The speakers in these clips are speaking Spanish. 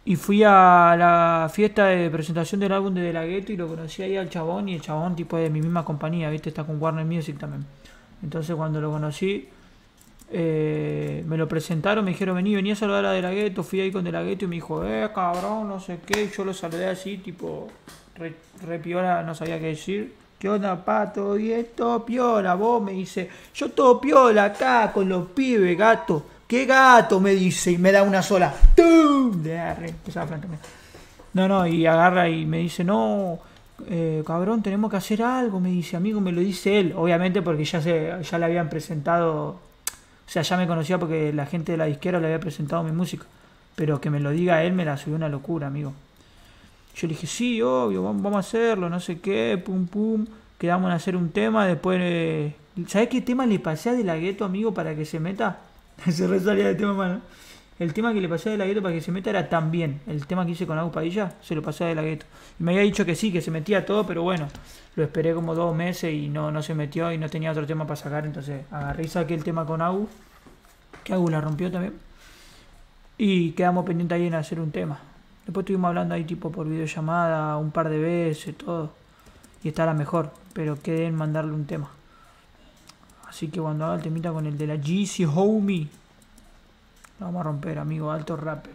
Y fui a la fiesta de presentación del álbum de De La Ghetto y lo conocí ahí al chabón y el chabón tipo de mi misma compañía, ¿viste? Está con Warner Music también. Entonces cuando lo conocí, me lo presentaron, me dijeron vení a saludar a De La Ghetto, fui ahí con De La Ghetto y me dijo, cabrón, no sé qué, y yo lo saludé así, tipo, re piola, no sabía qué decir. ¿Qué onda, pa? ¿Todo bien? Todo piola, vos me dice, yo todo piola acá con los pibes, gato. ¿Qué gato? Me dice y me da una sola. ¡Tum! De arre, empezaba a hablar también. No, y agarra y me dice, no, cabrón, tenemos que hacer algo, me dice, amigo, me lo dice él, obviamente porque ya le habían presentado, o sea, ya me conocía porque la gente de la disquera le había presentado mi música, pero que me lo diga él me la subió una locura, amigo. Yo le dije, sí, obvio, vamos a hacerlo, no sé qué, pum pum, quedamos en hacer un tema, después, ¿sabés qué tema le pasé a De La Ghetto, amigo, para que se meta? Se resalía de tema malo. El tema que le pasé a De La Ghetto para que se meta era También. El tema que hice con Agus Padilla, se lo pasé a De La Ghetto. Y me había dicho que sí, que se metía todo, pero bueno, lo esperé como 2 meses y no se metió y no tenía otro tema para sacar. Entonces agarré y saqué el tema con Agus, que Agus la rompió también. Y quedamos pendientes ahí en hacer un tema. Después estuvimos hablando ahí tipo por videollamada un par de veces, todo. Y estará mejor, pero quedé en mandarle un tema. Así que cuando haga el temita con el de la GC Homie, lo vamos a romper, amigo, alto rapper.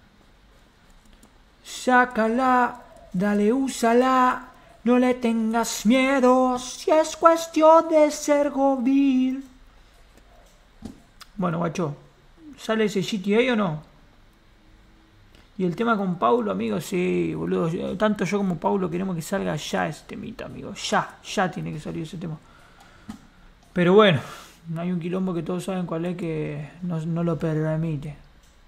Sácala, dale, úsala, no le tengas miedo, si es cuestión de ser gómil. Bueno, guacho, ¿sale ese GTA o no? Y el tema con Paulo, amigo, sí, boludo. Tanto yo como Paulo queremos que salga ya ese temita, amigo. Ya tiene que salir ese tema. Pero bueno, hay un quilombo que todos saben cuál es que no lo permite.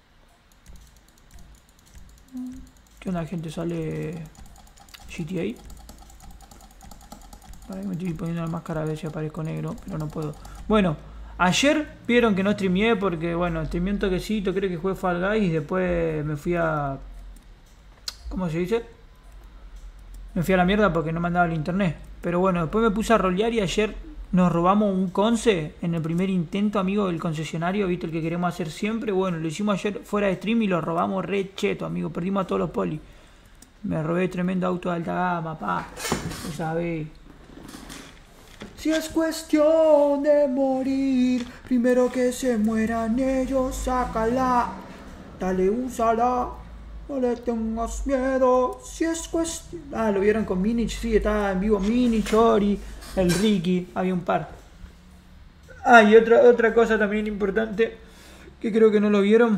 ¿Qué onda, gente? Sale GTA. Para que me estoy poniendo la máscara a ver si aparezco negro, pero no puedo. Bueno, ayer vieron que no streameé porque, bueno, streameé un toquecito, creo que jugué Fall Guys y después me fui a... ¿Cómo se dice? Me fui a la mierda porque no me andaba el internet. Pero bueno, después me puse a rolear y ayer nos robamos un conce en el primer intento, amigo, del concesionario, ¿viste? El que queremos hacer siempre. Bueno, lo hicimos ayer fuera de stream y lo robamos re cheto, amigo. Perdimos a todos los polis. Me robé tremendo auto de alta gama, pa. Lo sabéis. Si es cuestión de morir, primero que se mueran ellos, sácala, dale, úsala, no le tengas miedo. Si es cuestión... Ah, lo vieron con Minich, sí, estaba en vivo Minich, Ori, el Ricky, había un par. Ah, y otra cosa también importante, que creo que no lo vieron.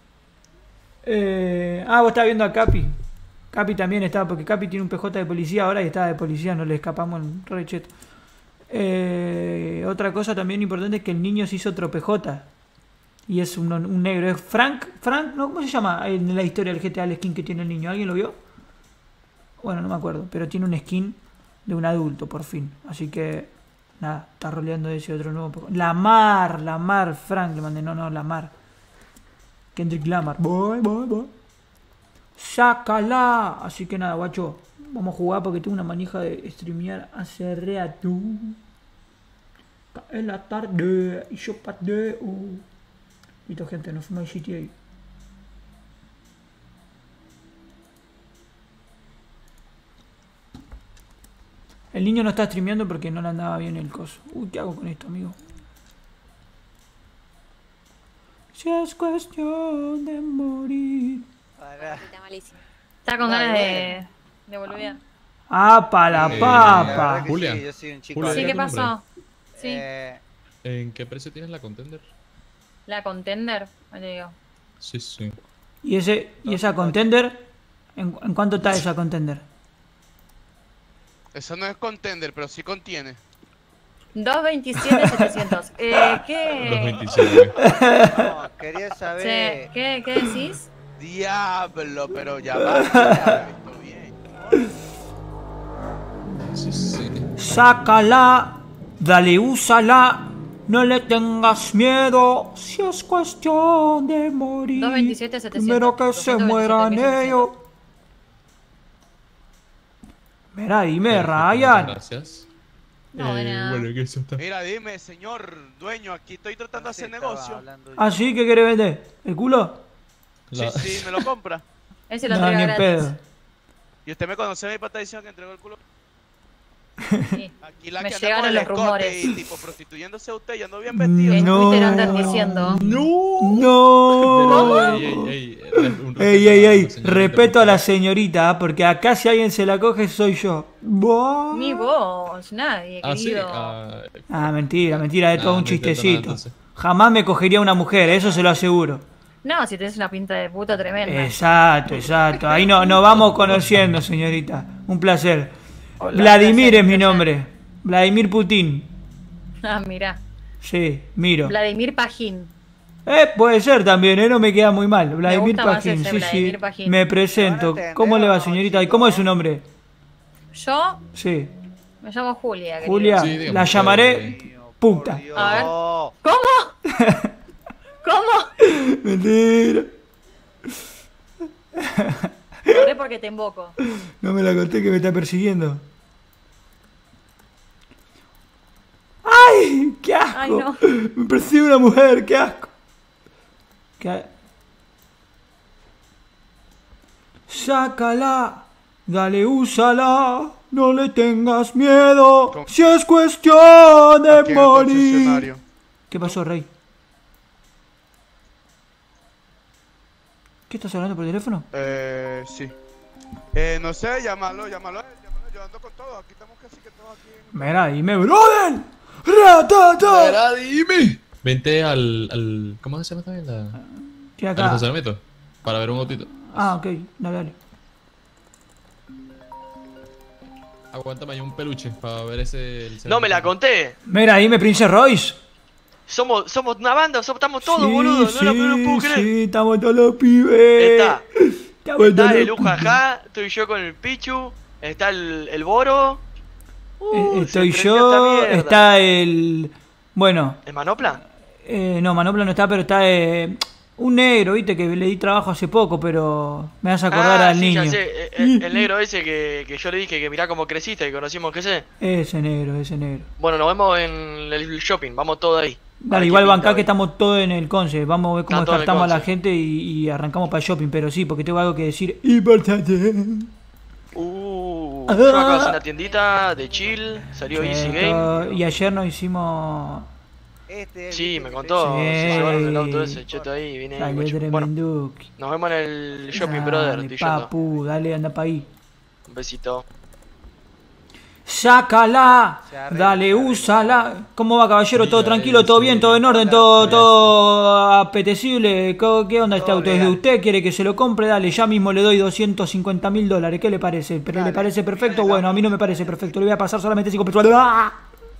Vos estabas viendo a Capi. Capi también estaba, porque Capi tiene un PJ de policía ahora y estaba de policía, no le escapamos en re cheto. Otra cosa también importante es que el niño se hizo otro PJ. Y es un negro. Es Frank, ¿no? ¿Cómo se llama en la historia del GTA el skin que tiene el niño? ¿Alguien lo vio? Bueno, no me acuerdo. Pero tiene un skin de un adulto, por fin. Así que, nada, está roleando ese otro nuevo PJ. Lamar, Frank le mandé. No, Lamar. Kendrick Lamar. Voy. Sácala. Así que nada, guacho. Vamos a jugar porque tengo una manija de streamear hace rato. En la tarde y yo pateo. Listo, gente, nos fuimos al GTA. El niño no está streameando porque no le andaba bien el coso. Uy, ¿qué hago con esto, amigo? Si es cuestión de morir. Está malísimo. Está con ganas de volver. ¡Ah, para la papa! Julia, sí, yo soy un chico. Julia, Sí, ¿era ¿qué tu nombre? pasó? Sí, ¿En qué precio tienes la Contender? la contender, ahí te digo. Sí. ¿Y esa contender? ¿En cuánto está esa contender? Esa no es contender, pero sí contiene. 227.700. ¿Qué? 227. No, quería saber. ¿Qué decís? Diablo, pero ya va. Ya, esto bien. Sí. Sácala, dale, úsala, no le tengas miedo, si es cuestión de morir. 227.700. Primero que se mueran 227.700. ellos. Mira, dime, Perfecto, Ryan. muchas gracias. No, de nada. Bueno, que eso está. Mira, dime, señor dueño, aquí estoy tratando de hacer negocio. ¿Ah, sí? ¿Qué querés vender? ¿El culo? Sí, me lo compra. Ese lo No, entrega ni en gratis. pedo. Y usted me conoce mi pata diciendo que entregó el culo. Sí. Aquí la Me que anda llegaron con el los escote rumores. y tipo prostituyéndose a usted y ando bien vestido. En No. Twitter andan diciendo. No. Ey, respeto a la señorita, porque acá si alguien se la coge soy yo. ¿Vos? Ni vos, nadie, Ah, sí. querido. Ah, mentira, es todo un no intento nada, chistecito. entonces. Jamás me cogería una mujer, eso se lo aseguro. No, si tenés una pinta de puta tremenda. Exacto. Ahí nos vamos conociendo, señorita. Un placer. Hola, Vladimir placer, es mi placer. nombre. Vladimir Putin. Ah, mirá. Sí, miro. Vladimir Pajín. Puede ser también, no me queda muy mal. Vladimir gusta más Pajín, ese, sí, Vladimir sí. Pajín. Me presento. ¿Me van a ¿Cómo le va, entender o no, señorita? ¿Y chicos? cómo es su nombre? Yo Sí. me llamo Julia, querido. Julia, Sí, dígame, la llamaré puta. Por Dios. A ver. Oh, ¿Cómo? Mentira. Corré porque te invoco. No me la conté que me está persiguiendo. ¡Ay! ¡Qué asco! Ay, no. Me persigue una mujer, qué asco. Sácala, dale, úsala, no le tengas miedo. Si es cuestión de Aquí en el morir. concesionario. ¿Qué pasó, Rey? ¿Qué estás hablando por teléfono? Sí. No sé, llámalo a él, yo ando con todo, aquí estamos casi que todos aquí. Mira, dime, brother. ¡Ratata! Dime. Vente al. ¿Cómo se llama también? ¿Qué Al acá? estacionamiento. Para ver un autito. Ah, ok, dale. Aguántame ahí un peluche para ver ese. No me la conté. Mira, dime, Prince Royce. Somos una banda, estamos todos, Sí, boludo. No lo puedo creer. Sí, estamos todos los pibes. Está Estamos todos el los Ujajá, estoy yo con el Pichu, está el Boro. Estoy se prendió esta yo, mierda. está el... Bueno, ¿El Manopla? no, Manopla no está, pero está un negro, viste, que le di trabajo hace poco, pero me vas a acordar al sí, niño. ya sé. El negro ese que yo le dije que mirá cómo creciste y conocimos que sé. Ese negro. Bueno, nos vemos en el shopping, vamos todos ahí. Dale, Ay, igual qué bancá pinta que hoy. estamos todos en el Conce. Vamos a ver cómo Están todos en el descartamos a la Conce. gente y arrancamos para el shopping, pero sí, porque tengo algo que decir importante. Yo acabo de hacer una tiendita de chill, salió Easy Game. Y ayer nos hicimos... Sí, me contó, Sí. se llevaron el auto ese, cheto ahí, vine ahí, Salió guacho. Bueno, tremendo. nos vemos en el shopping, brother, Dale, estoy yendo. papu, dale, anda pa' ahí. Un besito. Sácala, Se arregla, dale, se arregla. úsala. ¿Cómo va, caballero? ¿Todo Mira tranquilo, eso, todo bien, todo en orden, hola, todo apetecible? ¿Qué onda este Todo auto? ¿Es de legal. usted? ¿Quiere que se lo compre? Dale, ya mismo le doy $250.000. ¿Qué le parece? ¿Pero le Dale, parece perfecto? dale, Bueno, a mí no me parece perfecto. Le voy a pasar solamente 5 pesos. ¡Ah!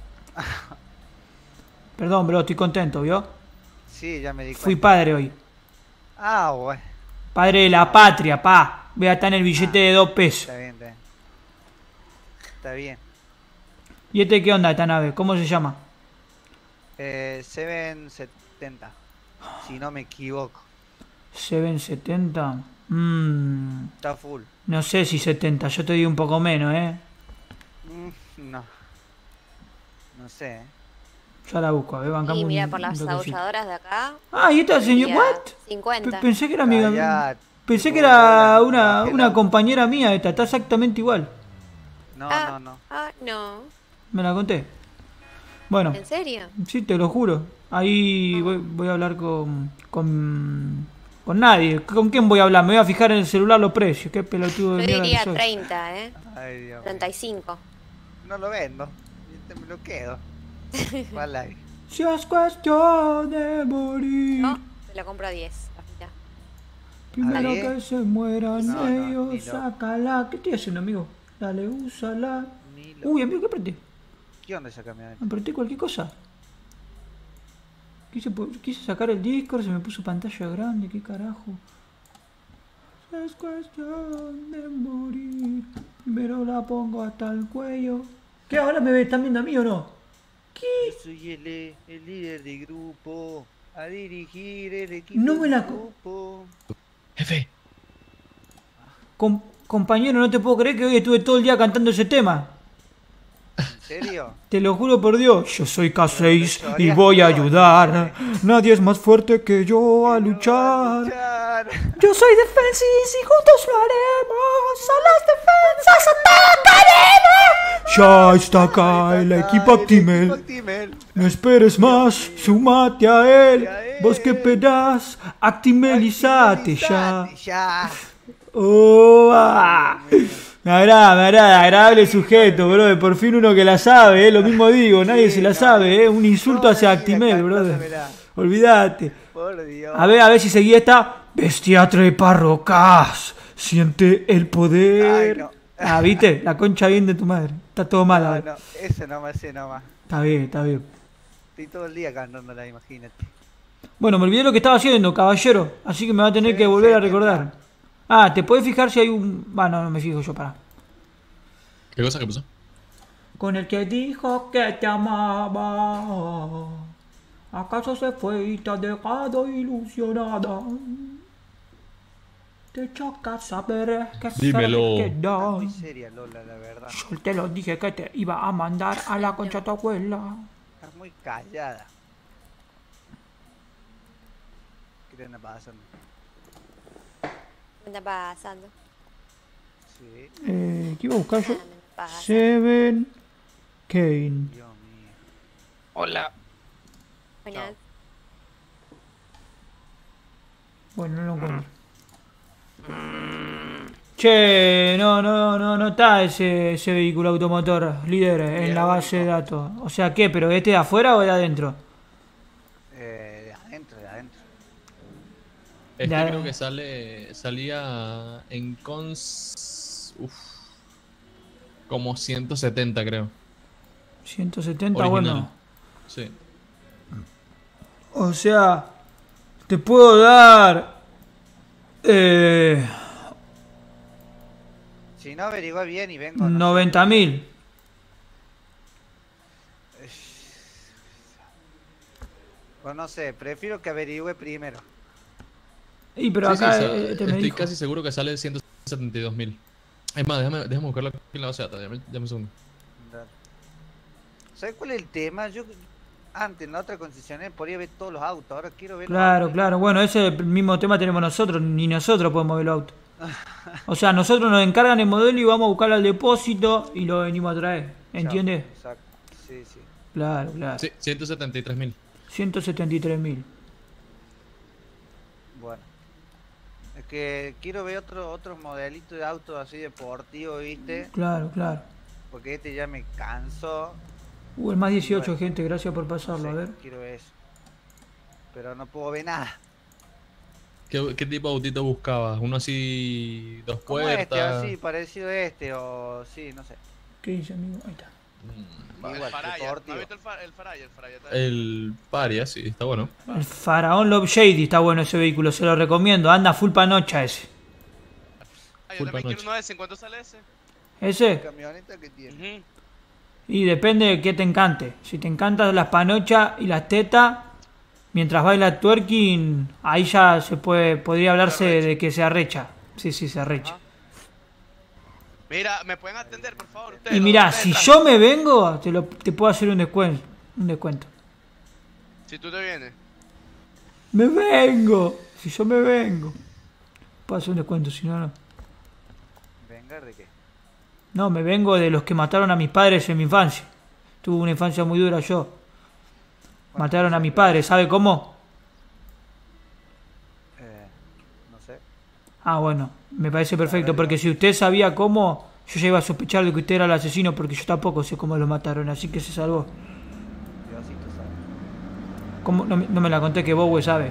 Perdón, bro, estoy contento, ¿vio? Sí, ya me di cuenta. Fui padre hoy. Ah, bueno. Padre de la patria, pa. Voy a estar en el billete de 2 pesos. Está bien, está bien. Está bien. ¿Y este qué onda, esta nave? ¿Cómo se llama? 770. Si no me equivoco. 770. Está full. No sé si 70, yo te digo un poco menos, No. No sé. Ya la busco, a ver, bancamos Y mira, un por las toquecito. abolladoras de acá. Ah, y esta señor, sería ¿what? 50. Pensé que era mi... Callate, Pensé que boludo, era bajé una la- compañera mía esta, está exactamente igual. No, Ah. no. Ah, no. Me la conté. Bueno, ¿En serio? sí, te lo juro. Ahí voy a hablar con nadie. ¿Con quién voy a hablar? Me voy a fijar en el celular los precios. Qué pelotudo de Yo mierda diría que soy. 30, ¿eh? Ay, Dios mío. 35. No lo vendo. Yo me lo quedo. Ojalá. Si es cuestión de morir. No, te la compro a 10. Mira. Primero ¿A diez? que se mueran No, ellos, ni loco. sácala. ¿Qué estoy haciendo, amigo? Dale, úsala. Ni lo- Uy, amigo, ¿qué apreté? ¿Qué onda esa camioneta? Apreté cualquier cosa. Quise sacar el Discord, se me puso pantalla grande, qué carajo. Es cuestión de morir. Primero la pongo hasta el cuello. ¿Qué ahora me están viendo a mí o no? Yo soy el líder del grupo. A dirigir el equipo No me la del co- grupo. Jefe. Compañero, no te puedo creer que hoy estuve todo el día cantando ese tema. ¿En serio? Te lo juro por Dios, yo soy K6 y voy a ayudar. Nadie es más fuerte que yo a luchar. claro. Yo soy Defensis y juntos lo haremos. A las defensas atacaremos. Ya está acá el equipo Actimel. Actimel. No esperes más, sumate a él. Vos que pedás, actimelizate ya. Ya. Oh, ah. Me agrada, agradable sujeto, brother. Por fin uno que la sabe, lo mismo digo, nadie se la sabe, Un insulto hacia Actimel, brother. Olvídate. Por Dios. A ver si seguía esta. Bestia trepa rocas. Siente el poder. Ay, no. Ah, ¿viste? La concha bien de tu madre. Está todo mal, No, ahora. no, ese nomás. Está bien, está bien. Estoy todo el día cantándola, imagínate. Bueno, me olvidé lo que estaba haciendo, caballero. Así que me va a tener Sí, que volver sí, a recordar. Ah, ¿te puedes fijar si hay un...? Bueno, no me fijo yo, para. ¿Qué cosa? ¿Qué pasó? Con el que dijo que te amaba. ¿Acaso se fue y te ha dejado ilusionada? Te choca saber que Dímelo. se queda. Muy seria, Lola, la verdad. Yo te lo dije que te iba a mandar a la concha de tu abuela. Estás muy callada. ¿Qué te anda pasando? ¿Qué está pasando? Sí, ¿Qué iba a buscar yo? Nada, me pasa. Seven Kane. Dios mío. Hola. Buenas. Bueno, no lo encuentro. Che, no está ese vehículo automotor, líder, en la base de datos. O sea, ¿qué? ¿Pero este de afuera o de adentro? De adentro. Este Ya. creo que salía en como 170 creo. 170, Original. bueno. Sí. O sea, te puedo dar... Si no averigua bien y vengo. No 90.000. Pues no sé, prefiero que averigüe primero. Y pero Sí, acá sí, te me estoy dijo. casi seguro que sale 172.000. Es más, déjame buscarlo aquí en la base de datos. Dame un segundo. Dale. ¿Sabes cuál es el tema? Yo antes en la otra concesionaria podía ver todos los autos, ahora quiero ver los Claro, autos. claro. Bueno, ese mismo tema tenemos nosotros. Ni nosotros podemos ver el auto. O sea, nosotros nos encargan el modelo y vamos a buscarlo al depósito y lo venimos a traer. ¿Entiendes? Exacto, sí. Claro, claro. Sí, 173.000. 173.000. Bueno. Es que quiero ver otros modelitos de autos así deportivos, ¿viste? Claro, claro. Porque este ya me cansó. El más 18, Bueno. gente. Gracias por pasarlo. Sí, A ver. quiero ver eso. Pero no puedo ver nada. ¿Qué tipo de autito buscabas? ¿Uno así, dos Como puertas? así, parecido a este, o sí, no sé. ¿Qué dice, amigo? Ahí está. Igual, Faraya. ¿No deportivo. has visto el Faraya? El Faraya está El Paria, sí, está bueno. El Faraón Love Shady está bueno ese vehículo. Se lo recomiendo. Anda full panocha ese. Ah, yo Full también panoche. quiero uno de ese. ¿En cuánto sale ese? ¿Ese? Camioneta que tiene. Ujú. Y depende de qué te encante. Si te encantan las panochas y las tetas, mientras baila twerking, ahí ya podría hablarse de que se arrecha. Sí, se arrecha. Ajá. Mira, ¿me pueden atender, por favor? Ustedes, Y los mirá, dos si detrás. yo me vengo, te puedo hacer un descuento. Si tú te vienes. Me vengo. Si yo me vengo. Puedo hacer un descuento, si no, no. ¿Vengar de qué? No, me vengo de los que mataron a mis padres en mi infancia. Tuve una infancia muy dura yo. Mataron a mis padres, ¿sabe cómo? No sé. Ah, bueno, me parece perfecto, porque si usted sabía cómo, yo ya iba a sospechar de que usted era el asesino, porque yo tampoco sé cómo lo mataron, así que se salvó. Diosito sabe. ¿Cómo? No me la conté que Bowie sabe.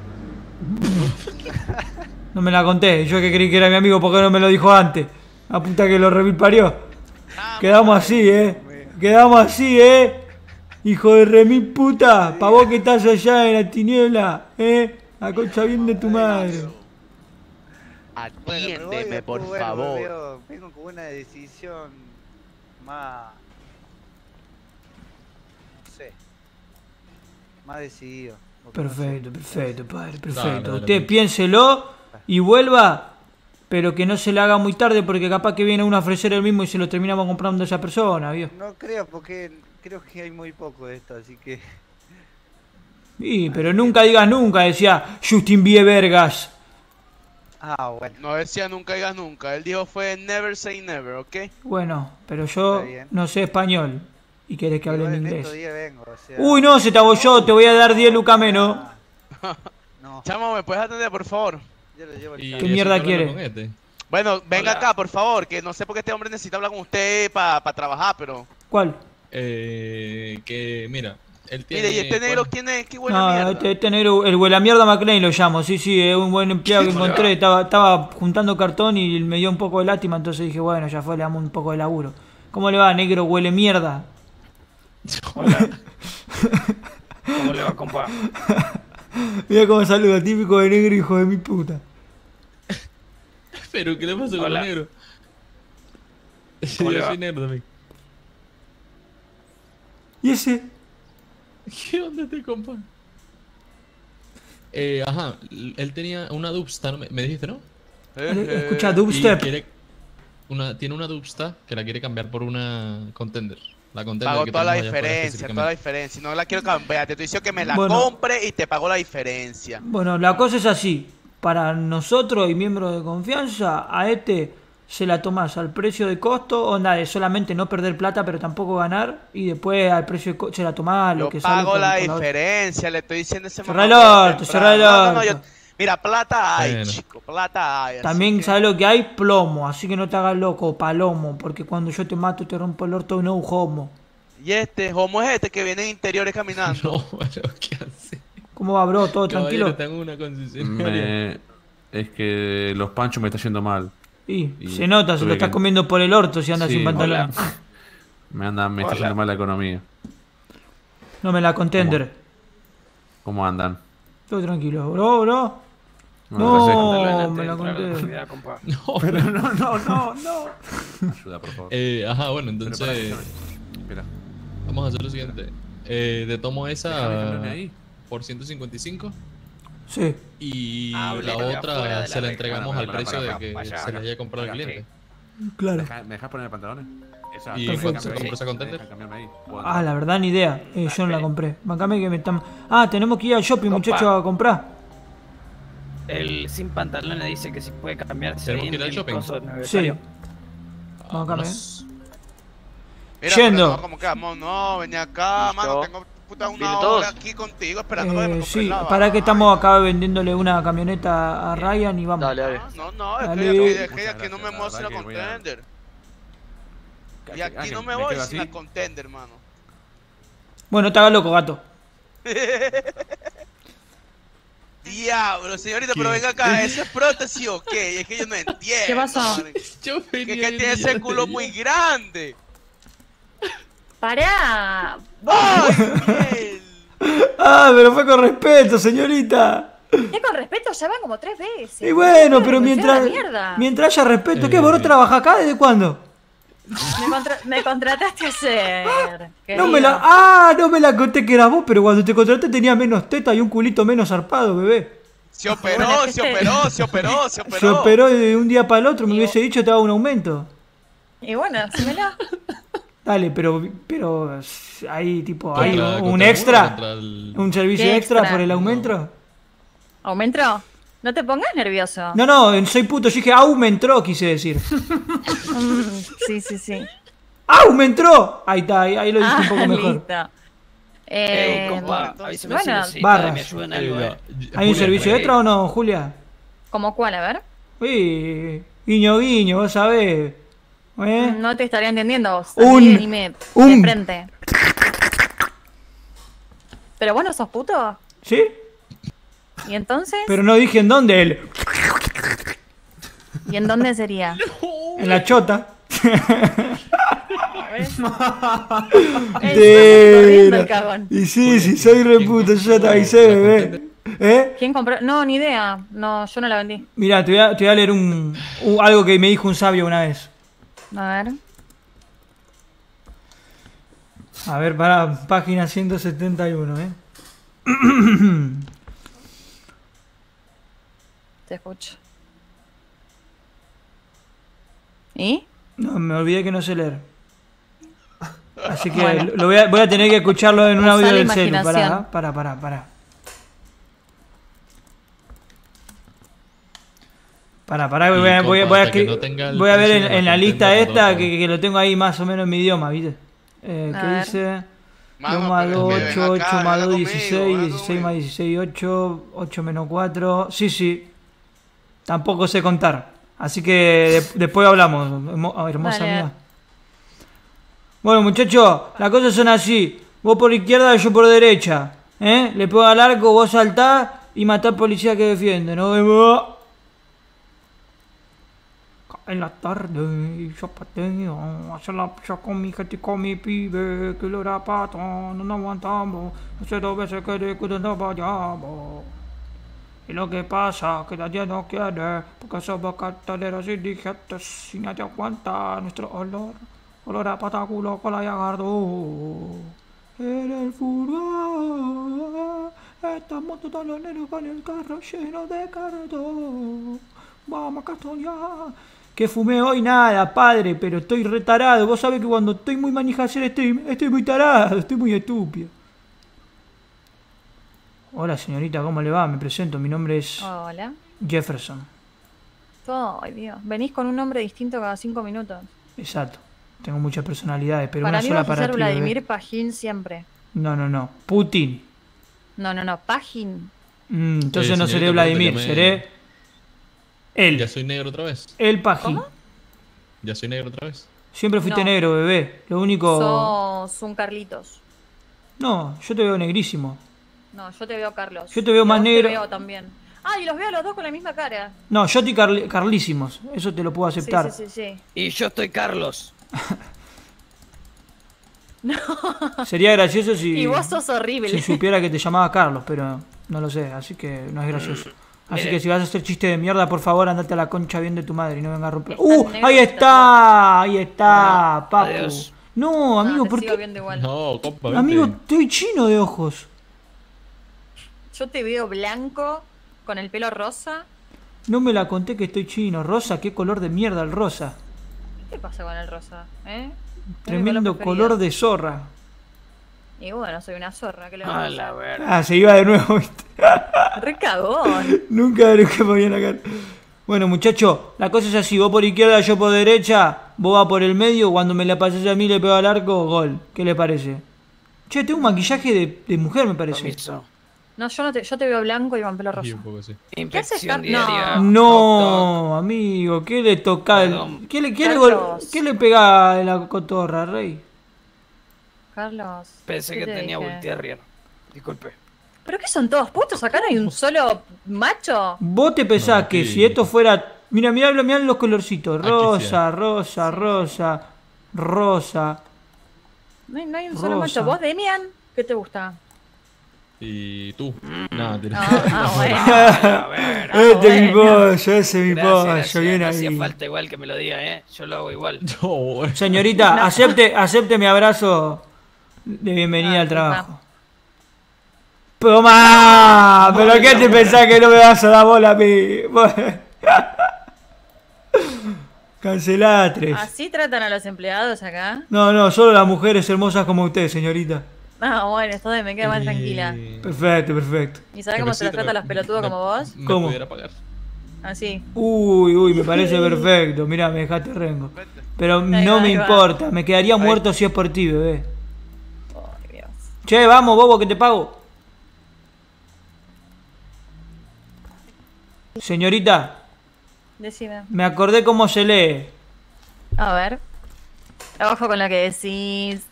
No me la conté, yo que creí que era mi amigo, ¿por qué no me lo dijo antes? La puta que lo remil Quedamos así, Quedamos así, Hijo de remil puta. Pa' vos que estás allá en la tiniebla, La concha bien de tu madre. Bueno, me voy, Atiéndeme, después, por bueno, favor. vengo con una decisión más... No sé. Más decidido. porque no sé. Perfecto, padre, perfecto. Dale, dale, Usted dale. piénselo y vuelva, pero que no se le haga muy tarde porque capaz que viene uno a ofrecer el mismo y se lo terminamos comprando a esa persona, ¿vio? No creo, porque creo que hay muy poco de esto, así que... Sí, pero nunca digas nunca, decía Justin Biebergas. Ah, bueno. No decía nunca digas nunca. Él dijo fue never say never, ¿ok? Bueno, pero yo Está bien. no sé español. ¿Y querés que hable Igual en en estos inglés? días vengo, o sea... Uy, no, se te abolló, te voy a dar 10 lucas menos. No, Chamo, ¿me puedes atender, por favor? yo lo llevo al Y chat. ¿Qué eso mierda está hablando quiere? con este. Bueno, venga Hola. acá, por favor, que no sé por qué este hombre necesita hablar con usted para trabajar, pero... ¿Cuál? Que mira, él tiene. Mire, ¿y este negro quién es? ¿Qué buena No, mierda? este negro, el huela mierda McLean lo llamo. Sí, sí, es un buen empleado que encontré. Estaba juntando cartón y me dio un poco de lástima, entonces dije, bueno, ya fue, le damos un poco de laburo. ¿Cómo le va, negro huele mierda? Hola. ¿Cómo le va, compa? Mira cómo saluda, típico de negro, hijo de mi puta. Pero, ¿qué le pasa con el Hola. negro? ¿Cómo le Yo va? soy negro también. ¿Y ese? ¿Qué onda este compa? Ajá, él tenía una dubstep, me dijiste, ¿no? Escucha, Y dubstep. tiene una dubstep que la quiere cambiar por una contender. La contender Pago que toda la tenemos allá afuera diferencia, toda la específicamente. diferencia. No la quiero cambiar, te estoy diciendo que me la Bueno. compre y te pago la diferencia. Bueno, la cosa es así. Para nosotros y miembros de confianza, a este se la tomás al precio de costo, onda de solamente no perder plata, pero tampoco ganar, y después al precio de costo se la tomás lo Yo que sale pago por- la por la otra. diferencia, le estoy diciendo ese Cerrá el mamacuevo orto, cerrá el temprano. No, orto. mira, plata hay, Bueno. chico, plata hay. así También que- sabes lo que hay, plomo, así que no te hagas loco, palomo, porque cuando yo te mato te rompo el orto, no homo. Y este, homo es este que viene en interiores caminando. No, pero ¿qué hace? ¿Cómo va, bro? ¿Todo Caballero, tranquilo? tengo una concesionaria. Es que los panchos me está yendo mal. Y y se nota, se tuve lo estás que- comiendo por el orto si andas Sí, sin pantalón. Me está Hola. yendo mal la economía. No me la contender. ¿Cómo andan? Todo tranquilo, bro. No, No, me la conté. Mira, compa. No, Pero no. Ayuda, por favor. Ajá, bueno, Pero entonces pará, espera. vamos a hacer lo siguiente. Te tomo Déjame esa cambiarme ahí. por 155 Sí. y Hable la de afuera otra de la se la regla. entregamos al Pará, precio pará, de que pará, se la haya comprado al cliente. Claro. ¿Me dejas poner pantalones? Esa, ¿Y Perfecto. déjame compró esa ahí. contender? Deja cambiarme ahí. Ah, la verdad, ni idea. Yo no la compré. Bancame que me están. Ah, tenemos que ir al shopping, Compa. muchachos, a comprar. El sin pantalones dice que si puede cambiarse ¿Tenemos ahí que ir al en el shopping? coso del Sí. aniversario. Bancame. Vámonos. Mira, Yendo. pero no, como que vamos, no, ven acá, Listo. mano, tengo puta una ¿Vienen hora todos? aquí contigo esperando que me compres Sí, la para que vaina. estamos acá vendiéndole una camioneta a Ryan y vamos. Dale, dale. No, es Dale. que Muchas aquí no me gracias, muevo la sin la verdad que voy a- contender. Y Ah, aquí que no me voy quedo sin así. la contender, mano. Bueno, te hagas loco, gato. Diablo, señorita, pero venga acá, ¿eso es prótesis o qué? Es que yo no entiendo. ¿Qué pasó? mano. Yo Que venía tiene ese culo muy grande. ¡Pará! ¡Ay, Miguel! Ah, pero fue con respeto, señorita. Ya con respeto, ya van como 3 veces. Y bueno, pero Me mientras, la mierda. mientras haya respeto, ¿qué? ¿Vos no trabajás acá? ¿Desde cuándo? Me contrataste ayer. No me la. querido. Ah, no me la conté que eras vos, pero cuando te contraté tenía menos teta y un culito menos zarpado, bebé. Se operó, Bueno, es se que operó, se operó, se operó. Se operó de un día para el otro, me Y hubiese dicho te daba un aumento. Y bueno, hacémela. Dale, pero hay tipo, Contra- hay contra un el extra, muro, contra el- un servicio ¿Qué extra extra? por el aumento. ¿Aumentó? No te pongas nervioso. No, soy puto, yo dije aumentó, quise decir. Sí, sí, sí. ¡Aumentó! Ahí está, ahí lo dije un poco mejor. Listo. Compa, avísame si bueno, necesita barras. de mi ayuda en algo, ¿Hay un servicio extra o no, Julia? ¿Cómo cuál? A ver. Uy, guiño, guiño, vos sabés. ¿Eh? No te estaría entendiendo vos. Un- Anime un- de frente. ¿Pero vos no sos puto? ¿Sí? ¿Y entonces? Pero no dije en dónde él. ¿Y en dónde sería? En la chota. Corriendo el cagón. Y sí, soy re puto, yo ya te avisé, bebé. ¿Eh? ¿Quién compró? No, ni idea. No, yo no la vendí. Mira, te voy a leer algo que me dijo un sabio una vez. A ver. A ver, para página 171, ¿eh? Te escucho. ¿Y? No, me olvidé que no sé leer. Así que Bueno. lo voy a tener que escucharlo en un Usá audio la del celu. imaginación. Pará. Pará, Y, voy a, compa, hasta que no tenga el voy a ver precio de en la la lista contenta, esta no, que lo tengo ahí más o menos en mi idioma, ¿viste? A ¿Qué ver. dice? Mano, 2 más pero 2, es que 8, ven acá, 8 más habla 2, conmigo, 16, habla 16 más conmigo. 16, 8, 8 menos 4. Sí. Tampoco sé contar. Así que después hablamos, hermosa Dale. mía. Bueno, muchachos, las cosas son así. Vos por izquierda, yo por derecha. Le pego al arco, vos saltás y matás policía que defiende. Nos vemos. En la tarde, yo pateo, hacer la pizza con mi gente, con mi pibe, que lo era pato, no nos aguantamos, hace 2 veces que discuten vayamos. Y lo que pasa, que nadie nos quiere, porque somos carteleros indigentes y nadie aguanta nuestro olor a pata, culo, cola y agardo. En el furor, estamos todos los nenos con el carro lleno de cartón. Vamos a castonear. Que fumé hoy nada, padre, pero estoy retarado. Vos sabés que cuando estoy muy manijacero estoy muy tarado, estoy muy estúpido. Hola señorita, ¿cómo le va? Me presento, mi nombre es Hola. Jefferson. Ay, Dios. Venís con un nombre distinto cada 5 minutos. Exacto. Tengo muchas personalidades, pero Para una mí sola vas a para ser ti, Vladimir bebé. Pajín siempre. No. Putin. No, Pajín. Entonces no seré Señorita, Vladimir, pregúntale, seré ¿Ya él. soy negro otra vez? El Pajín. ¿Cómo? ¿Ya soy negro otra vez? Siempre fuiste No. negro, bebé. Lo único... Sos un Carlitos. No, yo te veo negrísimo. No, yo te veo Carlos. Yo te veo Y a más vos negro. Te veo también. Ah, y los veo a los dos con la misma cara. No, yo estoy carlísimos. Eso te lo puedo aceptar. Sí. Y yo estoy Carlos. Sería gracioso si... Y vos sos horrible. Si supiera que te llamaba Carlos, pero no lo sé, así que no es gracioso. Así que si vas a hacer chiste de mierda, por favor, andate a la concha bien de tu madre y no venga a romper. Está negro Ahí y está, ahí está, papu. Adiós. No, amigo, te ¿por sigo qué? viendo igual. No, compa, vente. Amigo, estoy chino de ojos. Yo te veo blanco, con el pelo rosa. No me la conté que estoy chino. Rosa, qué color de mierda el rosa. ¿Qué pasa con el rosa? ¿Eh? Es mi Tremendo preferido. color de zorra. Y bueno, soy una zorra, ¿qué le vamos a A hacer? la verga. Ah, se iba de nuevo, ¿viste? Re cagón. Nunca me ponía la cara. Bueno, muchachos, la cosa es así. Vos por izquierda, yo por derecha. Vos vas por el medio. Cuando me la pases a mí, le pego al arco, gol. ¿Qué le parece? Che, tengo un maquillaje de mujer, me parece. Permiso. No, yo te veo blanco y con pelo rosa. Sí, un poco así. Inspección haces, diaria. No, amigo, ¿qué le toca? Perdón. ¿Qué le Carlos. ¿Qué le pega a la cotorra, rey? Carlos. Pensé ¿qué que te tenía dije? Bull Terrier. Disculpe. ¿Pero qué son todos putos? ¿Acá no hay un solo macho? ¿Vos te pensás No, que sí. si esto fuera... Mirá los colorcitos. Aquí Rosa, sí. rosa. No hay un solo Rosa. macho. ¿Vos, Demian? ¿Qué te gusta? ¿Y tú? Nada, tira. Bueno. A ver. Este es mi bueno. pollo, ese es mi pollo, Gracias, bien no ahí. hacía falta igual que me lo diga, Yo lo hago igual. No, bueno. Señorita, acepte mi abrazo de bienvenida al trabajo. ¡Toma! ¿Pero qué te pensás que no me vas a dar bola a mí? Cancelatres. ¿Así tratan a los empleados acá? No, solo las mujeres hermosas como usted, señorita. Ah, bueno, entonces me quedo más tranquila. Perfecto. ¿Y sabes cómo se los trata a los pelotudos como vos? ¿Me ¿Cómo? pudiera pagar? Así. Uy, me parece perfecto. Mirá, me dejaste rengo. Pero Ahí no va, me ahí va. importa, me quedaría muerto si es por ti, bebé. Ay, Dios. Che, vamos, bobo, que te pago. Señorita, Decime. me acordé cómo se lee. A ver. Ojo con lo que decís.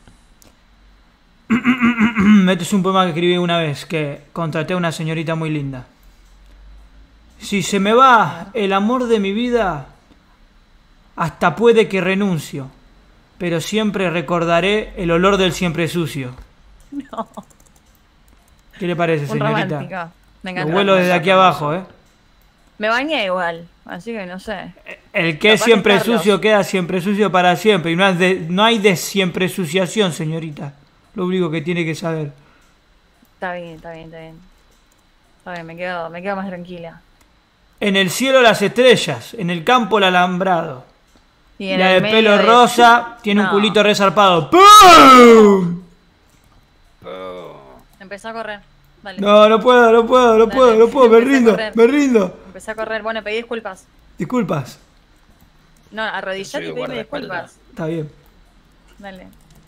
Este es un poema que escribí una vez, que contraté a una señorita muy linda. Si se me va el amor de mi vida, hasta puede que renuncio, pero siempre recordaré el olor del siempre sucio. No. ¿Qué le parece, Un señorita? romántico. Me Lo encanta. vuelo desde aquí abajo, Me bañé igual, así que no sé. El que es Capaz siempre es Carlos. sucio queda siempre sucio para siempre. Y no hay de siempre suciación, señorita. Lo único que tiene que saber. Está bien. Está bien, me quedo más tranquila. En el cielo las estrellas, en el campo el alambrado. Y Y en la el de medio pelo de- rosa tiene un No. culito resarpado. ¡Pum! Empezó a correr. Dale. No, no puedo, Dale. me Empecé a rindo, correr. me rindo. Empecé a correr. Bueno, pedí disculpas. Disculpas. No, arrodillate Soy y pedime guardaespaldas. disculpas. Está bien. Dale.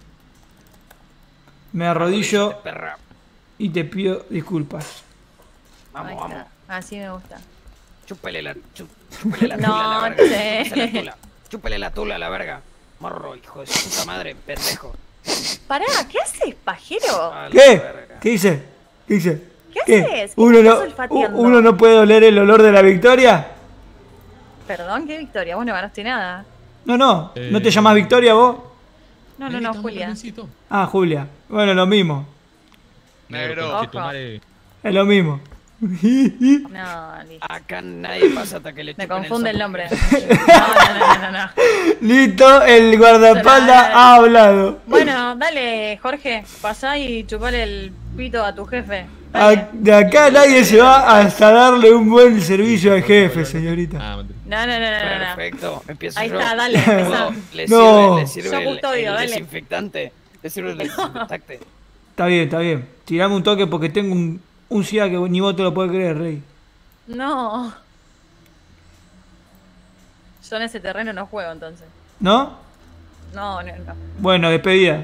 Me arrodillo Arrodíllate, perra. y te pido disculpas. Vamos, Ahí vamos. está. Así me gusta. Chúpele la tula No, a la verga. che. Chúpele la tula. Chúpele la tula a la verga. Morro, hijo de su puta madre, pendejo. Pará, ¿qué haces, pajero? A la ¿Qué? verga. ¿Qué hice? ¿Qué hice? ¿Qué haces? ¿Qué ¿Uno estás no, olfateando? ¿Uno no puede oler el olor de la victoria? Perdón, ¿qué Victoria? Vos no ganaste nada. No, no. ¿No te llamás Victoria vos? No, Vení, toma, Julia. Carmencito. Ah, Julia. Bueno, lo mismo. Negro. Ojo. Tu madre. Es lo mismo. No, listo. Acá nadie pasa hasta que le Me chupen confunde el sopo. nombre. No. Listo, el guardaespaldas ha hablado. Bueno, dale, Jorge. Pasá y chupale el pito a tu jefe. Dale. De acá nadie se va hasta darle un buen servicio al jefe, señorita. Ah, mentira. No. Perfecto, empiezo Ahí yo. está, dale, empezá. Le No. sirve Yo el custodio, dale. desinfectante. Le sirve el desinfectante. Está bien. Tirame un toque porque tengo un SIDA que ni vos te lo podés creer, Rey. No. Yo en ese terreno no juego entonces. ¿No? No. Bueno, despedida.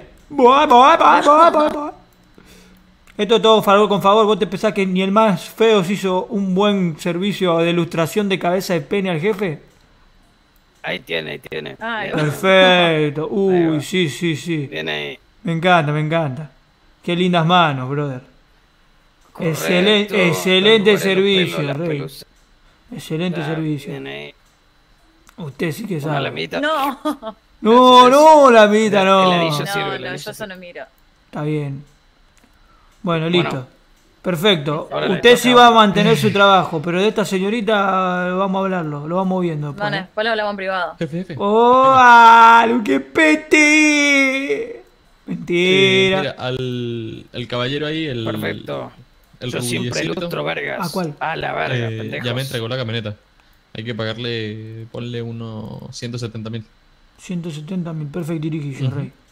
Esto es todo favor con favor. Vos te pensás que ni el más feo se hizo un buen servicio de ilustración de cabeza de pene al jefe. Ahí tiene. Ay, Perfecto. Ahí Uy, va. sí. Viene ahí. Me encanta. Qué lindas manos, brother. Correcto. Excelente Los servicio, pelos, la Rey. pelusa. Excelente Claro, servicio. viene ahí. Usted sí que Una sabe. lamita. no. No, la mitad no. El anillo No, sirve, el yo anillo eso no miro. Está bien. Bueno, Bueno. listo. Perfecto. Ahora le Usted toca sí a va a otro. mantener su trabajo, pero de esta señorita vamos a hablarlo, lo vamos viendo después. Bueno, después lo hablamos en privado. Jefe. ¡Oh, qué pete! Mentira. Mira, al caballero ahí, el. Perfecto. El Yo siempre rubiecito, lustro vergas. ¿A cuál? A la verga, pendejos. ya me entregó la camioneta. Hay que pagarle, ponle unos 170.000. 170.000, perfecto dirigido, Ujú. Rey.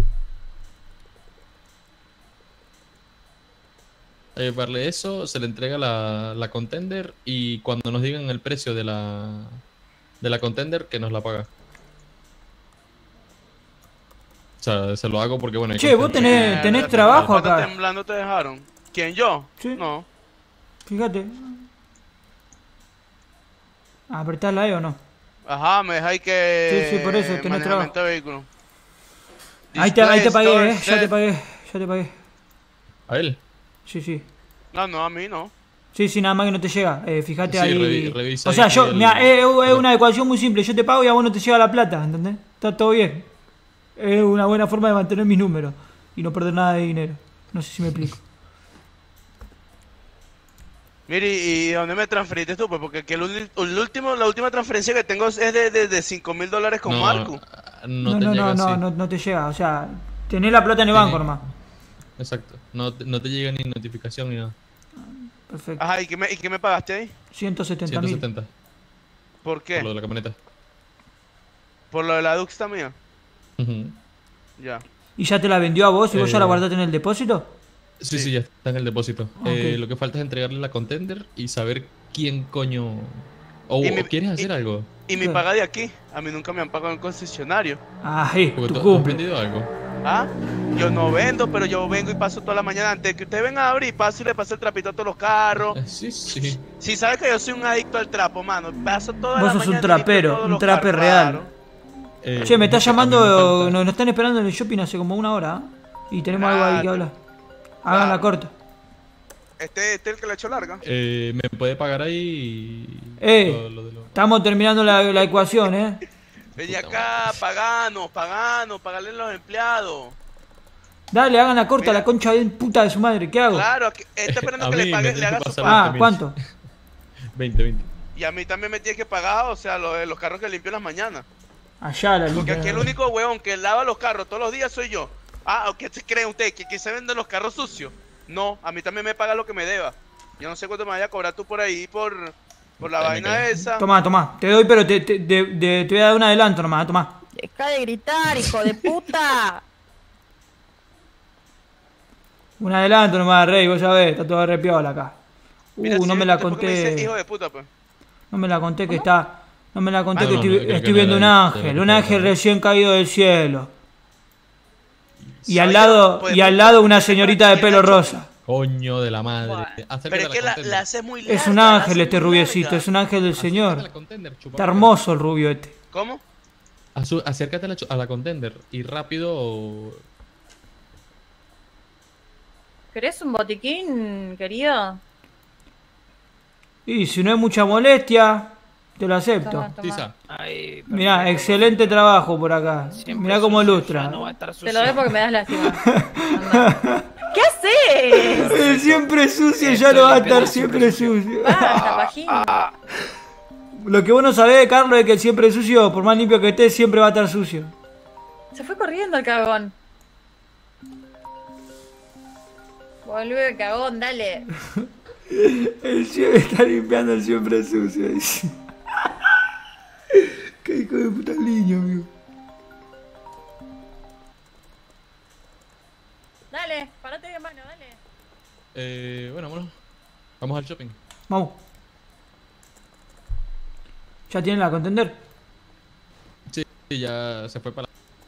Hay que pagarle eso, se le entrega la contender y cuando nos digan el precio de la contender, que nos la paga. O sea, se lo hago porque bueno... hay Che, vos contender. tenés trabajo ¿Cuánto acá. temblando te dejaron? ¿Quién, yo? Sí. No. Fíjate. ¿Apretás la E o no? Ajá, me dejáis que... Sí, por eso, tenés manejamiento trabajo. de vehículo. Ahí te pagué, Display ya store te pagué. ¿A él? Sí. No, a mí no. Sí, nada más que no te llega. Fíjate Sí, ahí. revisa O sea, ahí yo, el- mirá, es una ecuación muy simple. Yo te pago y a vos no te llega la plata, ¿entendés? Está todo bien. Es una buena forma de mantener mis números y no perder nada de dinero. No sé si me explico. Mire, ¿y dónde me transferiste tú? Pues porque que la última transferencia que tengo es de $5.000 con Marco. No te llega así. No te llega. O sea, tenés la plata en el banco Sí. nomás. Exacto. No te llega ni notificación ni nada. Perfecto. Ajá, ¿y qué me pagaste ahí? 170.000. 170 ¿Por qué? por lo de la camioneta. ¿Por lo de la Dux también? Ujú. Ya. ¿Y ya te la vendió a vos y vos ya la Eh, guardaste en el depósito? Sí, ya está en el depósito. Ok. Lo que falta es entregarle la contender y saber quién coño... O Y mi- ¿quieres hacer algo? ¿Y mi ¿Qué? paga de aquí? A mí nunca me han pagado en el concesionario. Ahí, Porque tu tú has cumple. vendido algo. ¿Ah? Yo no vendo, pero yo vengo y paso toda la mañana. Antes de que ustedes vengan a abrir, paso y le paso el trapito a todos los carros. Sí. Si sabes que yo soy un adicto al trapo, mano. Paso toda Vos la sos mañana. un trapero, limpio todos un los trape carros, real. claro. Che, me está jefe, a mí llamando, me falta- nos están esperando en el shopping hace como una hora. Y tenemos algo ahí que hablar. Hagan la Claro. corta. Este es el que le echó larga. ¿Me puede pagar ahí? Lo de lo- Estamos terminando la ecuación, Vení acá, paganos, pagarle a los empleados. Dale, hagan la corta, Mira. la concha de puta de su madre. ¿Qué hago? Claro, está esperando A que mí le me pague, tienes le haga que su pasar pago. 20.000. ¿Cuánto? 20. Y a mí también me tienes que pagar, o sea, los carros que limpio en las mañanas. Allá la Porque limpia. aquí el único huevón que lava los carros todos los días soy yo. Ah, ¿qué se cree usted? ¿Que se venden los carros sucios? No, a mí también me paga lo que me deba. Yo no sé cuánto me vaya a cobrar tú por ahí por la Ahí me vaina cae. esa. Tomá, te doy, pero te voy a dar un adelanto nomás, tomá. Deja de gritar, hijo de puta. Un adelanto nomás, Rey, vos sabés, está todo arrepiola acá. Mira, si No me la ¿por qué me dices conté. hijo de puta, pues? No me la conté que está. No me la conté Ah, que no, estoy, creo que estoy no viendo un era ángel. de- Un ángel recién caído del cielo. Y al Sabía, lado, pues, y al lado una señorita de pelo rosa. Coño de la madre. Bueno. Acércate Pero a es que la contender. haces muy larga. Es un la ángel haces este muy rubiecito, larga. es un ángel del Acércate Señor. a la contender, chupa Está verga. hermoso el rubio este. ¿Cómo? Acércate a la contender y rápido. ¿Querés un botiquín, querido? Y si no hay mucha molestia, te lo acepto. Toma, toma. Tiza. Ay, Mirá, perfecto. excelente trabajo por acá. Siempre Mirá cómo sucio, ilustra. ya no va a estar Te sucio. lo doy porque me das lástima. Anda. ¿Qué haces? El siempre sucio ya Estoy no va a limpiando estar el siempre siempre sucio. Basta, pajín. Lo que vos no sabés, Carlos, es que el siempre sucio, por más limpio que esté, siempre va a estar sucio. Se fue corriendo el cagón. Volvé, cagón, dale. El siempre está limpiando el siempre sucio. Dice. Qué hijo de puta niño, amigo. Dale, parate de mano, dale. Bueno, vámonos. Vamos al shopping. Vamos. ¿Ya tienen la contender? Sí, ya se fue para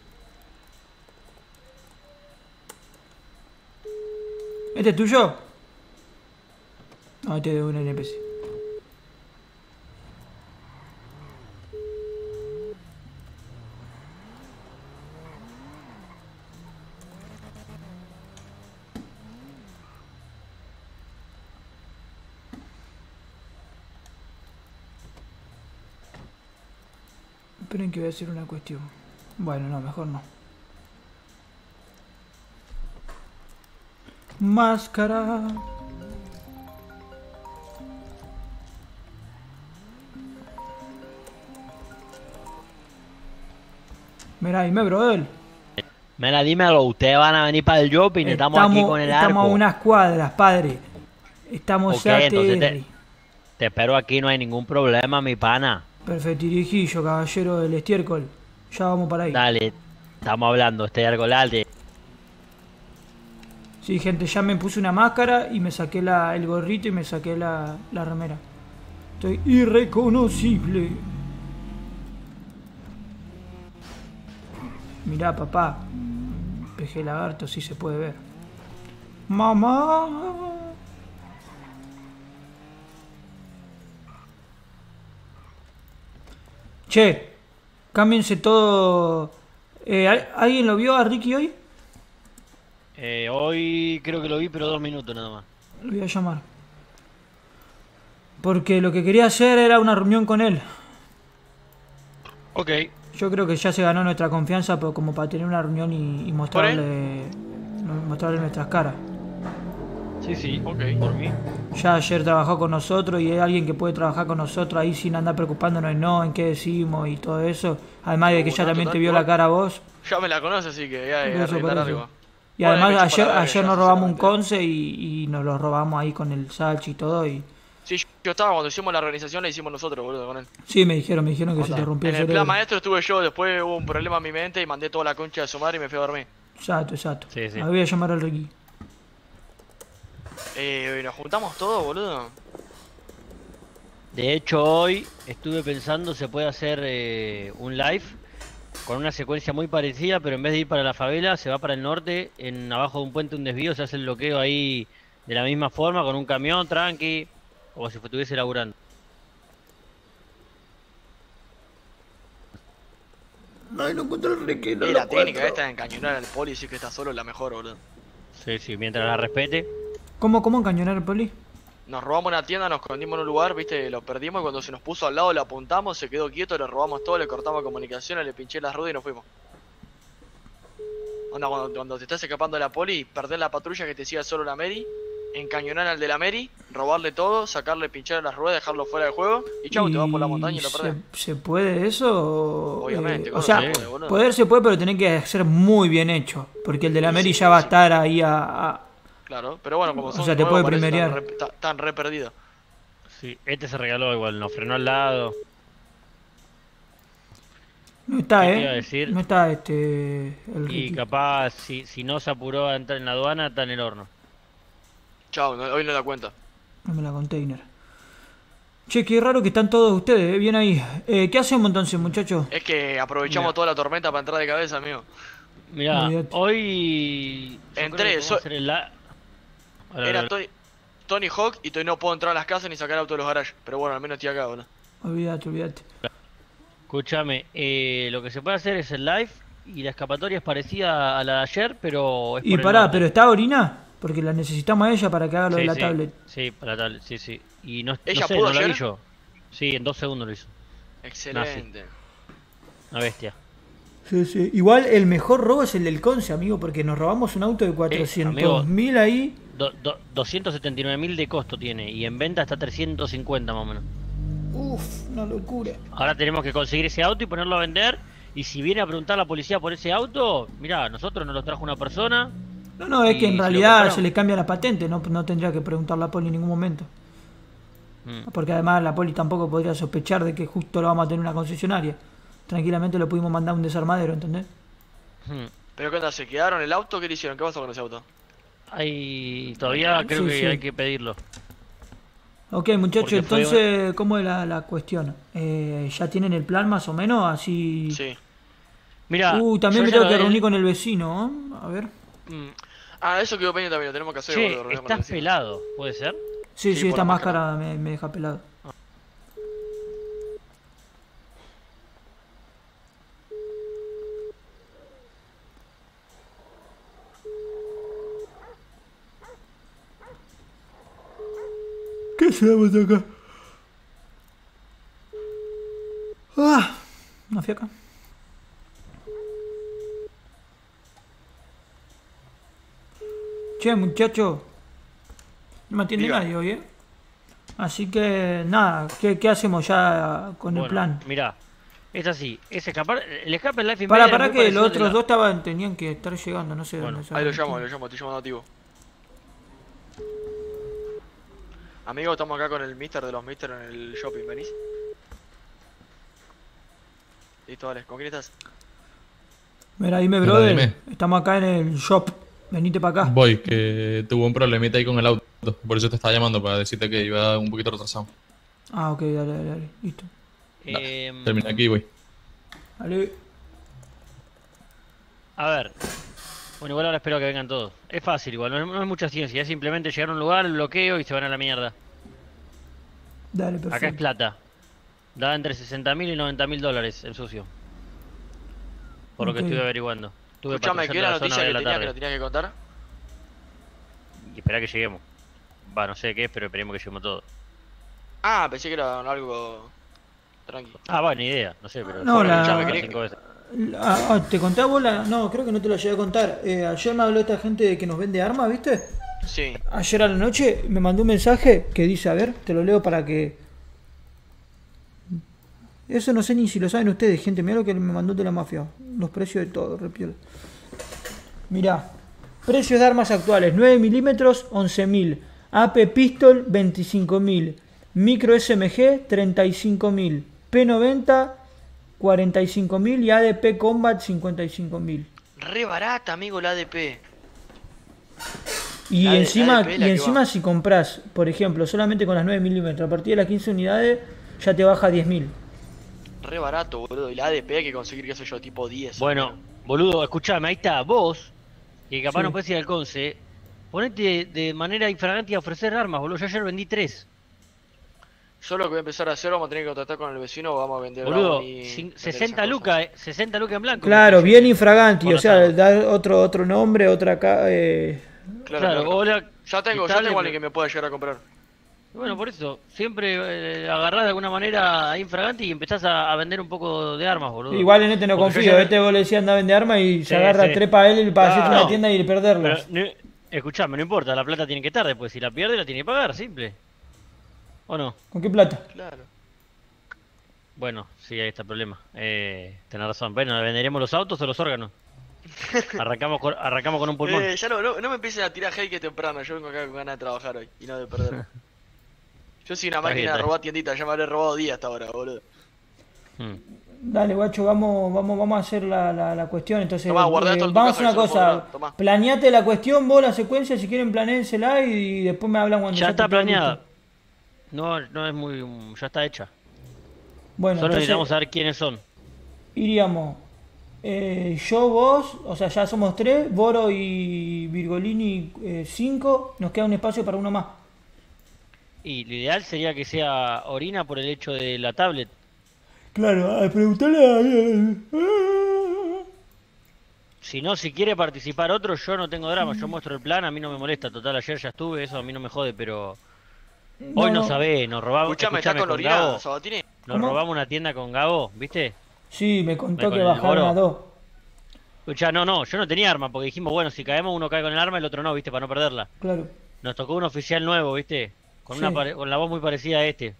¿Este es tuyo? No, este es de un NPC. Esperen que voy a hacer una cuestión. Bueno, no, mejor no. Máscara. Mira, dime, brother. Mira, dímelo, ustedes van a venir para el shopping, estamos aquí con el arco. Estamos a unas cuadras, padre. Estamos Ok, ya entonces te espero aquí, no hay ningún problema, mi pana. Perfectirijillo, caballero del estiércol. Ya vamos para ahí. Dale, estamos hablando, este Argolate. Sí, gente, ya me puse una máscara y me saqué el gorrito y me saqué la remera. Estoy irreconocible. Mirá, papá. Peje lagarto, sí se puede ver. Mamá. Che, cámbiense todo. ¿Alguien lo vio a Ricky hoy? Hoy creo que lo vi, pero 2 minutos nada más. Lo voy a llamar. Porque lo que quería hacer era una reunión con él. Ok. Yo creo que ya se ganó nuestra confianza como para tener una reunión y mostrarle nuestras caras. Sí, sí, ok. Por mí. Ya ayer trabajó con nosotros y es alguien que puede trabajar con nosotros ahí sin andar preocupándonos en qué decimos y todo eso. Además de que ya también te vio la cara a vos. Ya me la conoce, así que ya Por eso, arreglar por eso. algo. Y Bueno, además me echo para la ayer verga, nos robamos un sinceramente. conce y nos lo robamos ahí con el Salchi y todo. Sí, yo estaba cuando hicimos la organización, la hicimos nosotros, boludo, con él. Sí, me dijeron que se te rompió En el el plan cerebro. maestro estuve yo, después hubo un problema en mi mente y mandé toda la concha de su madre y me fui a dormir. Exacto. Sí, sí. Ahí voy a llamar al Ricky. Nos juntamos todos, boludo. De hecho, hoy estuve pensando se puede hacer un live con una secuencia muy parecida, pero en vez de ir para la favela, se va para el norte, abajo de un puente, un desvío, se hace el bloqueo ahí de la misma forma, con un camión, tranqui, como si estuviese laburando. Ay, no encontré el Ricky. Y la técnica esta de encañonar al poli y decir que está solo es la mejor, boludo. Sí, sí, mientras la respete. ¿Cómo encañonar al poli? Nos robamos una tienda, nos escondimos en un lugar, viste, lo perdimos y cuando se nos puso al lado le apuntamos, se quedó quieto, le robamos todo, le cortamos comunicaciones, le pinché las ruedas y nos fuimos. Onda, cuando te estás escapando de la poli, perdés la patrulla que te siga solo la Mary, encañonar al de la Mary, robarle todo, sacarle, pinchar las ruedas, dejarlo fuera del juego y chau, te vas por la montaña y lo perdés. ¿Se puede eso? Obviamente, o claro sea, que se puede, boludo. poder se puede, pero tiene que ser muy bien hecho. Porque el de la Mary ya va a estar ahí Claro, pero bueno, como O son sea, te nuevos, puede parece primerear. tan re perdido. Sí, este se regaló igual, nos frenó al lado. No está, ¿Qué te iba a decir? No está el Y Ricky. capaz, si no se apuró a entrar en la aduana, está en el horno. Chao, hoy no da cuenta. Dame la container. Che, qué raro que están todos ustedes, bien ahí. ¿Qué hacemos entonces, muchachos? Es que aprovechamos toda la tormenta para entrar de cabeza, amigo. Mirá, Olvídate. hoy... yo Entré, creo que vamos a hacer Era Tony Hawk y todavía no puedo entrar a las casas ni sacar auto de los garages. Pero bueno, al menos estoy acá, boludo. Olvídate. Escúchame, lo que se puede hacer es el live y la escapatoria es parecida a la de ayer, pero es Y por el pará, norte. ¿pero está Orina? Porque la necesitamos a ella para que haga lo de la sí, tablet. Sí, para la tablet, sí. Y no, ¿Ella no sé, pudo no la vi ayer? yo. Sí, en 2 segundos lo hizo. Excelente. Una bestia. Sí. Igual el mejor robo es el del Conce, amigo, porque nos robamos un auto de 400.000 ahí. 279.000 de costo tiene y en venta está 350 más o menos. Uf, una locura. Ahora tenemos que conseguir ese auto y ponerlo a vender. Y si viene a preguntar la policía por ese auto, mirá, nosotros nos lo trajo una persona. No, es que y en lo realidad compraron. se le cambia la patente, no tendría que preguntar a la poli en ningún momento. Porque además la poli tampoco podría sospechar de que justo lo vamos a tener en una concesionaria. Tranquilamente lo pudimos mandar a un desarmadero, ¿entendés? ¿Pero qué onda? ¿Se quedaron el auto? ¿Qué le hicieron? ¿Qué pasó con ese auto? Todavía creo Sí, que sí. hay que pedirlo. Ok, muchachos, Porque fue entonces, ¿cómo es la cuestión? ¿Ya tienen el plan más o menos? Así... Sí. Mira, también yo me ya tengo lo que del- reunir con el vecino, ¿eh? A ver. Eso quedó pendiente también, lo tenemos que hacer. Che, boludo, reunirnos con el estás vecino. pelado, ¿puede ser? Sí, por esta la máscara me deja pelado. ¿Qué hacemos acá? Una fiaca. Che, muchacho. No me atiende Diga. nadie hoy, ¿eh? Así que, nada, ¿qué hacemos ya con el Bueno, plan? Mirá, es así, es escapar, el escape en Life Para Invader es muy que parecido los al de otros la- dos tenían que estar llegando, no sé Bueno, dónde Ahí lo saben. llamo, estoy llamando a Tivo. Amigo, estamos acá con el mister de los mister en el shopping, ¿venís? Listo, dale, ¿con quién estás? Mira, dime, Mira, brother, dime. estamos acá en el shop, venite para acá. Voy, que tuvo un problemita ahí con el auto. Por eso te estaba llamando, para decirte que iba un poquito retrasado. Ah, ok, dale, listo. Terminé aquí y voy. Dale. A ver. Bueno, igual ahora espero que vengan todos. Es fácil igual, no es mucha ciencia, es simplemente llegar a un lugar, el bloqueo y se van a la mierda. Dale, Acá es perfecto. plata. Da entre 60.000 y 90.000 dólares el sucio. Por lo que Ok. estuve averiguando. Estuve Escuchame, ¿qué es la patrullando noticia zona que de la tenía que tarde. nos tenías que contar? Y espera que lleguemos. Va, no sé qué es, pero esperemos que lleguemos todos. Ah, pensé que era algo tranqui. Ah, bueno, ni idea, no sé, pero... No, seguro que la- ya me 5 veces. ¿Te conté a vos la...? No, creo que no te lo llegué a contar. Ayer me habló esta gente que nos vende armas, ¿viste? Sí. Ayer a la noche me mandó un mensaje que dice, a ver, te lo leo para que... Eso no sé ni si lo saben ustedes, gente. Mirá lo que me mandó de la mafia. Los precios de todo, repiola. Mirá. Precios de armas actuales. 9 milímetros, 11.000. AP Pistol, 25.000. Micro SMG, 35.000. P90, 45.000. Y ADP Combat, 55.000. Re barata, amigo, la ADP. Y La de- encima, la de pela y que encima va. si compras, por ejemplo, solamente con las 9 milímetros, a partir de las 15 unidades, ya te baja 10.000. Re barato, boludo. Y la ADP hay que conseguir, qué sé yo, tipo 10. Bueno, boludo, escuchame, ahí está, vos, que capaz Sí. no puedes ir al Conce, ponete de manera infragante a ofrecer armas, boludo. Yo ayer vendí 3. Yo lo que voy a empezar a hacer, vamos a tener que contactar con el vecino o vamos a vender Boludo, algo y vender 60 esas lucas, 60 lucas en blanco. Claro, que bien infraganti, Por o sea, las dar otro nombre, otra... Claro, Claro, claro. hola, Ya tengo quitale, alguien que me pueda llegar a comprar. Bueno, por eso, siempre agarrás de alguna manera a infragante y empezás a vender un poco de armas, boludo. Igual en este no Porque yo confío, ya- este vos le decís anda a vender armas y Sí, se agarra sí. trepa a él para hacerte No, una tienda y Pero, perderlas. escuchame, no importa, la plata tiene que estar después. Si la pierde, la tiene que pagar, simple. ¿O no? ¿Con qué plata? Claro. Bueno, sí, ahí está el problema. Tenés razón. Bueno, ¿venderemos los autos o los órganos? Arrancamos con un pulmón. Ya no me empiecen a tirar hate que temprano. Yo vengo acá con ganas de trabajar hoy y no de perder. Yo soy una Está bien, máquina está de robar tienditas, ya me habré robado 10 hasta ahora, boludo. Dale, guacho, vamos a hacer la cuestión. Entonces, Tomá, guardá esto en tu vamos a casa, hacer una que se lo puedo cosa. dar, tomá. Planeate la cuestión, vos la secuencia, si quieren planéensela y después me hablan cuando Ya esté está todo planeada. listo. No es muy. Ya está hecha. Bueno, Solo entonces necesitamos saber quiénes son. iríamos yo, vos, o sea, ya somos 3, Boro y Virgolini 5, nos queda un espacio para uno más. Y lo ideal sería que sea Orina por el hecho de la tablet. Claro, a preguntarle Si no, si quiere participar otro, yo no tengo drama. Yo muestro el plan, a mí no me molesta. Total, ayer ya estuve, eso a mí no me jode, pero. Hoy no sabés, nos robamos. Escuchame, ¿estás con Orina, Gabo. Sabatini? Nos ¿Cómo? robamos una tienda con Gabo, ¿viste? Sí, me contó Con que el bajaron Boro. a 2. Escuchá, no, yo no tenía arma, porque dijimos, bueno, si caemos uno cae con el arma, el otro no, ¿viste? Para no perderla. Claro. Nos tocó un oficial nuevo, ¿viste? Con, Sí. con la voz muy parecida a este.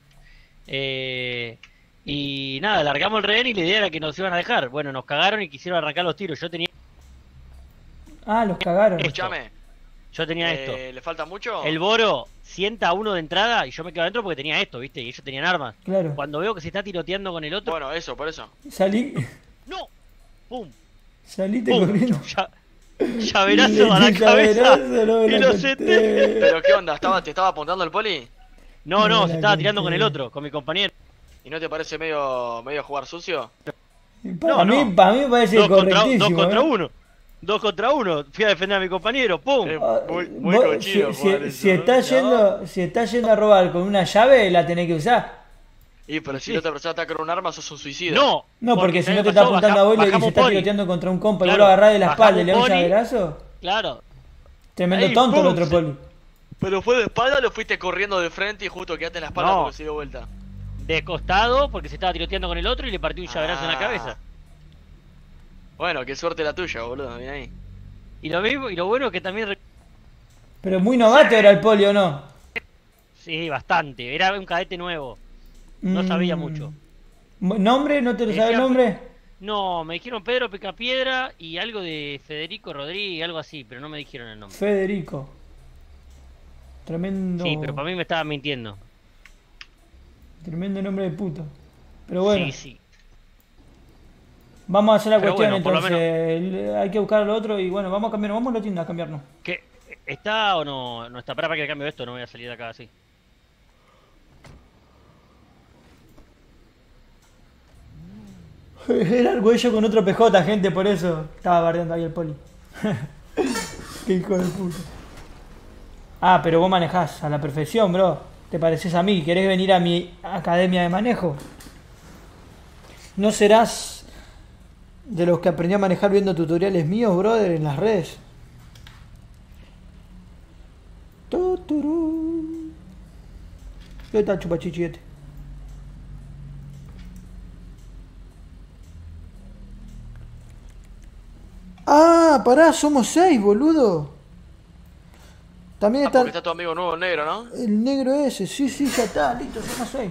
Y nada, largamos el rehén y la idea era que nos iban a dejar. Bueno, nos cagaron y quisieron arrancar los tiros. Yo tenía Ah, los cagaron. Escuchame. Yo tenía esto. ¿Le falta mucho? El Boro sienta a uno de entrada y yo me quedo adentro porque tenía esto, ¿viste? Y ellos tenían armas. Claro. Cuando veo que se está tiroteando con el otro, Bueno, eso, por eso. Salí, ¡no! ¡Pum! saliste ¡Pum! corriendo. Llaverazo a la cabeza. Llaverazo, no me y la lo conté. senté. ¿Pero qué onda? ¿Te estaba apuntando el poli? No, No se la estaba tirando con conté. el otro, con mi compañero. ¿Y no te parece medio jugar sucio? Para mí me parece Dos correctísimo. contra ¿eh? uno. 2 contra 1. Fui a defender a mi compañero. ¡Pum! Muy Vos, cochino jugar eso, si ¿no? estás yendo a robar con una llave, la tenés que usar. Y pero si la otra persona está con un arma, sos un suicida. No. No, porque si no te ¿sabés qué está pasó? apuntando a vos y se Bajamos está poli. tiroteando contra un compa y vos Claro, lo agarrás de la espalda y bajamos le das un poli. llaverazo. Claro. Tremendo Ahí, tonto el pum, otro poli. ¿Pero fue de espalda o lo fuiste corriendo de frente y justo quedaste en la espalda No. porque se dio vuelta? De costado, porque se estaba tiroteando con el otro y le partí un llaverazo en la cabeza. Bueno, qué suerte la tuya, boludo. Bien ahí. Y lo mismo, y lo bueno es que también. Pero muy novato era el poli, ¿o no? Sí, bastante. Era un cadete nuevo. No sabía mucho. ¿Nombre? ¿No te lo sabes el nombre? No, me dijeron Pedro Picapiedra y algo de Federico Rodríguez, algo así, pero no me dijeron el nombre. Federico. Tremendo. Sí, pero para mí me estaban mintiendo. Tremendo nombre de puto. Pero bueno. Sí, sí. Vamos a hacer la Pero cuestión bueno, por lo entonces. Hay que buscar lo otro y bueno, vamos a cambiarnos. Vamos a la tienda a cambiarnos. ¿Qué? ¿Está o no? No está. Para que le cambio esto, no voy a salir de acá así. Era el güey con otro PJ, gente, por eso estaba bardeando ahí el poli. Qué hijo de puta. Ah, pero vos manejás a la perfección, bro. Te pareces a mí. ¿Querés venir a mi academia de manejo? ¿No serás de los que aprendió a manejar viendo tutoriales míos, brother, en las redes? Tuturú. ¿Dónde está el chupachichi este? Ah, pará, somos 6, boludo. También está Porque está tu amigo nuevo el negro, ¿no? el negro ese. Sí, ya está, listo, somos 6.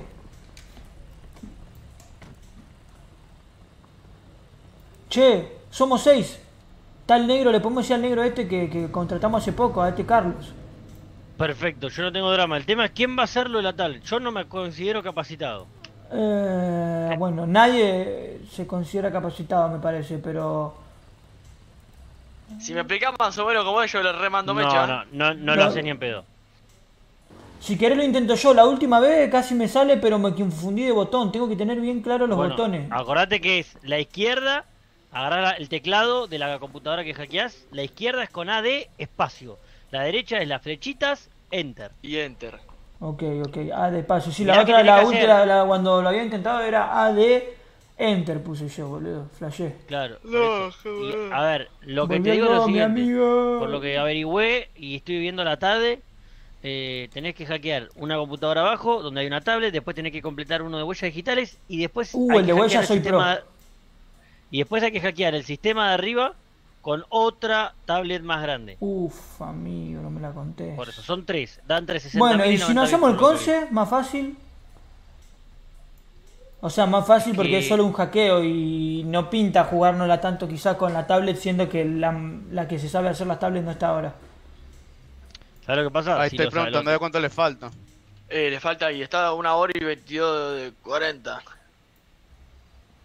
Che, somos 6. Está el negro, le podemos decir al negro este que contratamos hace poco, a este Carlos. Perfecto, yo no tengo drama. El tema es quién va a hacerlo de la tal. Yo no me considero capacitado. Bueno, nadie se considera capacitado, me parece, pero... Si me explicás más o menos cómo es, yo le remando mecha. No lo hace ni en pedo. Si querés lo intento yo. La última vez casi me sale, pero me confundí de botón. Tengo que tener bien claro los Bueno, botones. acordate que es la izquierda, agarrar el teclado de la computadora que hackeás. La izquierda es con AD, espacio. La derecha es las flechitas, Enter. Y Enter. Ok. Despacio. Sí, Mirá la que otra, tenés la que última, hacer. cuando lo había intentado era AD, Enter puse yo, boludo. Flashé. Claro. por No, eso. Y, a ver, lo que te Volvió digo es lo mi siguiente. amigo. Por lo que averigüé y estoy viendo a la tarde, tenés que hackear una computadora abajo donde hay una tablet, después tenés que completar uno de huellas digitales y después hay el de que huellas hackear soy sistema y después hay que hackear el sistema de arriba con otra tablet más grande. Uf, amigo, no me la conté. Por eso, son 3, dan 360. Bueno, y si no hacemos el conce, más fácil. O sea, más fácil porque Que- es solo un hackeo y no pinta jugárnosla tanto quizás con la tablet, siendo que la que se sabe hacer las tablets no está ahora. ¿Sabes lo que pasa? Ahí Sí, estoy lo sabe, preguntando de cuánto le falta. Le falta y está 1 hora y 22 de 40.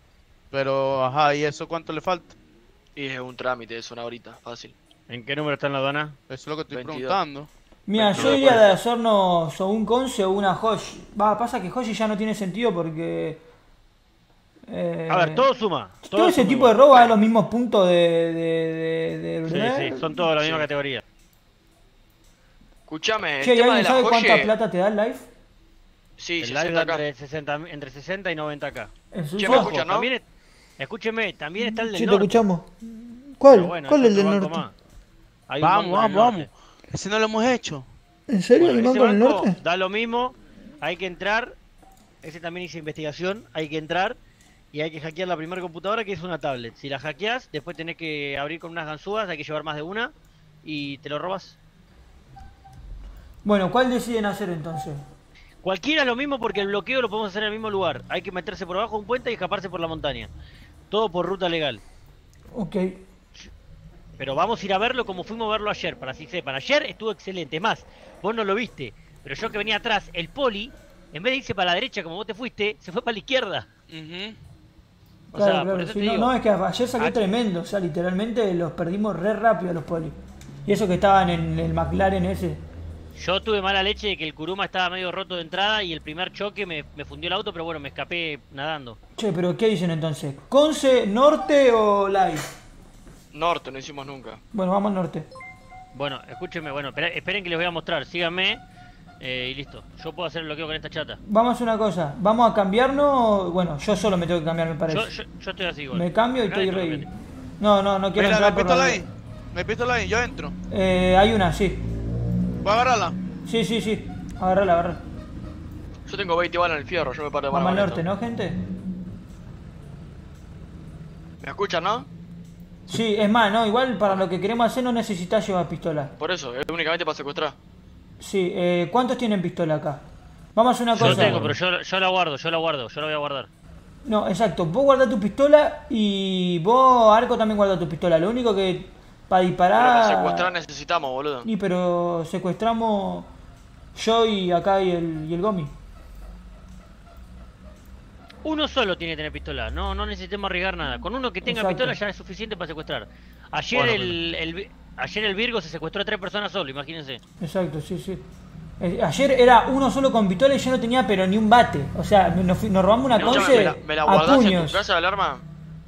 Pero, ajá, ¿y eso cuánto le falta? Y es un trámite, es una horita, fácil. ¿En qué número está en la aduana? Eso es lo que estoy 22. preguntando. Mira, yo iría de hacernos o un Conce o una Hoshi. Pasa que Hoshi ya no tiene sentido porque... A ver, todo suma. Todo ese suma tipo de igual. robo da los mismos puntos de Sí, son todos de la misma Sí. categoría. Escuchame, Che, el ¿y tema de alguien la sabe cuánta joye... plata te da el live? Sí, El live 60 acá. entre 60 y 90k. ¿En Che, suyo? ¿me escuchan, no? También escúcheme, también está el del Sí, te norte. escuchamos. Pero ¿Cuál? bueno, ¿Cuál es el otro del banco norte? más. Hay un banco Vamos, en el vamos, norte. vamos. Ese no lo hemos hecho. ¿En serio? Bueno, ¿El ese banco del banco norte? da lo mismo, hay que entrar, ese también hice investigación, hay que entrar y hay que hackear la primera computadora que es una tablet. Si la hackeas, después tenés que abrir con unas ganzúas, hay que llevar más de una y te lo robas. Bueno, ¿cuál deciden hacer entonces? Cualquiera es lo mismo porque el bloqueo lo podemos hacer en el mismo lugar. Hay que meterse por abajo de un puente y escaparse por la montaña. Todo por ruta legal. Ok. Pero vamos a ir a verlo como fuimos a verlo ayer, para así sepan. Ayer estuvo excelente. Es más, vos no lo viste, pero yo que venía atrás, el poli, en vez de irse para la derecha como vos te fuiste, se fue para la izquierda. Ujú. O Claro, sea, por claro. eso Sí, te no, digo. no, es que ayer salió Aquí- tremendo. O sea, literalmente los perdimos re rápido a los polis. Y eso que estaban en el McLaren ese. Yo tuve mala leche de que el Kuruma estaba medio roto de entrada y el primer choque me fundió el auto, pero bueno, me escapé nadando. Che, pero ¿qué dicen entonces? ¿Conce, norte o live? Norte, no hicimos nunca. Bueno, vamos al norte. Bueno, escúchenme, bueno, esperen que les voy a mostrar, síganme y listo. Yo puedo hacer el bloqueo con esta chata. Vamos a hacer una cosa. ¿Vamos a cambiarnos? Bueno, yo solo me tengo que cambiar, me parece. Yo estoy así igual. Me cambio y Acá estoy adentro ready. también. No quiero Mira, entrar me por pistola la... ahí. Me pistola ahí, yo entro. Hay una, sí. ¿Voy a agarrarla? Sí. Agarrala. Yo tengo 20 balas en el fierro, yo me paro de mano Vamos al con norte, esto. ¿no, gente? ¿Me escuchan, no? Sí, es más, no, igual para lo que queremos hacer no necesitas llevar pistola. Por eso, es únicamente para secuestrar. Sí, ¿cuántos tienen pistola acá? Vamos a hacer una Yo cosa. tengo, pero yo la guardo, yo la voy a guardar. No, exacto, vos guardá tu pistola y vos, Arco, también guarda tu pistola. Lo único que para Pero disparar... para secuestrar necesitamos, boludo. Y pero secuestramos yo y acá y el Gomi. Uno solo tiene que tener pistola, no necesitamos arriesgar nada. Con uno que tenga Exacto. pistola ya es suficiente para secuestrar. Ayer Bueno, ayer el Virgo se secuestró a 3 personas solo, imagínense. Exacto, sí. Ayer era uno solo con pistola y yo no tenía pero ni un bate. O sea, nos robamos una Escuchame, conce ¿me la a guardás en puños. tu casa la alarma?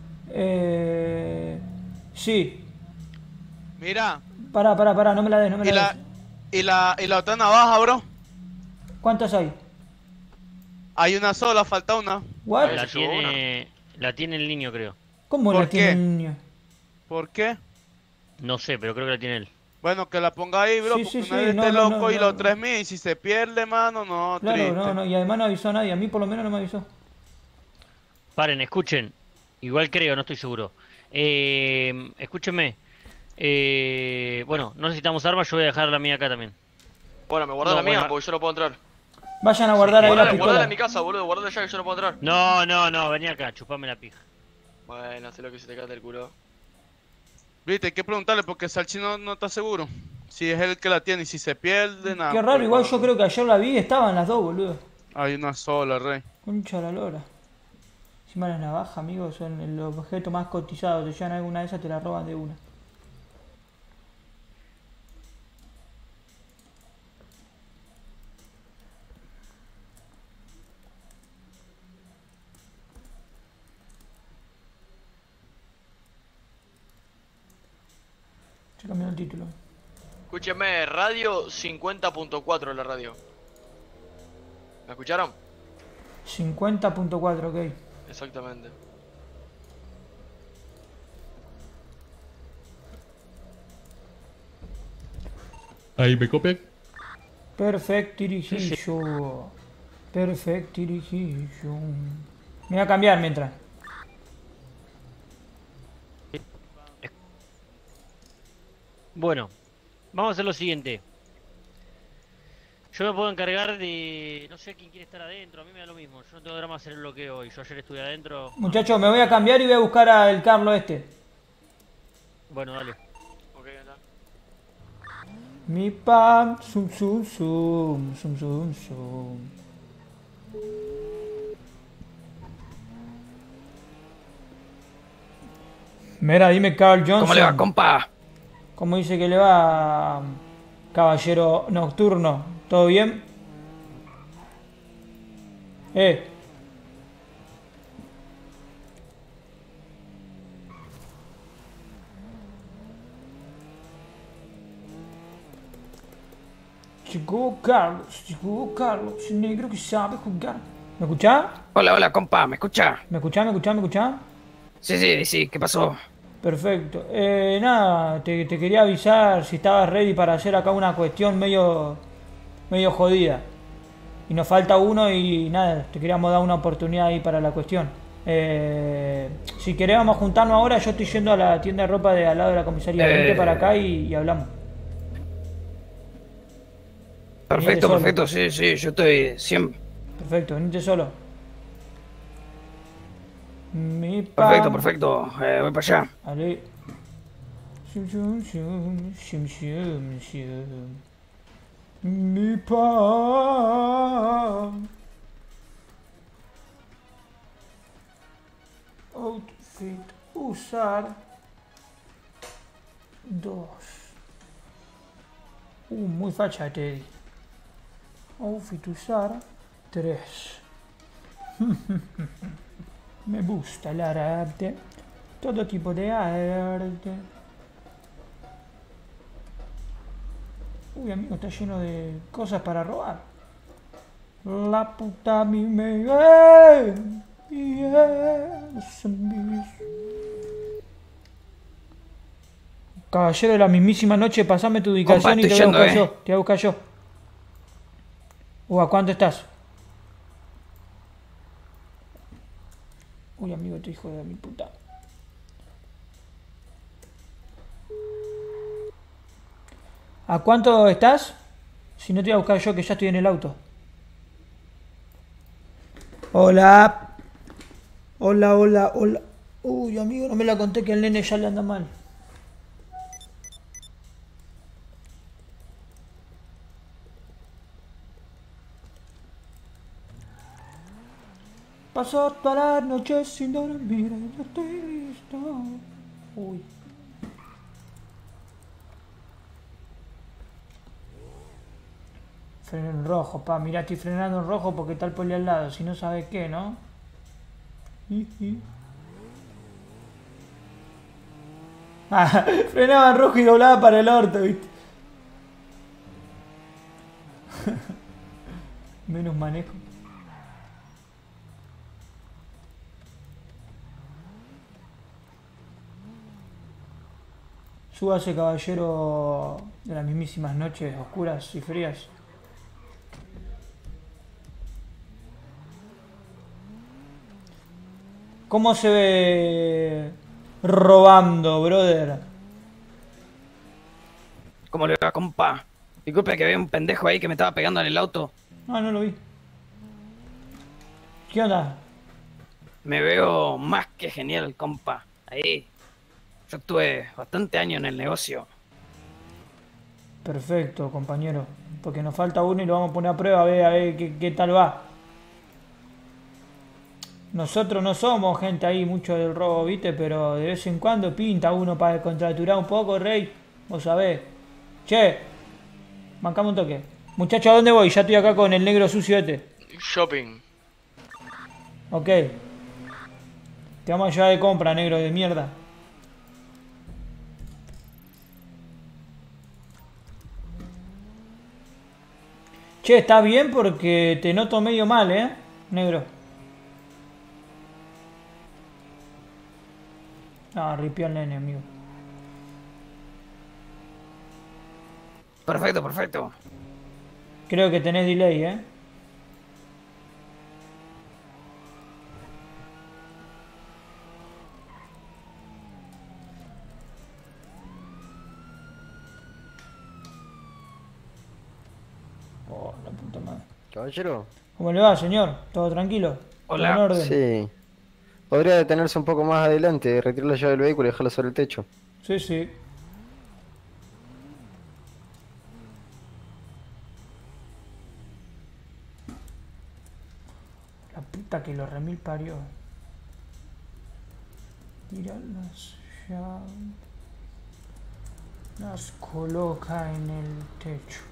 Sí. Mira, Pará, no me la des, no me y la des. la otra navaja, bro. ¿Cuántas hay? Hay una sola, falta una. ¿What? La tiene el niño, creo. ¿Cómo ¿Por la tiene qué? el niño? ¿Por qué? No sé, pero creo que la tiene él. Bueno, que la ponga ahí, bro, Sí, porque sí, nadie sí, esté no, loco no, y no. los 3000, y si se pierde, mano, no, Claro, triste. no, y además no avisó a nadie. A mí por lo menos no me avisó. Paren, escuchen. Igual creo, no estoy seguro. Escúchenme. Bueno, no necesitamos armas, yo voy a dejar la mía acá también. Bueno, me guardás No, la mía bueno. porque yo no puedo entrar. Vayan a guardar ahí la Guardala pistola. en mi casa, boludo, guardala ya que yo no puedo entrar. No, vení acá, chupame la pija. Bueno, haz lo que se te cante el culo. Viste, hay que preguntarle porque Salchi no está seguro. Si es él el que la tiene y si se pierde, nada. Qué raro, pues, igual bueno. yo creo que ayer la vi y estaban las dos, boludo. Hay una sola, rey. Concha la lora. Encima las navajas, amigos, son el objeto más cotizado. Te llevan alguna de esas, te la roban de una. Se cambió el título. Escúcheme, radio 50.4 la radio. ¿Me escucharon? 50.4, ok. Exactamente. Ahí me copian. Perfectirijillo. Perfectirijillo. Me voy a cambiar mientras. Bueno, vamos a hacer lo siguiente. Yo me puedo encargar de... No sé quién quiere estar adentro, a mí me da lo mismo. Yo no tengo drama hacer el bloqueo hoy. Yo ayer estuve adentro. Muchachos, me voy a cambiar y voy a buscar al Carlos este. Bueno, dale. Ok, anda. Mi pam, zum zum zum, zum zum zum. Mira, dime Carl Johnson. ¿Cómo le va, compa? ¿Cómo dice que le va, caballero nocturno? ¿Todo bien? Llegó Carlos, el negro que sabe jugar. ¿Me escuchás? Hola, hola, compa, ¿me escucha? ¿Me escuchás? Sí, ¿qué pasó? Perfecto. Nada, te quería avisar si estabas ready para hacer acá una cuestión medio jodida. Y nos falta uno y nada, te queríamos dar una oportunidad ahí para la cuestión. Si querés vamos a juntarnos ahora, yo estoy yendo a la tienda de ropa de al lado de la comisaría. Vente para acá y hablamos. Perfecto, sí, yo estoy siempre. Perfecto, venite solo. Perfecto, voy para allá. Vale. Mi pan. Outfit usar 2. Muy facha Teddy. Outfit usar 3. Me gusta el arte. Todo tipo de arte. Uy, amigo, está lleno de cosas para robar. La puta mi me... Caballero de la mismísima noche, pasame tu ubicación. Compa, y te voy a buscar yo. Te voy a buscar yo. ¿A cuánto estás? Uy, amigo, este hijo de mi puta. ¿A cuánto estás? Si no te voy a buscar yo, que ya estoy en el auto. Hola. Hola. Uy, amigo, no me la conté que al nene ya le anda mal. Pasó toda la noche sin dormir, ya estoy listo. Uy. Freno en rojo, pa. Mirá, estoy frenando en rojo porque está el poli al lado. Si no sabes qué, ¿no? Ah, frenaba en rojo y doblaba para el orto, ¿viste? Menos manejo. Súbase, caballero de las mismísimas noches oscuras y frías. ¿Cómo se ve robando, brother? ¿Cómo le va, compa? Disculpe que había un pendejo ahí que me estaba pegando en el auto. No lo vi. ¿Qué onda? Me veo más que genial, compa. Ahí. Yo estuve bastante años en el negocio. Perfecto, compañero. Porque nos falta uno y lo vamos a poner a prueba a ver qué tal va. Nosotros no somos gente ahí mucho del robo, ¿viste? Pero de vez en cuando pinta uno para contraturar un poco, rey. Vos sabés. Che, mancame un toque. Muchacho, ¿a dónde voy? Ya estoy acá con el negro sucio este. Shopping. Ok. Te vamos a llevar de compra, negro de mierda. Che, ¿estás bien? Porque te noto medio mal, negro. Ah, ripió el nene, amigo. Perfecto. Creo que tenés delay, Oh, la puta madre. Caballero. ¿Cómo le va, señor? ¿Todo tranquilo? Hola. ¿Todo en orden? Sí. Podría detenerse un poco más adelante, retirar la llave del vehículo y dejarla sobre el techo. Sí. La puta que lo remil parió. Tiralas Ya las coloca en el techo.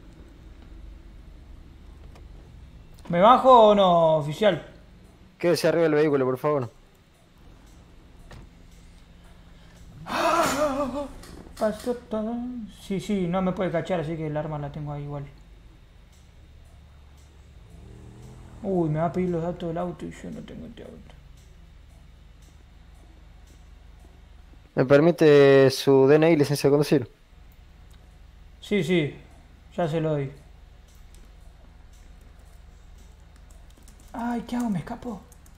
¿Me bajo o no, oficial? Quédese arriba del vehículo, por favor. Pasó todo. Sí, sí, no me puede cachar, así que el arma la tengo ahí igual. Uy, me va a pedir los datos del auto y yo no tengo este auto. ¿Me permite su DNI y licencia de conducir? Sí, sí, ya se lo doy. Ay, ¿qué hago? ¿Me escapo?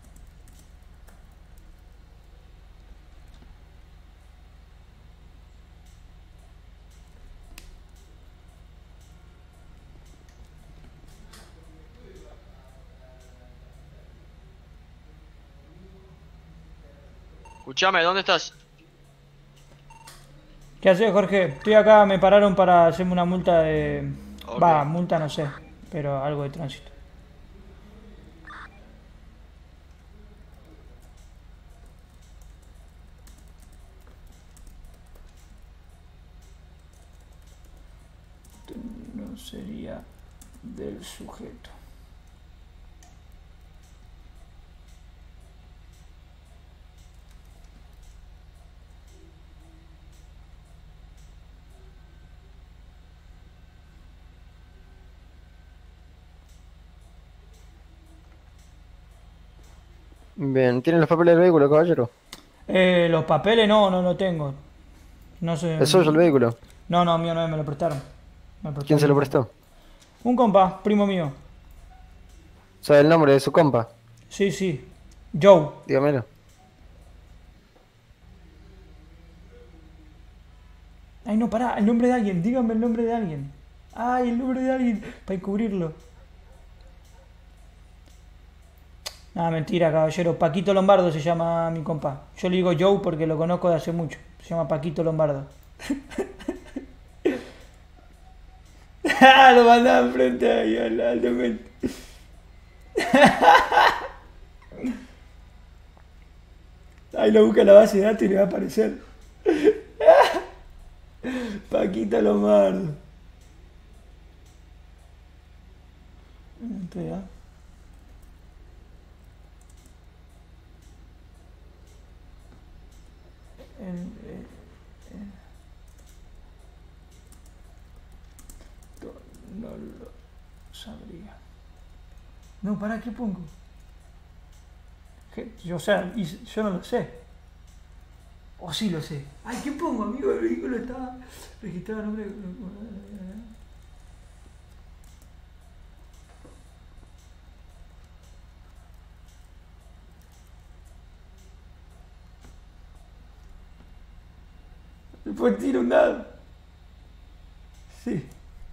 Escuchame, ¿dónde estás? ¿Qué haces, Jorge? Estoy acá, me pararon para hacerme una multa de... Ok. Va, multa no sé, pero algo de tránsito. No sería del sujeto. Bien, ¿tiene los papeles del vehículo, caballero? Los papeles no tengo. No sé. ¿Es suyo el vehículo? No, mío no, me lo prestaron. ¿Quién se lo prestó? Un compa, primo mío. ¿Sabe el nombre de su compa? Sí, sí. Joe. Dígamelo. Ay, no, pará, el nombre de alguien, dígame el nombre de alguien. Ay, el nombre de alguien, para encubrirlo. Ah, mentira, caballero. Paquito Lombardo se llama mi compa. Yo le digo Joe porque lo conozco de hace mucho. Se llama Paquito Lombardo. Lo mandaba enfrente ahí al demente. Ahí lo busca en la base de datos y le va a aparecer. Paquito Lombardo. Espera. No lo sabría. No, ¿para qué pongo? O sea, yo no lo sé. O sí lo sé. Ay, ¿qué pongo, amigo? El vehículo estaba registrado a nombre de... Después tiro un dado. Sí.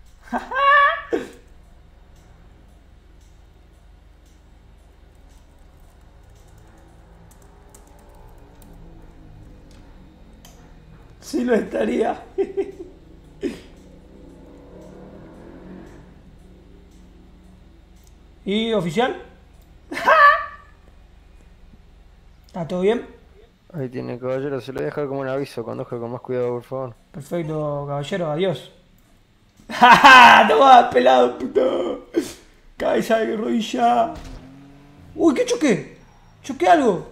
Sí lo estaría. ¿Y oficial? ¿Está todo bien? Ahí tiene, caballero. Se lo voy a dejar como un aviso. Conduzca con más cuidado, por favor. Perfecto, caballero. Adiós. ¡Ja! ¡Toma, pelado, puto! Cabeza de rodilla. ¡Uy, qué choqué! ¡Choqué algo!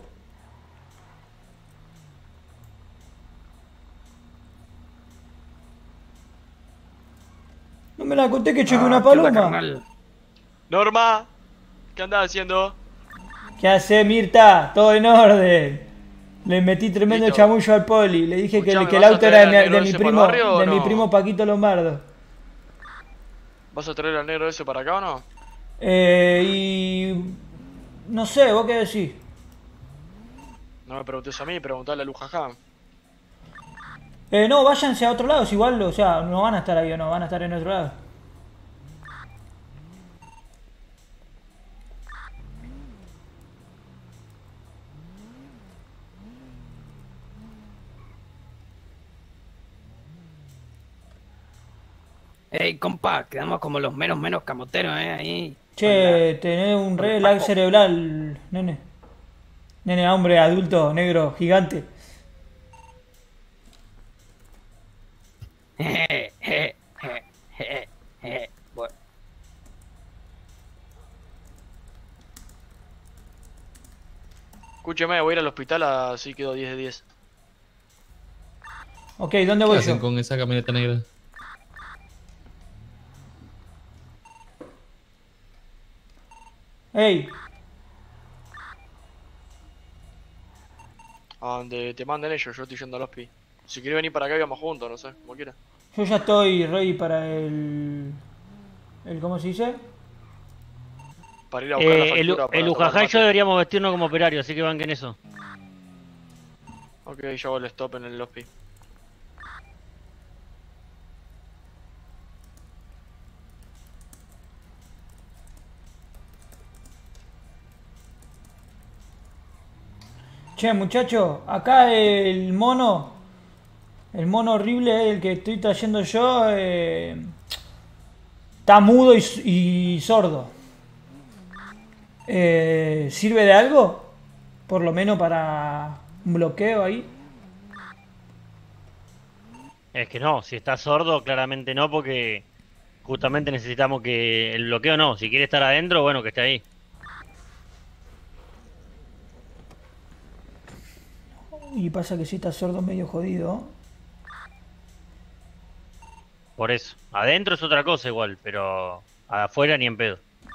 No me la conté que choqué una paloma. Norma, ¿qué andas haciendo? ¿Qué hace, Mirta? Todo en orden. Le metí tremendo Listo. chamullo al poli. Le dije que Escuchame, el ¿vas a auto traer era al negro de mi ese por el primo, barrio o de mi no? primo Paquito Lombardo. ¿Vas a traer al negro ese para acá o no? Y... No sé, ¿vos qué decís? No me preguntes a mí, preguntale a Lujajá. No, váyanse a otro lado, si igual, o sea, no van a estar ahí o no, van a estar en otro lado. Ey, compa, quedamos como los menos camoteros, ahí. Che, tenés un re lag cerebral, nene. Nene, hombre, adulto, negro, gigante. Bueno, Escúcheme, voy a ir al hospital, así quedo 10 de 10. Ok, ¿dónde ¿Qué voy hacen yo? con esa camioneta negra? Ey, A donde te manden ellos, yo estoy yendo al hospi. Si querés venir para acá, vamos juntos, no sé, como quieras. yo ya estoy ready para ¿cómo se dice? Para ir a buscar la factura para El tomar Ujajá y mate. yo deberíamos vestirnos como operarios, así que banquen eso. Ok, yo hago el stop en el hospi. Che, muchacho, acá el mono horrible, el que estoy trayendo yo, está mudo y sordo. ¿Sirve de algo? Por lo menos para un bloqueo ahí. Es que no, si está sordo, claramente no, porque justamente necesitamos que el bloqueo no. Si quiere estar adentro, bueno, que esté ahí. Y pasa que si está sordo medio jodido. Por eso. Adentro es otra cosa igual, pero afuera ni en pedo.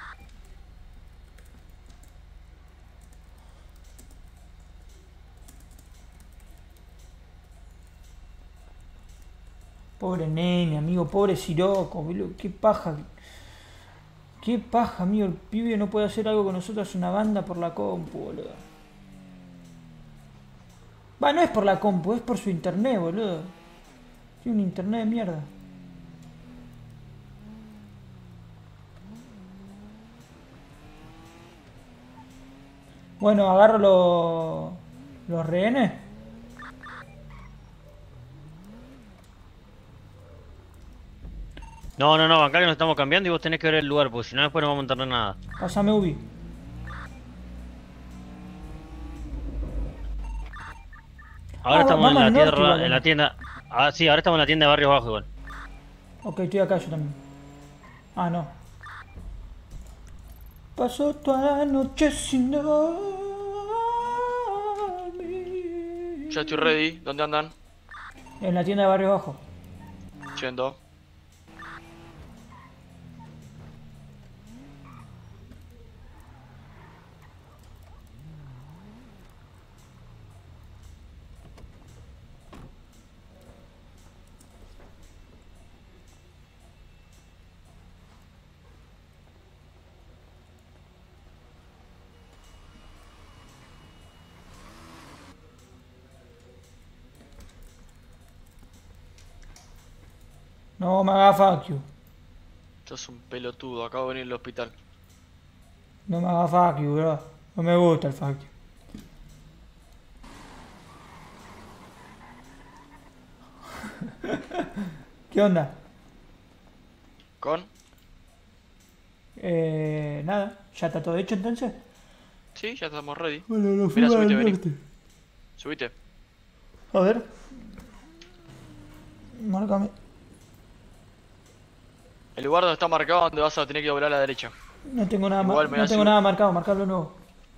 Pobre nene, amigo, pobre Siroco, boludo, qué paja. Qué paja, amigo, el pibe no puede hacer algo con nosotros, una banda por la compu, boludo. Va, no es por la compu, es por su internet, boludo. Tiene un internet de mierda. Bueno, agarro los rehenes. No, acá que nos estamos cambiando y vos tenés que ver el lugar, porque si no después no vamos a entender nada. Pásame Ubi. Ahora estamos vamos en al la norte tierra, igual, en ¿no? la tienda. Ah, sí, ahora estamos en la tienda de Barrios Bajos igual. Ok, estoy acá yo también. Ah, no. Pasó toda la noche sin dormir. Ya estoy ready, ¿dónde andan? En la tienda de Barrio Bajo. Yendo. No me hagas fuck you. Sos un pelotudo, acabo de venir al hospital. No me hagas fuck you, bro. No me gusta el fuck you. ¿Qué onda? ¿Con? Nada. ¿Ya está todo hecho entonces? Sí, ya estamos ready. Bueno, nos Mira, fuimos subite, al vení. norte. Subite. A ver. Márcame. El lugar donde está marcado donde vas a tener que doblar a la derecha. No tengo nada, Igual me no hace tengo un- nada marcado, marcarlo nuevo.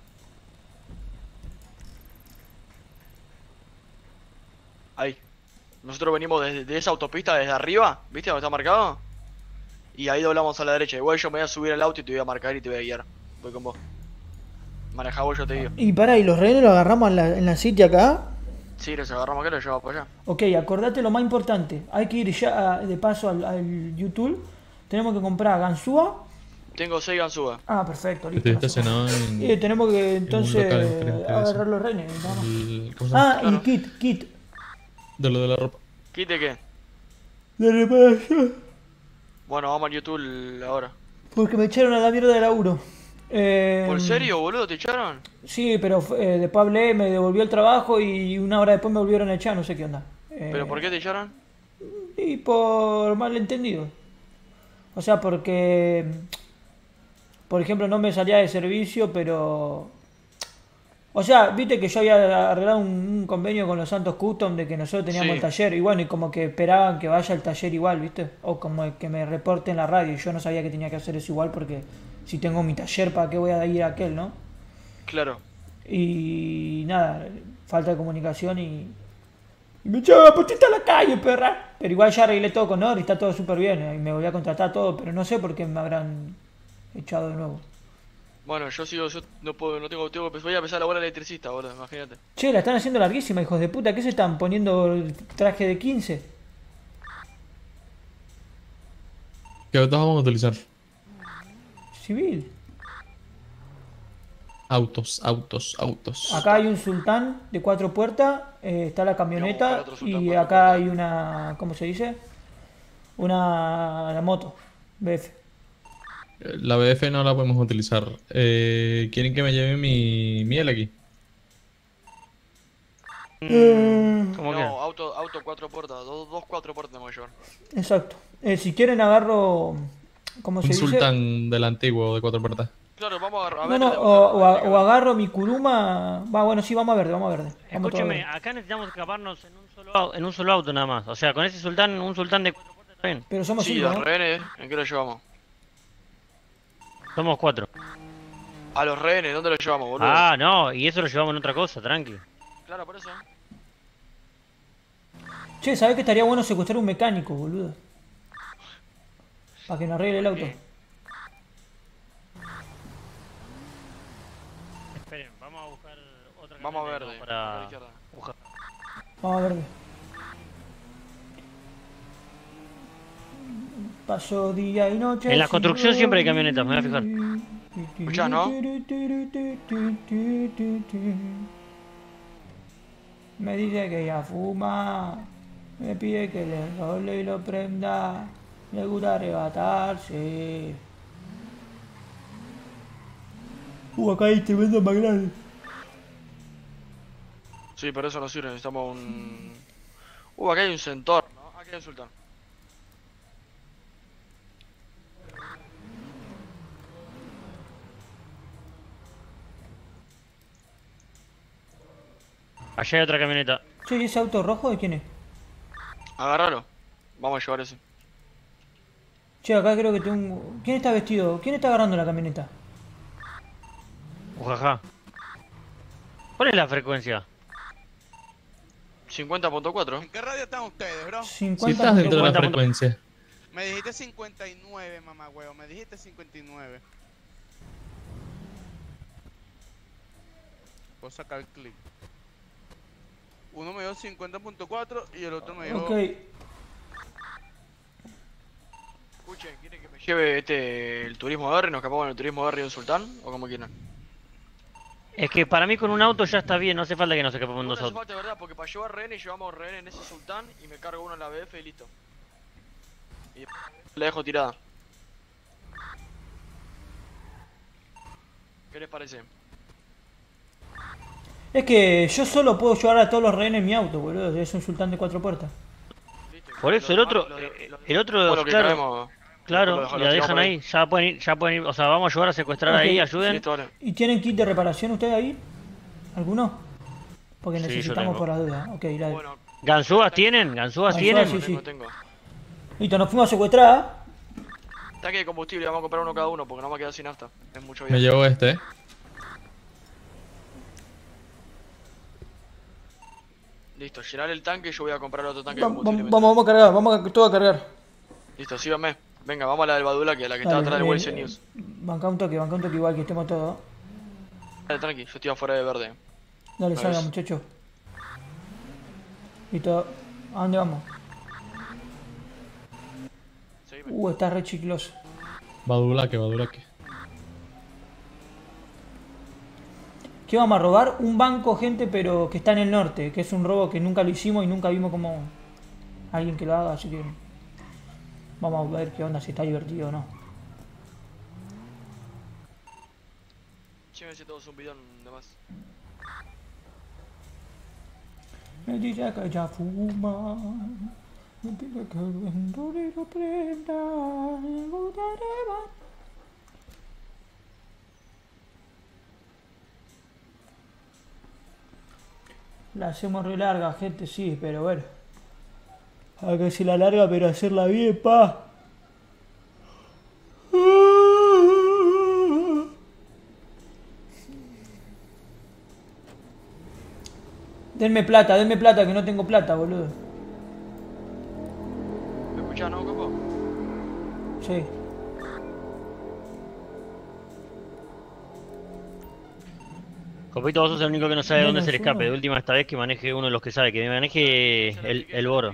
Ahí. Nosotros venimos de esa autopista desde arriba, ¿viste donde está marcado? Y ahí doblamos a la derecha. Igual yo me voy a subir al auto y te voy a marcar y te voy a guiar. Voy con vos. Manejá vos, yo te digo. Y pará, ¿y los rehenes los agarramos en la City acá? Sí, los agarramos acá y los llevamos para allá. Ok, acordate lo más importante. Hay que ir ya de paso al YouTube. Tenemos que comprar ganzúa. Tengo 6 ganzúas. Ah, perfecto, listo. Estoy no sé estacionado cómo. en. Tenemos que entonces local enfrente de agarrar eso. los rehenes. nada más. ¿Cómo se llama? Ah, Claro. y kit. De lo de la ropa. ¿Quite qué? De reparación. Bueno, vamos al YouTube ahora. Porque me echaron a la mierda de laburo. ¿Por serio, boludo? ¿Te echaron? Sí, pero después hablé, me devolvió el trabajo y una hora después me volvieron a echar, no sé qué onda. ¿Pero por qué te echaron? Y por malentendido. O sea, porque, por ejemplo, no me salía de servicio, pero O sea, viste que yo había arreglado un convenio con los Santos Custom de que nosotros teníamos Sí. el taller y bueno, y como que esperaban que vaya al taller igual, viste, o como que me reporte en la radio y yo no sabía que tenía que hacer eso igual porque si tengo mi taller, ¿para qué voy a ir a aquel, no? Claro. Y nada, falta de comunicación y me echaba putita a la calle, perra. Pero igual ya arreglé todo con Nori, está todo súper bien y me volví a contratar todo, pero no sé por qué me habrán echado de nuevo. Bueno, yo no puedo, voy a empezar a laburar electricista, boludo, imagínate. Che, la están haciendo larguísima, hijos de puta. ¿Qué se están poniendo el traje de 15? ¿Qué autos vamos a utilizar? Civil. Autos. Acá hay un Sultán de 4 puertas, está la camioneta otro Sultán y 4 acá hay una, ¿cómo se dice? La moto, BF. La BF no la podemos utilizar. ¿Quieren que me lleve mi miel aquí? ¿Cómo que? No, auto 4 puertas, dos 4 puertas tenemos que llevar. Exacto. Si quieren agarro, ¿cómo se Un dice? Sultán del antiguo de 4 puertas. Claro, vamos a agarrar. No, no, o agarro mi Kuruma. Va, bueno, sí, vamos a verde, vamos a verde. Vamos todo Escúcheme, verde. acá necesitamos escaparnos en un solo auto nada más. O sea, con ese Sultán, un Sultán de 4 puertas está bien. Pero somos Sí, 5, los ¿no? rehenes, ¿en qué los llevamos? Somos 4. A los rehenes, ¿dónde los llevamos, boludo? Ah, no, y eso lo llevamos en otra cosa, tranqui. Claro, por eso. Che, ¿sabés que estaría bueno secuestrar un mecánico, boludo? Para que nos arregle el auto. Esperen, vamos a buscar otra Vamos a camioneta verde, para a la izquierda. buscar. Vamos a verde. Pasó día y noche. En la sin construcción siempre hay dormir. camionetas, me voy a fijar. Escuchás, ¿no? Me dice que ella fuma, me pide que le role y lo prenda, le gusta arrebatarse. Acá hay tremendo más grande. Sí, pero eso no sirve, necesitamos un... acá hay un Centaur, ¿no? Aquí hay un Sultán. Allá hay otra camioneta. Che, ¿y ese auto rojo de quién es? Agárralo. Vamos a llevar ese. Che, acá creo que tengo... ¿Quién está vestido? ¿Quién está agarrando la camioneta? Ujaja. ¿Cuál es la frecuencia? 50.4. ¿En qué radio están ustedes, bro? 50. Si estás dentro de la 50. frecuencia. Me dijiste 59, mamá huevo. Me dijiste 59. Voy a sacar el clip. Uno me dio 50.4 y el otro me dio... Ok. Escuchen, ¿quieren que me lleve el turismo R? ¿Nos escapamos en el turismo R y un Sultán? ¿O como quieran? Es que para mí con un auto ya está bien, no hace falta que nos escapemos en No dos hace autos. falta, ¿verdad? Porque para llevar rehenes llevamos rehenes en ese Sultán y me cargo uno en la BF y listo. Y la dejo tirada. ¿Qué les parece? Es que yo solo puedo llevar a todos los rehenes en mi auto, boludo. Es un Sultán de 4 puertas. ¿Listo? Por eso el otro, Bueno, que claro, caemos, claro, lo la tiramos dejan por ahí, ya pueden ir, o sea, vamos a ayudar a secuestrar Ok. ahí, ayuden. Listo, vale. ¿Y tienen kit de reparación ustedes ahí? ¿Alguno? Porque Sí, yo necesitamos tengo. por las dudas. Ok, dale. Bueno, ¿Ganzúas tienen? ¿Ganzúas Ganzúas, tienen? sí, sí. tengo. Listo, nos fuimos a secuestrar. Tanque de combustible, vamos a comprar uno cada uno porque no me queda sin nafta. Es mucho Me bien. llevo este. Listo, llenar el tanque y yo voy a comprar otro tanque de combustible. Vamos a cargar, vamos todo a cargar. Listo, síganme. Venga, vamos a la del Badula, que es la que está Dale, atrás del Wilson News. Banca un toque igual que estemos todos. Dale, tranqui, yo estoy afuera de verde. Dale, Dale. salga, muchachos. Listo. ¿A dónde vamos? Seguime. Está re chicloso. Badulaque. ¿Qué vamos a robar? Un banco, gente, pero que está en el norte. Que es un robo que nunca lo hicimos y nunca vimos como alguien que lo haga, así que... Vamos a ver qué onda, si está divertido o no. Llévense todos un bidón de más. Me dice que ya fuma. Me pide que el vendedor prenda. La hacemos re larga, gente, sí, pero bueno. Hay que hacer la larga, pero hacerla bien, pa. Denme plata, que no tengo plata, boludo. ¿Me escuchás, no, Coco? Sí. Copito, vos sos el único que no sabe dónde Menos se le escape. uno. De última esta vez que maneje uno de los que sabe, que maneje el Boro.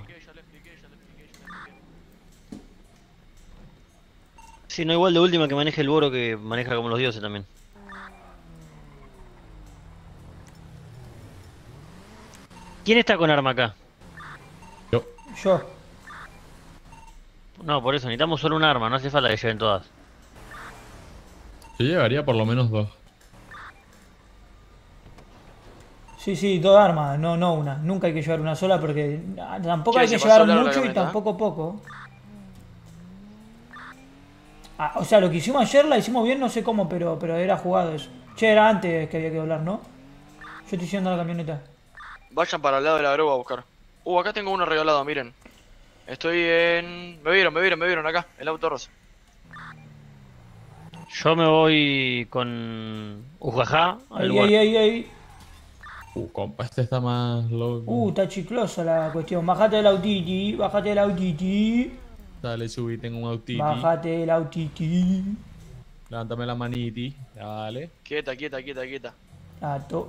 Sí, no igual de última que maneje el Boro, que maneja como los dioses también. ¿Quién está con arma acá? Yo. No, por eso, necesitamos solo un arma, no hace falta que lleven todas. Yo llevaría por lo menos 2. Sí, 2 armas, no una. Nunca hay que llevar una sola porque tampoco Che, hay que se pasó llevar larga la mucho y camioneta, tampoco poco. Ah, o sea, lo que hicimos ayer la hicimos bien, no sé cómo, pero era jugado eso. Che, era antes que había que doblar, ¿no? Yo estoy yendo a la camioneta. Vayan para el lado de la grúa a buscar. Acá tengo uno regalado, miren. Estoy en... Me vieron acá, el auto rosa. Yo me voy con Ujajá al lugar. Ahí. Compa, este está más loco. Está chiclosa la cuestión. Bájate del autiti. Dale, subí, tengo un autiti. Bájate del autiti. Levántame la maniti. Dale. Quieta. Tato.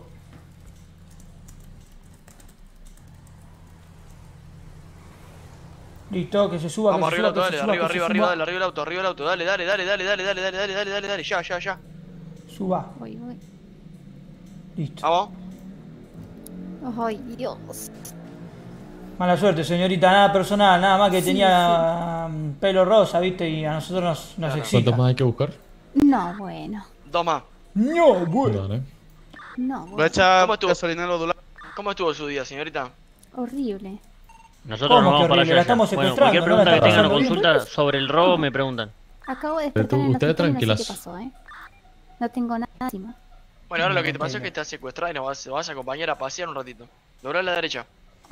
Listo, que se suba, Vamos, que se arriba suba, el auto, que se dale, suba, que se arriba suba. el auto, dale, ya. Suba. Voy. Listo. Vamos. Ay, Dios. Mala suerte, señorita, nada personal, nada más que Sí, tenía pelo rosa, ¿viste? Y a nosotros nos Claro. excita. ¿Cuántos más hay que buscar? No, bueno. 2 más. No, bueno. Dale. No, Voy a bueno. echar ¿Cómo estuvo? gasolina en los dólares. ¿Cómo estuvo su día, señorita? Horrible. Nosotros ¿Cómo nos que vamos para horrible? allá. La estamos Bueno, secuestrando, cualquier ¿no? pregunta La que está tengan o pasando bien. consulta sobre el robo me preguntan. Acabo de despertar en el Ustedes hospital y no sé tranquilas. qué pasó, ¿eh? No tengo nada encima. Bueno, ahora lo que te pasa es que estás secuestrada y nos vas a acompañar a pasear un ratito. Doblar a la derecha.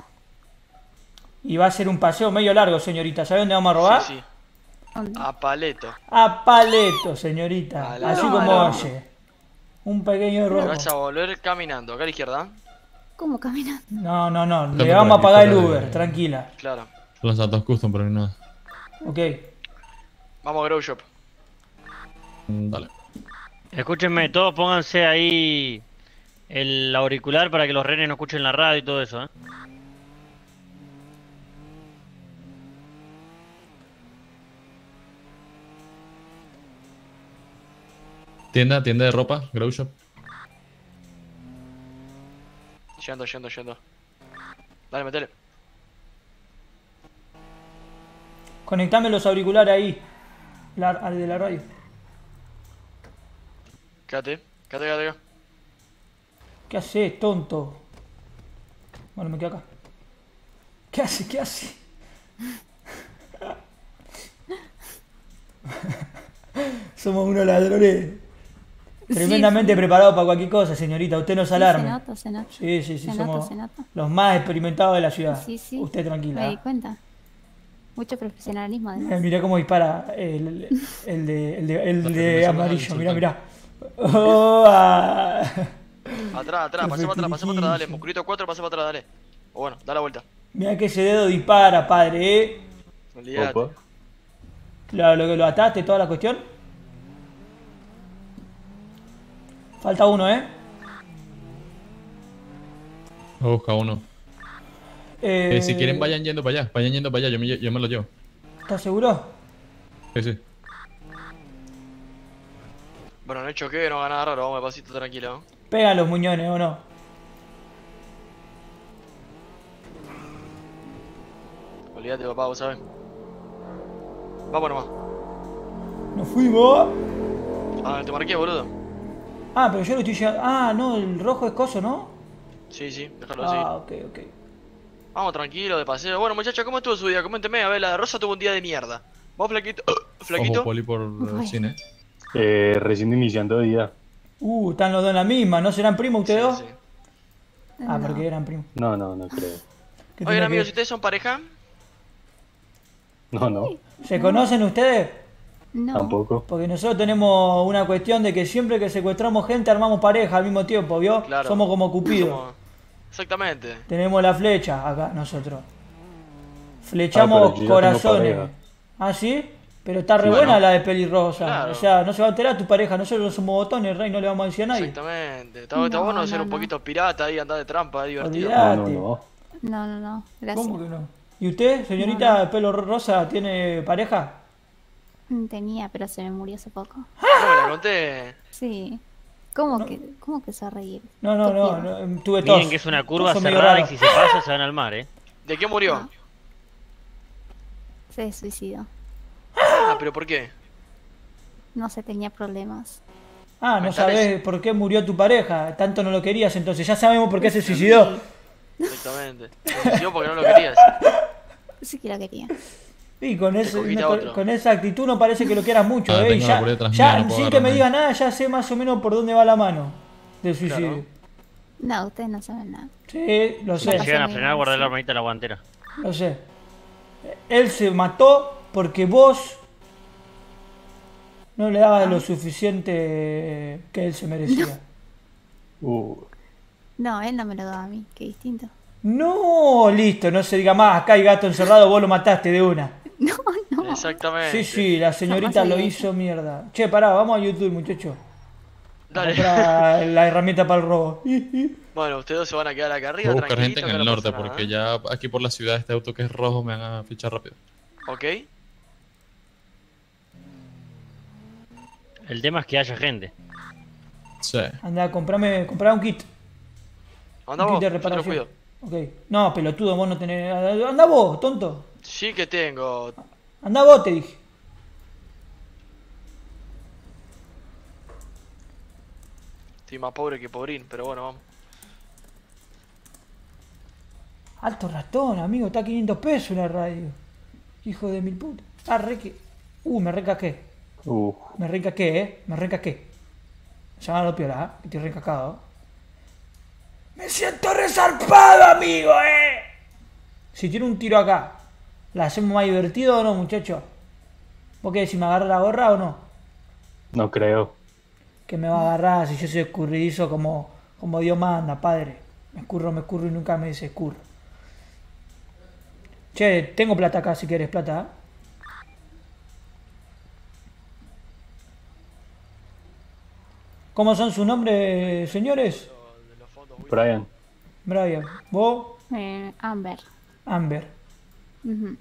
Y va a ser un paseo medio largo, señorita. ¿Sabe dónde vamos a robar? Sí. ¿Dónde? A paleto. A paleto, señorita. A la Así lora. como No. oye. Un pequeño Te robo. vas a volver caminando, acá a la izquierda. ¿Cómo caminando? No. Le Estamos vamos a por pagar aquí, el fuera de- Uber, tranquila. Claro. Los datos custom, pero no nada. Ok. Vamos a Grow Shop. Dale. Escúchenme, todos pónganse ahí el auricular para que los renes no escuchen la radio y todo eso, ¿eh? Tienda de ropa, Grow Shop. Yendo. Dale, metele. Conectame los auriculares ahí. Al de la radio. Quédate. ¿Qué haces, tonto? Bueno, me quedo acá. ¿Qué hace? Somos unos ladrones. Tremendamente preparados para cualquier cosa, señorita. Usted no se alarme. Se nota. Sí, Se somos nota. los más experimentados de la ciudad. Sí. Usted tranquila. Me di cuenta. Mucho profesionalismo, además. Mirá cómo dispara el de Está amarillo. firme, Mirá. Oh, ah. Atrás, pasa para atrás, dale. Musculito 4, pasa para atrás, dale. O bueno, da la vuelta. Mirá que ese dedo dispara, padre, ¿eh? Olvídate. Opa. Lo que lo ataste, toda la cuestión. Falta uno, ¿eh? Voy a buscar uno. Si quieren vayan yendo para allá, yo me lo llevo. ¿Estás seguro? Sí. Bueno, no he hecho que no haga nada raro, vamos de pasito tranquilo. Pegan los muñones, ¿o no? Olvídate, papá, vos sabés. Vamos nomás. Nos fuimos. Te marqué, boludo. Ah, pero yo lo estoy llevando. Ah, no, el rojo es coso, ¿no? Sí, déjalo así. Ah, ok. Vamos tranquilo, de paseo. Bueno, muchachos, ¿cómo estuvo su día? Coménteme, a ver, la de Rosa tuvo un día de mierda. ¿Vos, flaquito? ¿Flaquito? Ojo, Poli por el cine. Recién iniciando día. Están los dos en la misma. ¿No serán primos ustedes dos? Sí. Ah, porque eran primos. No, no, no creo. ¿Qué Oigan, tiene amigos, que- ¿ustedes son pareja? No, no, ¿Se conocen ustedes? No. tampoco. Porque nosotros tenemos una cuestión de que siempre que secuestramos gente armamos pareja al mismo tiempo, ¿vio? Claro. Somos como Cupido. Somos- Exactamente. Tenemos la flecha acá nosotros. Flechamos pero yo ya tengo corazones. pareja. ¿Ah, sí? Pero está re Sí, buena bueno. la de pelirrosa. Claro. O sea, no se va a enterar tu pareja. Nosotros no somos botones, rey, no le vamos a decir a nadie. Exactamente. Está bueno ser un poquito pirata ahí, andar de trampa, es divertido. Olvidate. No, no, no. Gracias. ¿Cómo que no? ¿Y usted, señorita de pelo rosa, tiene pareja? Tenía, pero se me murió hace poco. No me la conté. Sí. ¿Cómo que se va a reír? No, no, ¿Qué no, pierdo? no, tuve tos. Miren que es una curva Tos medio cerrada y raro. si se pasa se van al mar, ¿De qué murió? Se suicidó. Ah, pero ¿por qué? No se tenía problemas. Ah, no Mentales. sabés por qué murió tu pareja. Tanto no lo querías, entonces ya sabemos por qué se suicidó. Exactamente. Se suicidó porque no lo querías. Sí que lo quería. Y con, cogiste a otro. con esa actitud no parece que lo quieras mucho, Ah, ¿eh? Y tengo la ya, boleta ya, mía, no puedo sin que me agarrarme. digas nada, ya sé más o menos por dónde va la mano del suicidio. No, ustedes no saben nada. Sí, lo Si sé. llegan a frenar, guardar la armadita en la guantera. Lo sé. Él se mató porque vos no le dabas lo suficiente que él se merecía. No, él no me lo daba a mí. Qué distinto. No, listo, no se diga más. Acá hay gato encerrado, vos lo mataste de una. Exactamente. Sí, sí, la señorita Jamás lo haría hizo mierda. Che, pará, vamos a YouTube, muchacho. Dale. Comprar la herramienta para el robo. Bueno, ustedes dos se van a quedar acá Voy arriba, a buscar gente tranquilitos, en que el no norte pasa nada, porque ya aquí por la ciudad este auto que es rojo me van a fichar rápido. ¿Ok? El tema es que haya gente. Sí. Anda, comprame un kit. Anda Un vos, kit de yo te lo reparación. cuido. Ok. No, pelotudo, vos no tenés. Anda vos, tonto. Sí que tengo. Anda vos, te dije. Estoy más pobre que pobrín, pero bueno, vamos. Alto ratón, amigo, está a 500 pesos la radio. Hijo de mil putas. Ah, re que. Me recasqué. Me recasqué, me recasqué. Llámalo a piola, que estoy recascado. Me siento resarpado, amigo, Si tiene un tiro acá, ¿la hacemos más divertido o no, muchacho? ¿Vos qué decís, me agarra la gorra o no? No creo. Que me va a agarrar si yo soy escurridizo como Dios manda, padre. Me escurro y nunca me dice escurro. Che, tengo plata acá si quieres plata. ¿Eh? ¿Cómo son sus nombres, señores? Brian. Brian. ¿Vos? Amber. Amber. Ujú.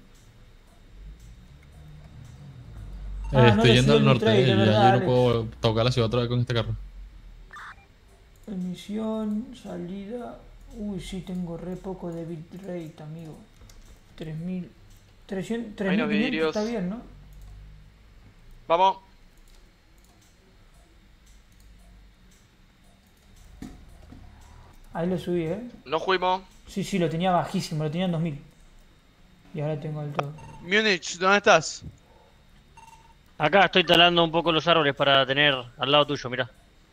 Ah, no Estoy le yendo subió al el norte bitrate, y ya ¿verdad? yo no Dale. puedo tocar la ciudad otra vez con este carro. Emisión, salida. Uy, sí, tengo re poco de bitrate, amigo. 3000. 300, Ahí los 3500 vidrios. está bien, ¿no? Vamos. Ahí lo subí, No fuimos. Sí, sí, lo tenía bajísimo, lo tenía en 2000. Y ahora tengo el todo. Múnich, ¿dónde estás? Acá estoy talando un poco los árboles para tener al lado tuyo, mira.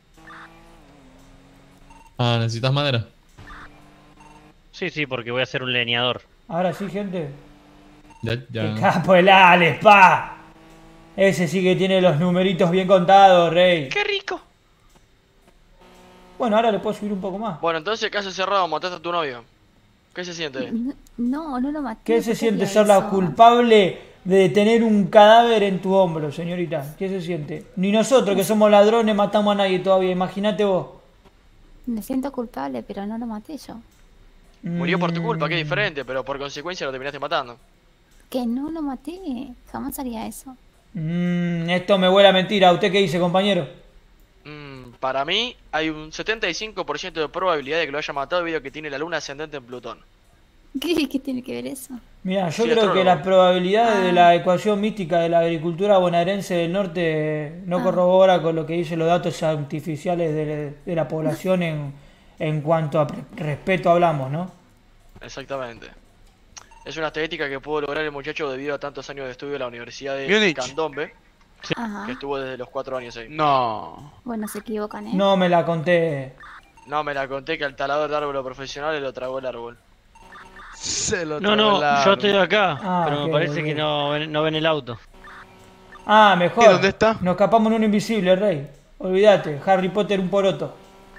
Ah, ¿necesitas madera? Sí, sí, porque voy a hacer un leñador. Ahora sí, gente. Ya. ¡Qué capo el Alex, pa! Ese sí que tiene los numeritos bien contados, rey. ¡Qué rico! Bueno, ahora le puedo subir un poco más. Bueno, entonces caso cerrado, mataste a tu novio. ¿Qué se siente? No, no lo maté. ¿Qué se ¿por siente haría ser la eso? culpable de tener un cadáver en tu hombro, señorita? ¿Qué se siente? Ni nosotros, que somos ladrones, matamos a nadie todavía. Imagínate vos. Me siento culpable, pero no lo maté yo. Murió por tu culpa, que es Mm. diferente, pero por consecuencia lo terminaste matando. Que no lo maté. Jamás haría eso. Esto me huele a mentira. ¿Usted qué dice, compañero? Para mí, hay un 75% de probabilidad de que lo haya matado debido a que tiene la luna ascendente en Plutón. ¿Qué tiene que ver eso? Mira, yo Sí, creo que astrólogo. las probabilidades de la ecuación mística de la agricultura bonaerense del norte no corrobora con lo que dicen los datos artificiales de la población en cuanto a respeto hablamos, ¿no? Exactamente. Es una estadística que pudo lograr el muchacho debido a tantos años de estudio en la Universidad de Múnich. Candombe, Ajá. que estuvo desde los 4 años ahí. No. Bueno, se equivocan, ¿eh? No me la conté. No, me la conté que al talador de árbol profesional le lo tragó el árbol. Se lo No, tragó el no, yo estoy árbol. acá, Ah, pero ok, me parece ok. que no ven el auto. Ah, mejor. ¿Y dónde está? Nos escapamos en un invisible, Rey. Olvídate, Harry Potter un poroto.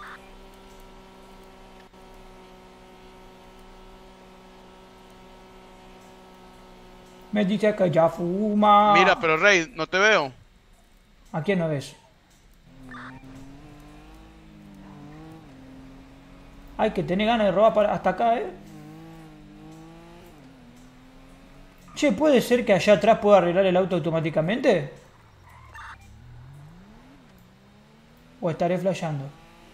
Me dice que ya fuma. Mira, pero Rey, no te veo. ¿A quién no ves? Ay, que tenés ganas de robar hasta acá, Che, ¿puede ser que allá atrás pueda arreglar el auto automáticamente? ¿O estaré flasheando?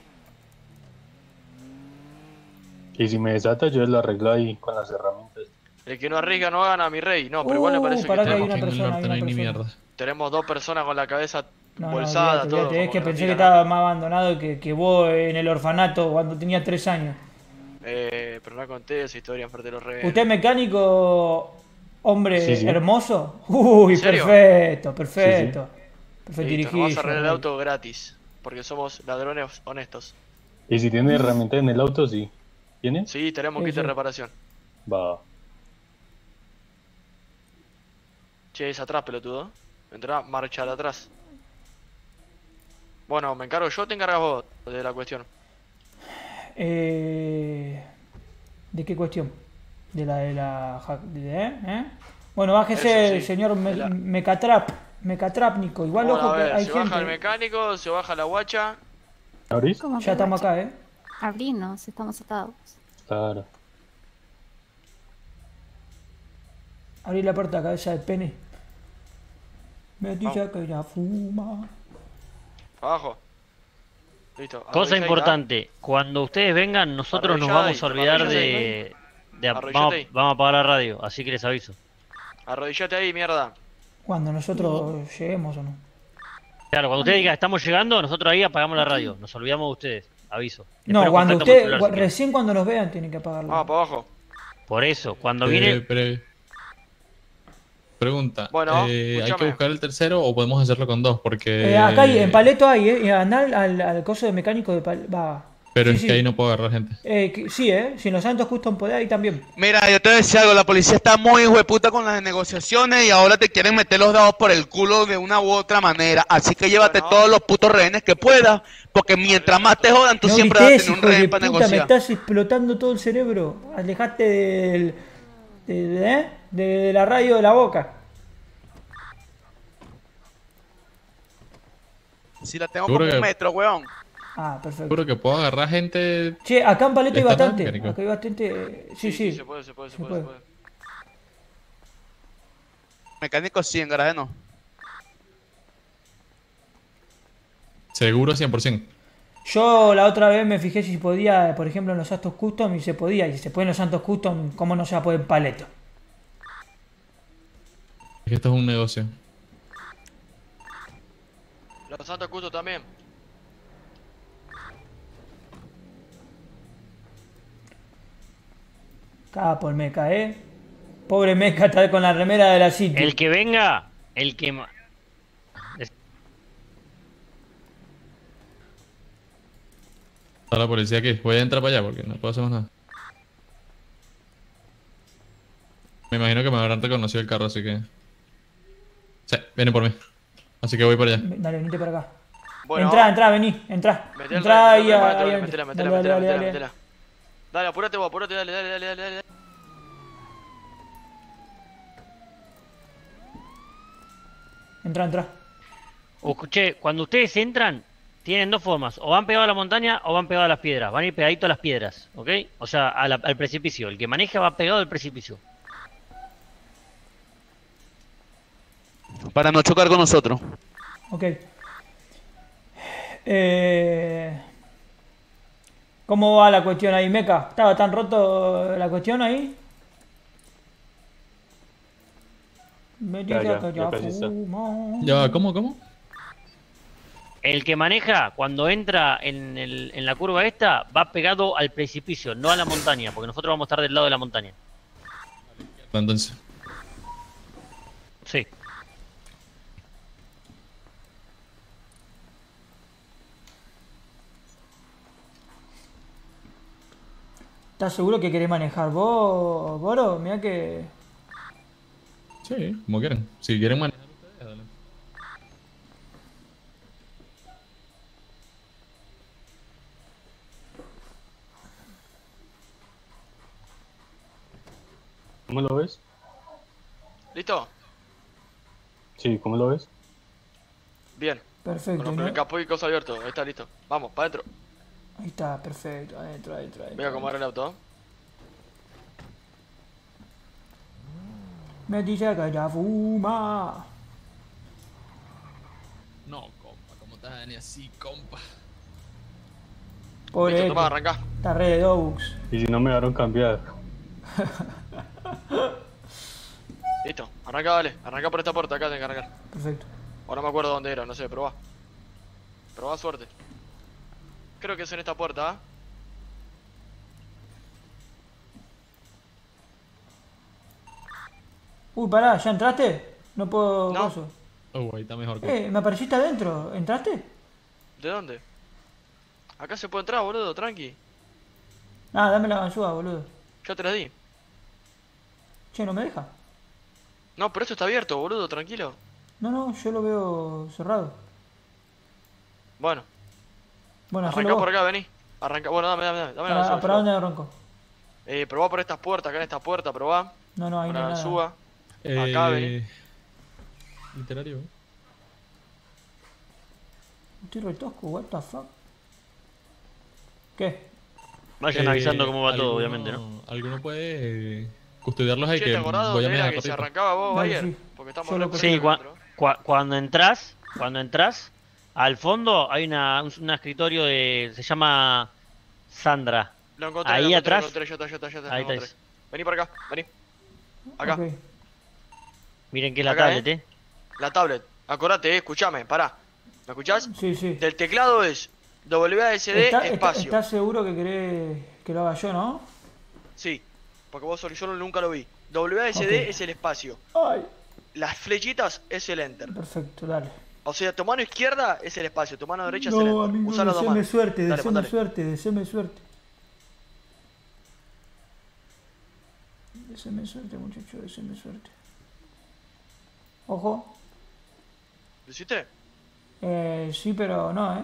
Y si me desata, yo lo arreglo ahí con las herramientas. El que no arriesga no gana, mi rey. No, pero igual me parece que pará que hay tenemos, una persona, hay una persona. tenemos dos personas con la cabeza No, bolsada, olvídate, todo. olvídate, es como que no pensé que tira estaba nada. más abandonado que vos en el orfanato cuando tenía 3 años. Pero no conté esa historia enfrente de los rehenes. ¿Usted es mecánico, hombre Sí, sí. hermoso? Uy, ¿En serio? perfecto, perfecto. Perfecto Listo, nos vas a arreglar el Rey. auto gratis. Porque somos ladrones honestos. Y si tiene herramienta en el auto, sí. ¿Tiene? Sí, tenemos Sí, kit de sí. reparación. Va. Che, es atrás, pelotudo. Entra, marcha de atrás. Bueno, me encargo yo, te encargas vos de la cuestión. ¿De qué cuestión? De la Bueno, bájese, Eso, sí. señor De la- Mecatrapnico. Igual, Bueno, ojo, a que ver, hay se gente. baja el mecánico, se baja la guacha. ¿Abrís? ¿Cómo Ya que estamos guacha? acá, Abrirnos, estamos atados. Claro. Abrí la puerta, cabeza de pene. Me dice Vamos. que ya fuma. Abajo. Listo. Cosa arrodillate, importante, cuando ustedes vengan, nosotros nos Arrodillada vamos a ahí, olvidar arrodillate de Arrodillate vamos, ahí. vamos a apagar la radio, así que les aviso. Arrodillate ahí, mierda. Cuando nosotros lleguemos o no. Claro, cuando ustedes digan estamos llegando, nosotros ahí apagamos la radio, nos olvidamos de ustedes, aviso. No, Espero cuando contacto por usted, celular, si quieren. recién cuando nos vean tienen que apagarlo. Vamos para abajo. Por eso, cuando viene... Pregunta, Bueno, ¿hay que escúchame. buscar el tercero o podemos hacerlo con dos? Porque... Acá hay, en Paleto hay, Andá al coso de mecánico de va. Pero Sí, es sí. que ahí no puedo agarrar gente. Sí, si en Los Santos Custom podés, ahí también. Mira, yo te decía algo, la policía está muy hueputa con las negociaciones y ahora te quieren meter los dados por el culo de una u otra manera. Así que llévate Bueno. todos los putos rehenes que puedas, porque mientras más te jodan, tú ¿No siempre vas a viste, tener un hijo de rehén para puta? Me negociar. estás explotando todo el cerebro. Alejate de la radio de la boca. Si la tengo Seguro como un que- metro, weón. Ah, perfecto. Seguro que puedo agarrar gente... Che, acá en Paleto hay ¿Está bastante. mecánico? Acá hay bastante. Sí. Se puede. Se puede. Mecánico sí, en garaje no. Seguro 100%. Yo la otra vez me fijé si podía, por ejemplo, en los Santos Custom y se podía. Y si se puede en los Santos Custom, ¿cómo no se va a poder en Paleto? Es que esto es un negocio. Los Santos Custos también. Capo el meca, Pobre meca está con la remera de la City. El que venga, el que... Está la policía aquí. Voy a entrar para allá porque no puedo hacer más nada. Me imagino que me habrán reconocido el carro, así que... Sí, viene por mí. Así que voy para allá. Dale, venite para acá. Bueno, entrá, vení, entrá. Metela, Entrá ahí, metela, ahí. metela, Dale, metela, dale, dale. metela. Dale, apurate vos, apurate, dale. Entrá. Escuché, cuando ustedes entran, tienen dos formas. O van pegados a la montaña o van pegados a las piedras. Van a ir pegaditos a las piedras, ¿ok? O sea, al precipicio. El que maneja va pegado al precipicio. Para no chocar con nosotros. Ok. ¿Cómo va la cuestión ahí, meca? ¿Estaba tan roto la cuestión ahí? Me dice Ya, que ya casi está. fumo. Ya, ¿cómo? El que maneja, cuando entra en la curva esta, va pegado al precipicio, no a la montaña, porque nosotros vamos a estar del lado de la montaña. Entonces, Sí. ¿Estás seguro que querés manejar vos, Boro? Mira que... Sí, como quieran. Si quieren manejar ustedes, adelante. ¿Cómo lo ves? ¿Listo? Sí, ¿cómo lo ves? Bien. Perfecto. Bueno, pero el capó y cosa abierto. Ahí está, listo. Vamos, para adentro. Ahí está, perfecto. Adentro. Voy a acomodar el auto. Me dice que ya fuma. No, compa, ¿cómo te vas a venir así, compa? Pobre. Listo, toma, arrancá. Está re de Doux. Y si no me dejaron cambiar. Listo, arranca, dale. Arranca por esta puerta, acá tenés que arrancar. Perfecto. O no me acuerdo dónde era, no sé, probá. Probá suerte. Creo que es en esta puerta, ¿ah? Uy, pará, ¿ya entraste? No puedo... No. coso. Ahí está mejor. Me apareciste adentro. ¿Entraste? ¿De dónde? Acá se puede entrar, boludo, tranqui. Ah, dame la ganzúa, boludo. Ya te la di. Che, no me deja. No, pero esto está abierto, boludo, tranquilo. No, yo lo veo cerrado. Bueno, Bueno, arrancá por acá, vení. Arranca, bueno, dame la ganzúa. ¿Para dónde arranco? Probá por estas puertas, acá en esta puerta, probá. No, ahí no la hay nada. ganzúa. Acá, vení. Literario. Estoy re tosco, what the fuck. ¿Qué? Vayan avisando cómo va todo, alguno- obviamente, ¿no? Alguno puede custodiarlos ahí Che, que ¿te acordás voy a dónde era mear que se ratito. arrancaba vos, Dale, Bayer? sí. Porque estamos Yo lo re Sí, perdidos adentro. cuando entras, al fondo hay un escritorio de, se llama Sandra. Lo encontré, Ahí lo encontré, atrás. lo encontré, ya está, Ahí lo encontré. está. Vení para acá, vení. Acá, Ok. Miren que es la Acá, tablet, ¿eh? la tablet. Acordate, escuchame, pará. ¿Me escuchás? Sí. Del teclado es WASD espacio. ¿Estás seguro que querés que lo haga yo, no? Sí, porque vos yo nunca lo vi. WASD Ok. es el espacio. Ay. Las flechitas es el enter. Perfecto, dale. O sea, tu mano izquierda es el espacio, tu mano derecha es el No, enter. amigo, Usa las dos deseame manos. suerte, Dale, deseame mandale. suerte, deseame suerte. Deseame suerte, muchacho, deseame suerte. Ojo. ¿Lo hiciste? Sí, pero no,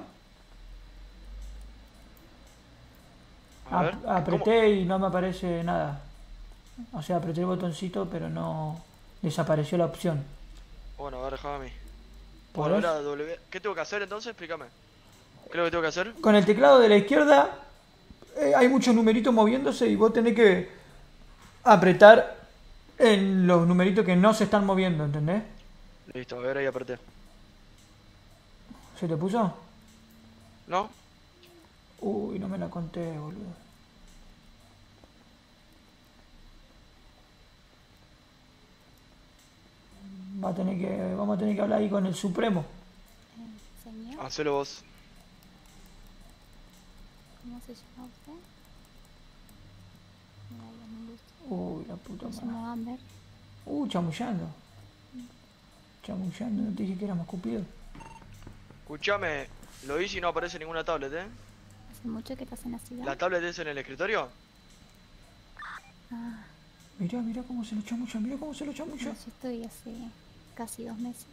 A ver. Apreté y no me aparece nada. O sea, apreté el botoncito, pero no desapareció la opción. Bueno, a ver, déjame a mí. ¿Podés? Volver a W. ¿Qué tengo que hacer entonces? Explícame. ¿Qué es lo que tengo que hacer? Con el teclado de la izquierda hay muchos numeritos moviéndose y vos tenés que apretar en los numeritos que no se están moviendo, ¿entendés? Listo, a ver, ahí apreté. ¿Se te puso? ¿No? Uy, no me la conté, boludo. Vamos a tener que hablar ahí con el Supremo. Señor, Hacelo vos. ¿cómo se llama usted? Mira, me gusta. Uy, la puta Se llama madre. Amber. Chamullando. Chamullando, no te dije que éramos cupidos. Escuchame, lo hice y no aparece ninguna tablet, ¿eh? Hace mucho que estás en la ciudad. ¿La tablet es en el escritorio? Ah, Mirá cómo se lo chamulla, mirá cómo se lo chamulla. yo estoy hace casi 2 meses.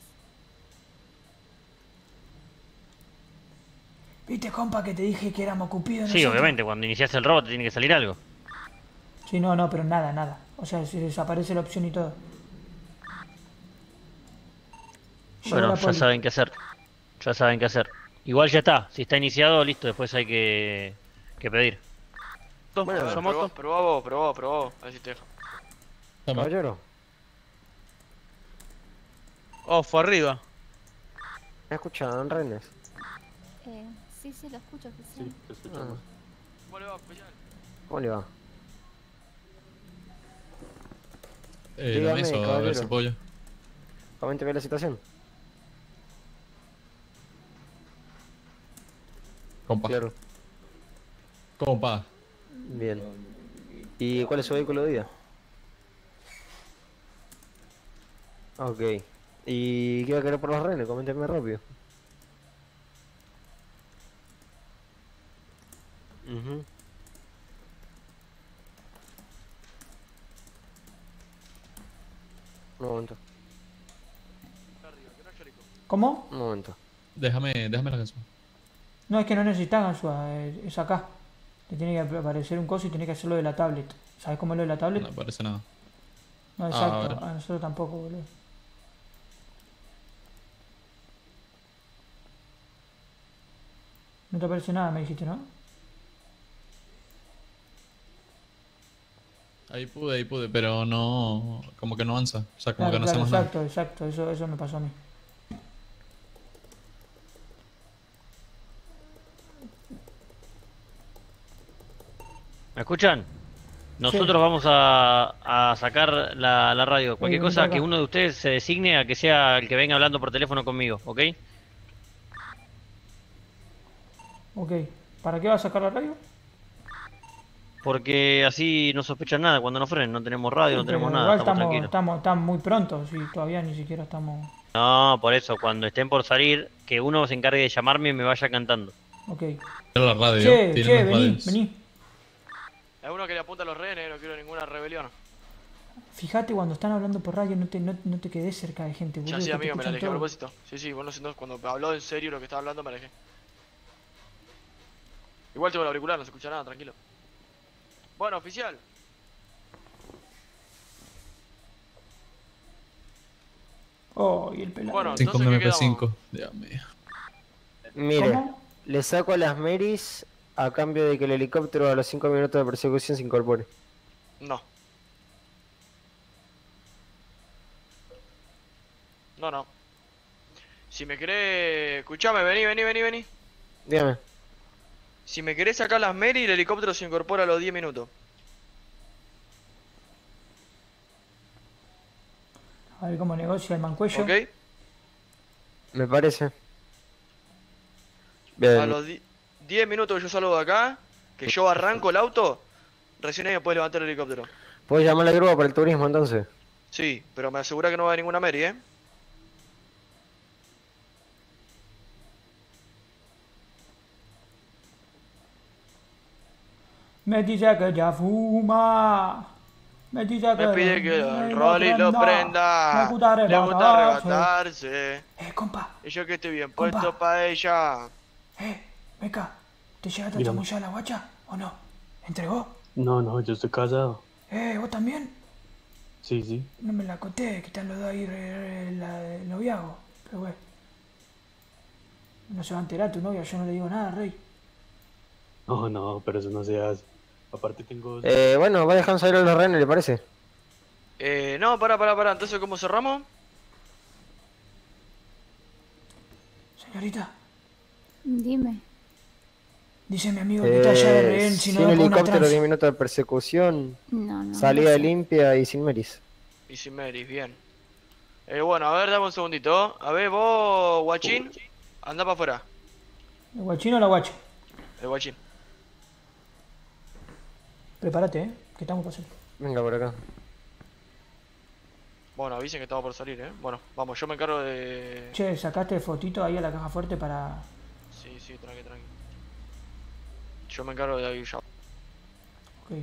¿Viste, compa, que te dije que éramos cupidos? Sí, nosotros? obviamente, cuando iniciaste el robot te tiene que salir algo. Sí, no, pero nada. O sea, se desaparece la opción y todo. Llegó Bueno, la ya poli. saben qué hacer. Ya saben qué hacer. Igual ya está, si está iniciado, listo, después hay que pedir. Bueno, a ver, probá vos. A ver si te deja. Caballero, Ojo, arriba. ¿me escuchan, renes? Sí, lo escucho, oficial. Sí, te escuchamos. ¿Cómo le va, oficial? ¿Cómo le va? Dame Dígame, eso, a ver caballero. si pollo. Coménteme la situación. Compa. Claro. Compa. Bien. ¿Y cuál es su vehículo de día? Ok. ¿Y qué va a querer por los renes? Coménteme rápido. Ujú. Un momento. ¿Cómo? Un momento. Déjame la canción. No, es que no necesitas ganzúa, es acá. Te tiene que aparecer un coso y tiene que hacerlo de la tablet. ¿Sabes cómo es lo de la tablet? No aparece nada. No, a exacto. ver. A nosotros tampoco, boludo. No te aparece nada, me dijiste, ¿no? Ahí pude, pero no. Como que no avanza. O sea, como Claro, que no claro, hacemos nada. exacto. Eso me pasó a mí. ¿Me escuchan? Nosotros vamos a sacar la radio. Cualquier cosa acá. que uno de ustedes se designe a que sea el que venga hablando por teléfono conmigo, ¿ok? Ok. ¿Para qué vas a sacar la radio? Porque así no sospechan nada cuando nos frenen. No tenemos radio, no tenemos Pero nada, igual estamos tranquilos. estamos muy pronto, sí, todavía ni siquiera estamos... No, por eso, cuando estén por salir, que uno se encargue de llamarme y me vaya cantando. Ok. Era la radio. Che, tienen las vení, radios. vení. Es uno que le apunta a los rehenes, no quiero ninguna rebelión. Fíjate cuando están hablando por radio, no te quedes cerca de gente, boludo. Ya sí, que te amigo, me la escuchan alejé a todo. propósito. Sí, bueno, cuando habló en serio lo que estaba hablando me alejé. Igual tengo el auricular, no se escucha nada, tranquilo. Bueno, oficial. Oh, y el pelado. Bueno, 5 entonces, ¿qué MP5. Dios mío. Mire, ¿Cómo? le saco a las Marys a cambio de que el helicóptero a los 5 minutos de persecución se incorpore. No. No. Si me querés... Escuchame, vení. Dígame. Si me querés sacar las Mary, el helicóptero se incorpora a los 10 minutos. A ver cómo negocia el mancuello. ¿Ok? Me parece. A Bien. los 10 minutos que yo salgo de acá, que yo arranco el auto, recién ahí me puedes levantar el helicóptero. ¿Puedes llamar a la grúa para el turismo entonces? Sí, pero me asegura que no va a haber ninguna Mary, ¿eh? Me dice que ya fuma. Me dice que... Me pide que el no Rolly lo prenda. Me gusta Le gusta arrebatarse. arrebatarse. Compa. Y yo que estoy bien Compa. puesto para ella. Meca, ¿te llegaste a Dígame. chamullar la guacha o no? ¿Entregó? No, yo estoy casado. ¿Vos también? Sí. No me la conté, que están los dos ahí el noviazgo. Pero bueno. No se va a enterar tu novia, yo no le digo nada, rey. No, pero eso no se hace. Aparte tengo... Bueno, va dejando salir a los rehenes, ¿le parece? No, pará. Entonces, ¿cómo cerramos? Señorita, Dime. dice mi amigo que está allá de rehén, si no sin da por una helicóptero, trans. 10 minutos de persecución, No. salida no sé. limpia y sin Marys. Y sin Mary, bien. Bueno, a ver, dame un segundito. A ver, vos, guachín, anda para afuera. ¿El guachino o la guacha? El guachín. Prepárate, que estamos por salir. Venga por acá. Bueno, avisen que estamos por salir, Bueno, vamos, yo me encargo de... Che, sacaste fotito ahí a la caja fuerte para... Sí, tranqui. Yo me encargo de ahí ya. Ok.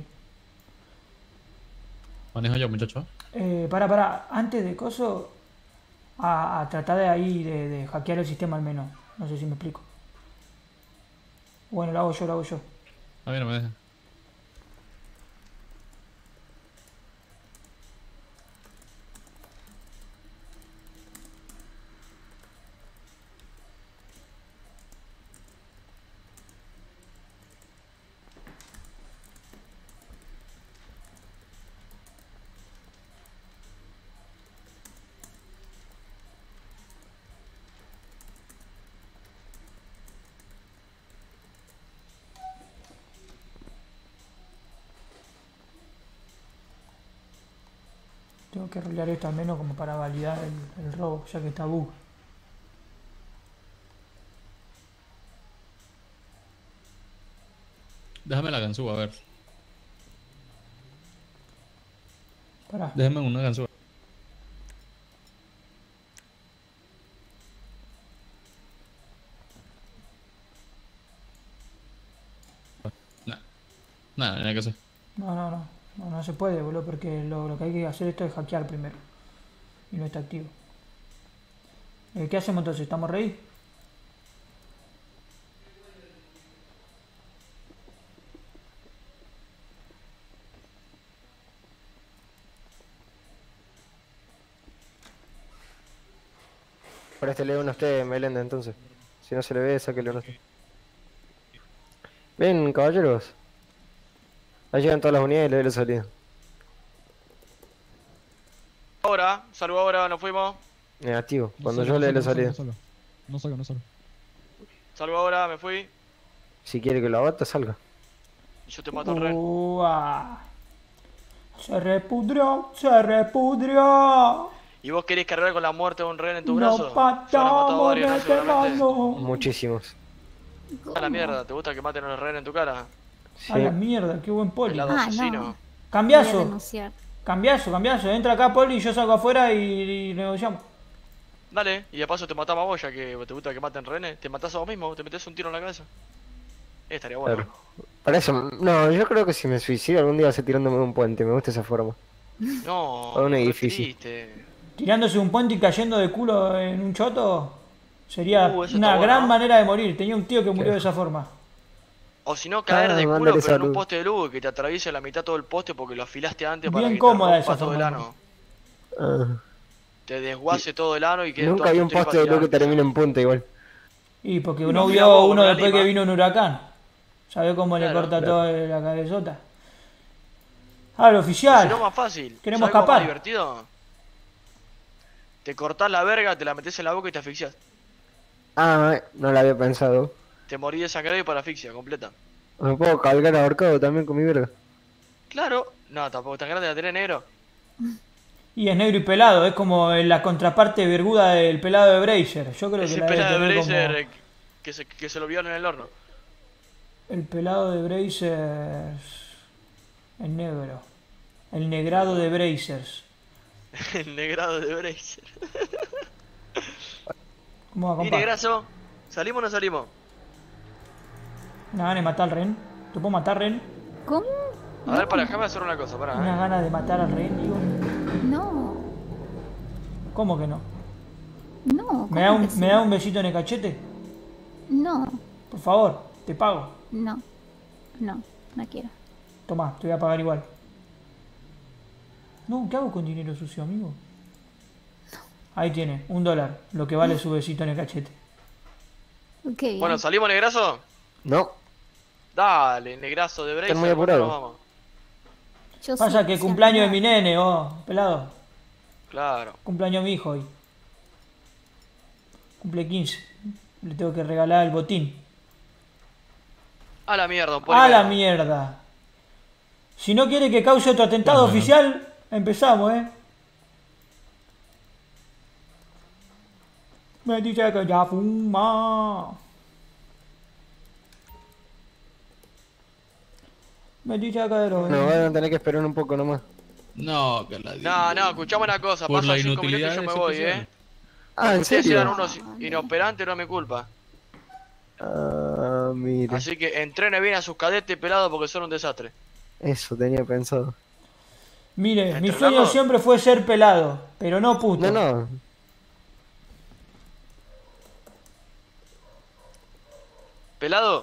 Manejo yo, muchacho. Para, antes de coso, a tratar de ahí de hackear el sistema al menos. No sé si me explico. Bueno, lo hago yo. A mí no me deja. Tengo que rolear esto al menos como para validar el robo, ya que está bug. Déjame la ganzúa, a ver. Pará. Déjame una ganzúa. Nada, que hacer. No se puede, boludo, porque lo que hay que hacer esto es hackear primero. y no está activo. ¿Qué hacemos entonces? ¿Estamos ready? Por este le uno a usted, Melenda, entonces. Si no se le ve, sáquele uno a usted. Bien, caballeros. Ahí llegan todas las unidades y le doy la salida. Ahora, salvo ahora, nos fuimos. Negativo, cuando yo le dé la salida. No salgo. Salvo ahora, me fui. Si quiere que lo abata, salga. Y yo te mato al rehén. Se repudrió, se repudrió. ¿Y vos querés cargar con la muerte de un rehén en tus Nos brazos? Ya han matado matamos varios, ¿no? de Seguramente. mano. Muchísimos. A la mierda, ¿te gusta que maten a los rehenes en tu cara? A la mierda, qué buen poli. Pelado asesino. Voy a Cambiazo, denunciar. cambiazo. Entra acá, poli, y yo salgo afuera y negociamos. Dale, y de paso te matamos a vos, ya que te gusta que maten rehenes. Te matás a vos mismo, te metés un tiro en la cabeza. Estaría bueno. Claro. Para eso, no, yo creo que si me suicido algún día va a ser tirándome de un puente, me gusta esa forma. No, O de un re edificio. triste. Tirándose un puente y cayendo de culo en un choto sería Eso está una bueno, gran ¿no? manera de morir. Tenía un tío que murió de esa forma. O si no, caer de culo, mándale pero en un salud. poste de luz y que te atraviese la mitad todo el poste porque lo afilaste antes para Bien que cómoda te rompa esa todo el forma. ano. Ah, Te desguace todo el ano y que nunca vi un poste de luz que termine en punta igual. Y porque No, uno mira vio vos, uno mirá después Lima. que vino un huracán. ¿Sabe cómo le Claro, corta claro. toda la cabezota? Ah, el oficial. Si no, más fácil. Queremos ¿Sabés cómo es más escapar. divertido? Te cortás la verga, te la metés en la boca y te asfixias. Ah, no lo había pensado. Te morís de sangrado y para asfixia completa. Me puedo cargar ahorcado también con mi verga. Claro. No, tampoco tan grande la tenés negro. Y es negro y pelado, es como en la contraparte verguda del pelado de Bracer. Yo creo que Ese la debe pelado de tener Blazer como... que se lo vieron en el horno. El pelado de Brazers. El negro. El negrado de Brazers. El negrado de Blazer. ¿Cómo va, ¿Y compa? negrazo? ¿Salimos o no salimos? Una gana de matar al Ren. ¿Te puedo matar, Ren? ¿Cómo? A ver, para, déjame hacer una cosa, Una pará, gana de matar al Ren, digo. No. ¿Cómo que no? No. ¿Me da un besito en el cachete? No. Por favor, te pago. No. No. No quiero. Tomá, te voy a pagar igual. No, ¿qué hago con dinero sucio, amigo? Ahí tiene, $1, lo que vale su besito en el cachete. Ok. Bueno, ¿salimos, negrazo? No. Dale, negrazo de Blazer. Están muy ¿cuándo apurados. nos vamos? Yo Pasa sí, que sí, cumpleaños de no. mi nene, pelado. Claro. Cumpleaños de mi hijo hoy. Cumple 15. Le tengo que regalar el botín. A la mierda, un ¡A la mierda! Si no quiere que cause otro atentado Bueno. oficial, empezamos, Me dice que ya fuma. Me dice que No, van a tener que esperar un poco nomás. No, que la No, escuchame una cosa. Por Pasan la 5 minutos y inutilidad yo de me ese voy, oficial. Ah, ¿en Ustedes serio? eran unos inoperantes, no es mi culpa. Ah, mire. Así que entrene bien a sus cadetes pelados porque son un desastre. Eso tenía pensado. Mire, mi ¿Entrenando? sueño siempre fue ser pelado, pero no puto. No, no. ¿Pelado?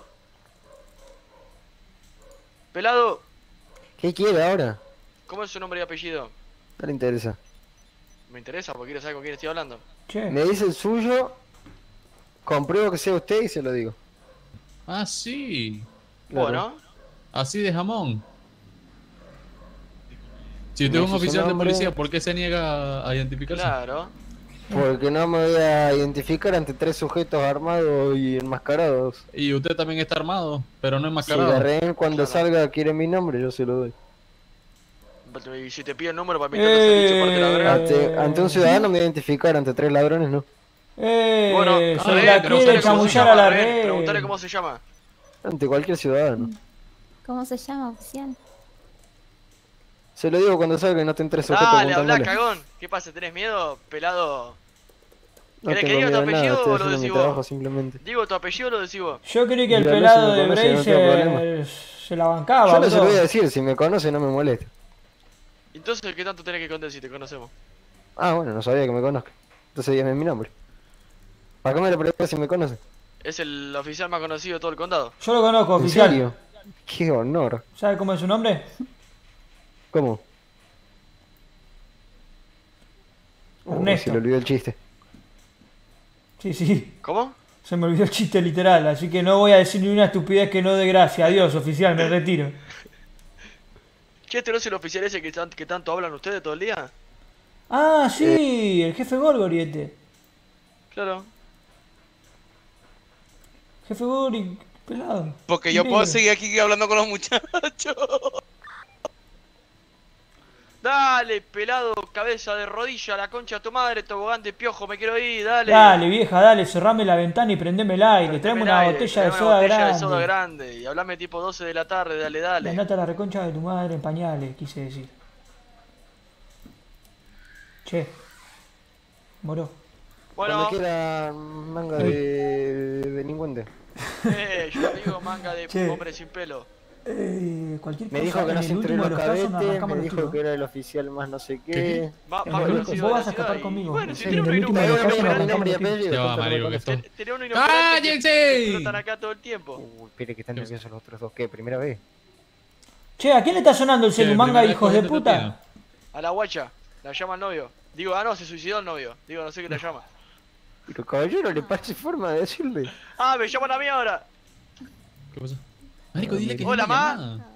¿Pelado? ¿Qué quiere ahora? ¿Cómo es su nombre y apellido? No le interesa. Me interesa porque quiero saber con quién estoy hablando. Che. Me dice el suyo, compruebo que sea usted y se lo digo. Ah, sí. Claro. Bueno, Así de jamón. Si usted Me es un dice su oficial de nombre. policía, ¿por qué se niega a identificarse? claro. Porque no me voy a identificar ante 3 sujetos armados y enmascarados. Y usted también está armado, pero no Si enmascarado. la rehén cuando Claro. salga quiere mi nombre, yo se lo doy. Y si te pide el número para invitarte a salir y chuparte la verga. Ante un ciudadano me voy a identificar, ante 3 ladrones no. Bueno, Se a ver, la quiere preguntale cómo se chamullar a la llama, red. preguntale cómo se llama. Ante cualquier ciudadano. ¿Cómo se llama, oficial? Se lo digo cuando salga y no estén 3 sujetos Dale, habla, apuntándole. cagón. ¿Qué pasa? ¿Tenés miedo, pelado? No ¿Querés que tengo diga tu miedo de nada, apellido estoy o lo haciendo mi decís trabajo vos? simplemente. ¿Digo tu apellido o lo decís vos? Yo creí que el Dígalo, pelado si de me conoce, no tengo Bracer problema. se la bancaba. Yo no se lo bro. voy a decir, si me conoce no me molesta. Entonces, ¿qué tanto tenés que contar si te conocemos? Ah, bueno, no sabía que me conozca. Entonces dígame mi nombre. ¿Para qué me lo preguntas si me conoce? Es el oficial más conocido de todo el condado. Yo lo conozco, ¿En oficial. serio? Qué honor. ¿Sabe cómo es su nombre? ¿Cómo? Ernesto. Se le olvidó el chiste. Sí, sí. ¿Cómo? Se me olvidó el chiste literal, así que no voy a decir ni una estupidez que no dé gracia. Adiós, oficial, me retiro. Che, ¿este no es el oficial ese que tanto hablan ustedes todo el día? Ah, sí, el jefe Gorgori este. Claro. Jefe Gorgori, pelado. Porque yo puedo seguir aquí hablando con los muchachos. Dale, pelado, cabeza de rodilla, la concha de tu madre, tobogán de piojo, me quiero ir, dale. Dale, vieja, dale, cerrame la ventana y prendeme el aire. Traeme una botella de soda grande. Grande. Y hablame tipo 12 de la tarde, dale, dale. Andate a la reconcha de tu madre en pañales, quise decir. Che. Moro. Bueno. Cuando quiera manga de delincuente. Yo no digo manga de Che. hombre sin pelo. Cualquier Me cosa, dijo que no en se el entrenó último de los los casos nos cadetes, arrancamos me los dijo tiros. que era el oficial más no sé qué. Más Vos conocido vas a de la escapar ciudad y- conmigo. Bueno, Sí, si tiene en un el último de los casos nos arrancamos los tiros. Se va, marico, que esto. Tenía un inoperante que ¡Cállense! están acá todo el tiempo. Espere que están nerviosos los otros dos. ¿Qué? ¿Primera vez? Che, ¿a quién le está sonando el Che, celu, manga, primera hijos de vez que puta? A la guacha, la llama el novio. Digo, no, se suicidó el novio. Digo, no sé qué la llama. Pero caballero, ¿le parece forma de decirle? Ah, me llaman a mí ahora. ¿Qué pasa? Marico, dile que es Hola, una ma. llamada.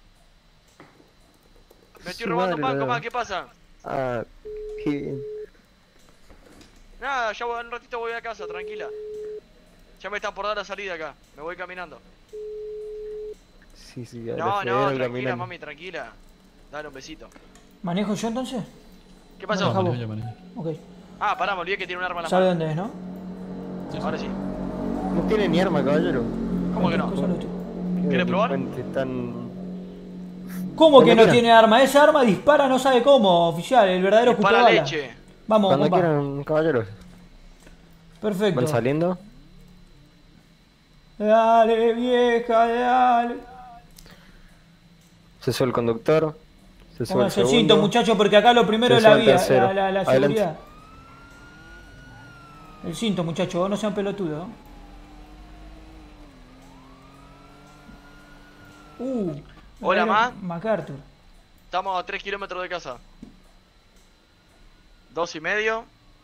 Me estoy Su robando madre, pan, la- ¿cómo? ¿Qué pasa? Ah, qué bien. Nada, ya en un ratito voy a casa, tranquila. Ya me están por dar la salida acá. Me voy caminando. Sí, sí, a No, la no, federa tranquila, caminando. mami, tranquila. Dale un besito. ¿Manejo yo entonces? ¿Qué pasó? Maneja vos. Manejo yo, manejo. Ok. Ah, pará, me olvidé que tiene un arma en la ¿Sabe mano. dónde es, no? Ahora sí. No tiene ni arma, caballero. ¿Cómo que no? Cosa lo estoy- ¿Quieres probar? Delincuente tan... ¿Cómo que Cuando no quieran. tiene arma? Esa arma dispara no sabe cómo, oficial. El verdadero Dispara ocupabala. leche. Vamos, Cuando compa. quieran, caballeros. Perfecto. ¿Van saliendo? Dale, vieja, dale. Se sube el conductor. Se sube el Pónganse el segundo. cinto, muchachos, porque acá lo primero Se es la sube el vía, tercero. la Adelante. seguridad. El cinto, muchachos, no sean pelotudos. Hola, ma. MacArthur. Estamos a 3 kilómetros de casa. 2,5.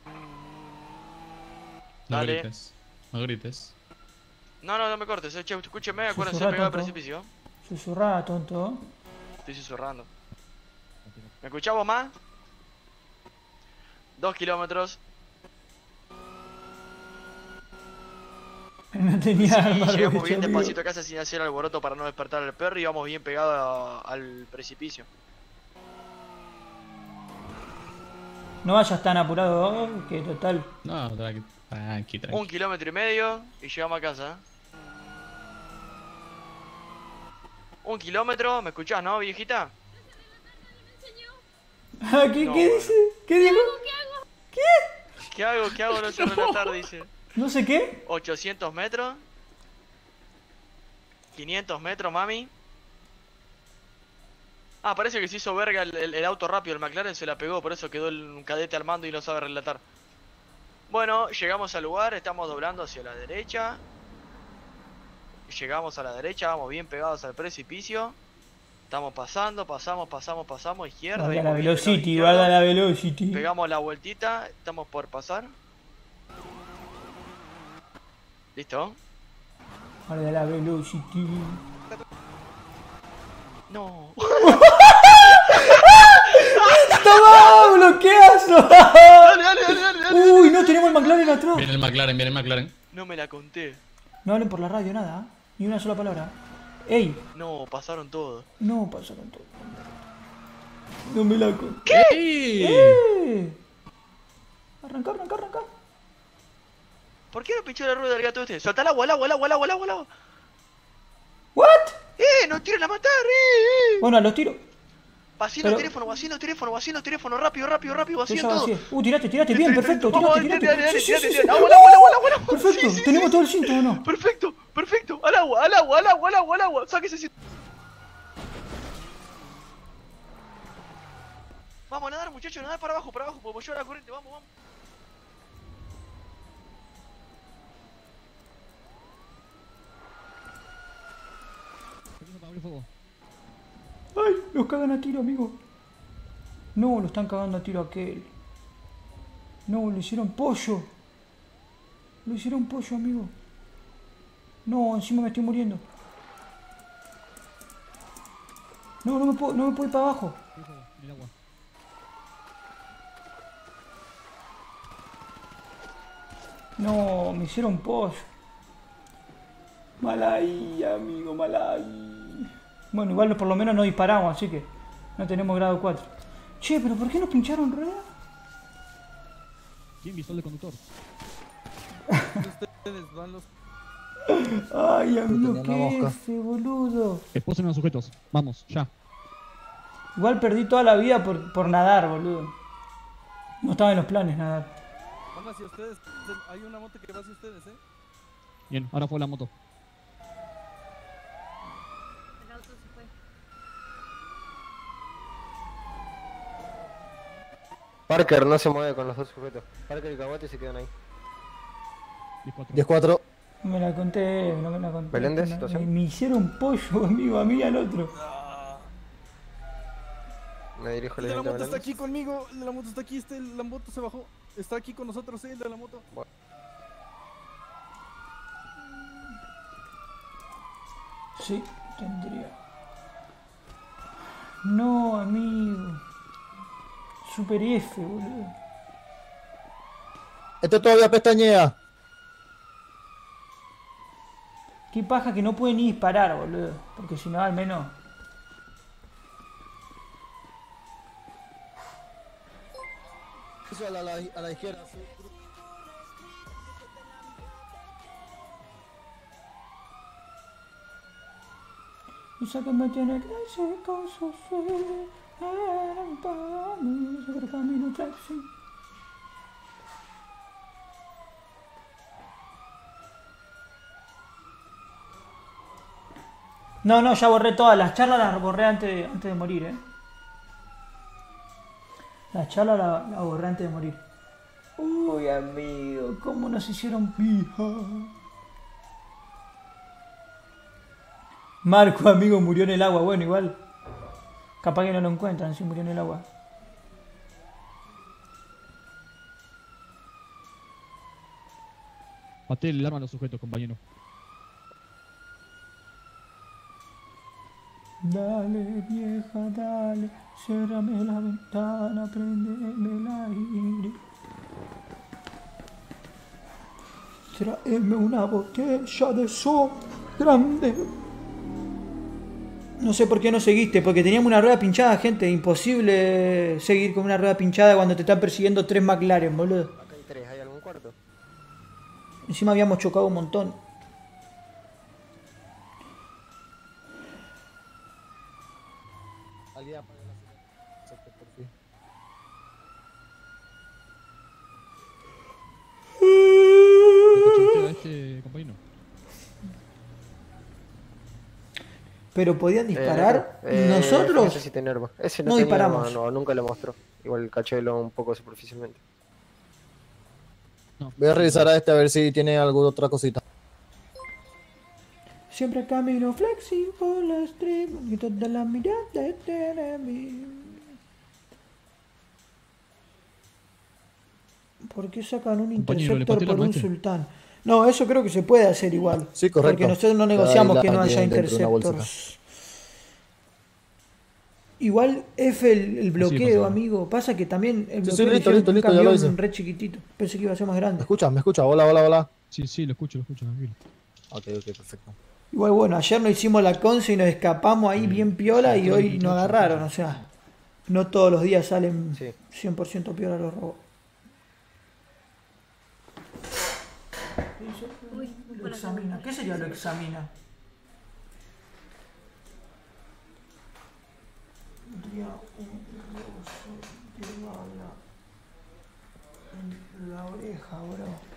No Dale. grites. No grites. No, no, no me cortes, che, escúcheme, acuérdense de Susurra, pegar al tonto. precipicio. Susurrá, tonto. Estoy susurrando. ¿Me escuchamos más? 2 kilómetros. No tenía arma. Llegamos Roberto, bien amigo. despacito a casa sin hacer alboroto para no despertar al perro y vamos bien pegados al precipicio. No vayas tan apurado, que total. No, tranqui, tranqui. 1,5 kilómetros y llegamos a casa. 1 kilómetro, ¿me escuchás, no, viejita? Ah, ¿Qué, No, ¿qué bueno. dice? ¿Qué dijo? ¿Qué hago? ¿Qué hago? No sé relatar, dice. No sé qué. 800 metros. 500 metros, mami. Ah, parece que se hizo verga el auto rápido, el McLaren se la pegó, por eso quedó un cadete al mando y no sabe relatar. Bueno, llegamos al lugar, estamos doblando hacia la derecha. Llegamos a la derecha, vamos bien pegados al precipicio. Estamos pasando, pasamos, izquierda. Guarda vimos la bien del lado velocity, izquierdo. guarda la velocity. Pegamos la vueltita, estamos por pasar. ¿Listo? Guarda la velocity. No. ¡Toma! ¡Bloqueazo! Dale. Uy, no tenemos el McLaren atrás. Viene el McLaren, viene el McLaren. No me la conté. No hablen por la radio, nada. Ni una sola palabra. ¡Ey! No, pasaron todo. No pasaron todo. No me la conté. ¿Qué? Arranca. ¿Por qué no pinchó la rueda del gato este? Soltá el agua, el agua. ¿What? ¡No tiren a matar! Bueno, a los tiros. Vacío Pero- el teléfono, rápido, vacío Eso, todo. así. Tiraste bien, perfecto. Vamos, Tiraste. dale, Sí, dale, sí. agua. Perfecto, tenemos todo el cinto, ¿o no? Perfecto. Al agua. Sáquese ese. Vamos a nadar, muchachos, nadar para abajo, podemos llevar la corriente, vamos, vamos. ¡Ay! Los cagan a tiro, amigo. No, lo están cagando a tiro a aquel. No, le hicieron pollo. Lo hicieron pollo, amigo. No, encima me estoy muriendo. No, no me puedo ir para abajo. No, me hicieron pollo. Mal ahí, amigo, mal ahí. Bueno, igual por lo menos no disparamos, así que no tenemos grado 4. Che, pero ¿por qué nos pincharon rueda? ¿Quién visual de conductor? Ustedes van los... Ay, amigo, ¿qué es, boludo? Expósenme a los sujetos. Vamos, ya. Igual perdí toda la vida por nadar, boludo. No estaba en los planes nadar. Van hacia ustedes. Hay una moto que va hacia ustedes, Bien, ahora fue la moto. El auto se fue. Parker no se mueve con los dos sujetos. Parker y Caguate se quedan ahí. 10-4. No me la conté, no me la conté. ¿Belén, situación? Me hicieron pollo, amigo, a mí y al otro. Me dirijo El de la lentamente a moto está Belén. aquí conmigo. El de la moto está aquí. La moto se bajó. Está aquí con nosotros, el de la moto. Sí, tendría. No, amigo. Super F, boludo. Este todavía pestañea. Qué paja que no puede ni disparar, boludo. Porque si no, al menos... Eso a la izquierda. Esa que me tiene que decir cosas eran para mí, sobre camino taxi. No, ya borré todas. Las charlas las borré antes de morir, Las charlas la borré antes de morir. Uy, amigo, cómo nos hicieron pija. Marco, amigo, murió en el agua. Bueno, igual. Capaz que no lo encuentran si murió en el agua. Pateé el arma a los sujetos, compañero. Dale, vieja, dale. Cérrame la ventana, prendeme el aire. Tráeme una botella de sol grande. No sé por qué no seguiste, porque teníamos una rueda pinchada, gente. Imposible seguir con una rueda pinchada cuando te están persiguiendo 3 McLaren, boludo. Acá hay 3, ¿hay algún cuarto? Encima habíamos chocado un montón. Alguien apaga la señal. Por fin. ¿A este compañero? Pero podían disparar. Nosotros Ese sí tiene arma. Ese no tenía disparamos. arma, no, nunca lo mostró. Igual cachelo un poco superficialmente. Voy a revisar a este a ver si tiene alguna otra cosita. Siempre camino flexible, stream, y toda la mirada de mí. ¿Por qué sacan un Compañero, interceptor ¿le por pateó un la sultán? No, eso creo que se puede hacer igual. Sí, correcto. Porque nosotros no negociamos Ahí que no la haya tienen dentro de una interceptors. Igual F el bloqueo, pasa. amigo. Pasa que también el Sí, bloqueo sí, le listo, hicieron listo, un listo, ya lo camión hice. re chiquitito. Pensé que iba a ser más grande. Me escucha, hola, hola. Sí, lo escucho, tranquilo. Ok, perfecto. Igual bueno, ayer no hicimos la conce y nos escapamos ahí bien piola y hoy nos agarraron. O sea, no todos los días salen 100% piola los robos. Lo examina. ¿Qué sería lo examina? Tendría un roso de bala en la oreja, bro.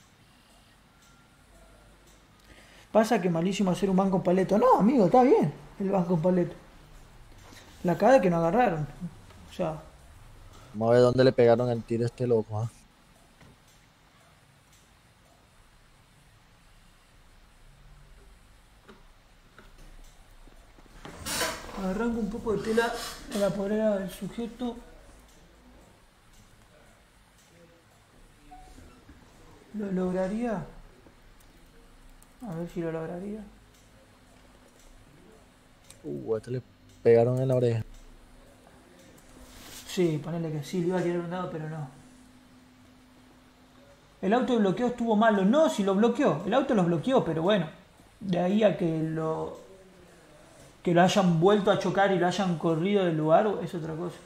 Pasa que malísimo hacer un banco paleto. No, amigo, está bien. El van completo. La cara que no agarraron. O sea, Vamos a ver dónde le pegaron el tiro a este loco, ¿ah? arranco un poco de tela de la polera del sujeto. ¿Lo lograría? A ver si lo lograría. Este le pegaron en la oreja. Sí, ponele que sí, le iba a tirar un dado, pero no. El auto de bloqueo estuvo malo. No, si lo bloqueó. El auto los bloqueó, pero bueno. De ahí a que lo hayan vuelto a chocar y lo hayan corrido del lugar es otra cosa.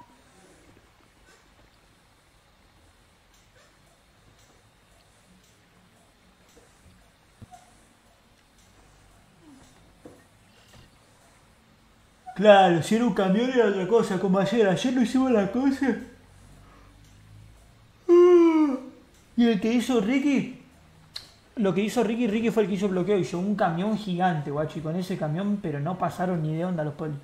Claro, si era un camión era otra cosa, como ayer. Ayer no hicimos la cosa. Y el que hizo Ricky, lo que hizo Ricky fue el que hizo el bloqueo. Hizo un camión gigante, guacho. Y con ese camión, pero no pasaron ni de onda los polis.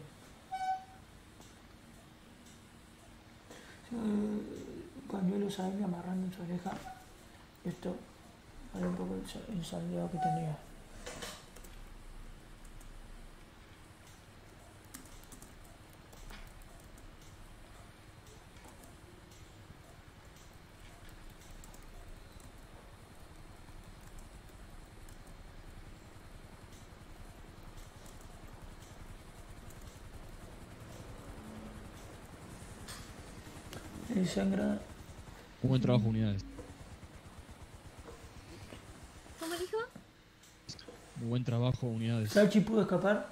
Pañuelos a mí amarrando en su oreja. Esto, a ver un poco el saldeado que tenía. El sangrado. Un buen trabajo, unidades. ¿Cómo dijo? Muy buen trabajo, unidades. ¿Sachi pudo escapar?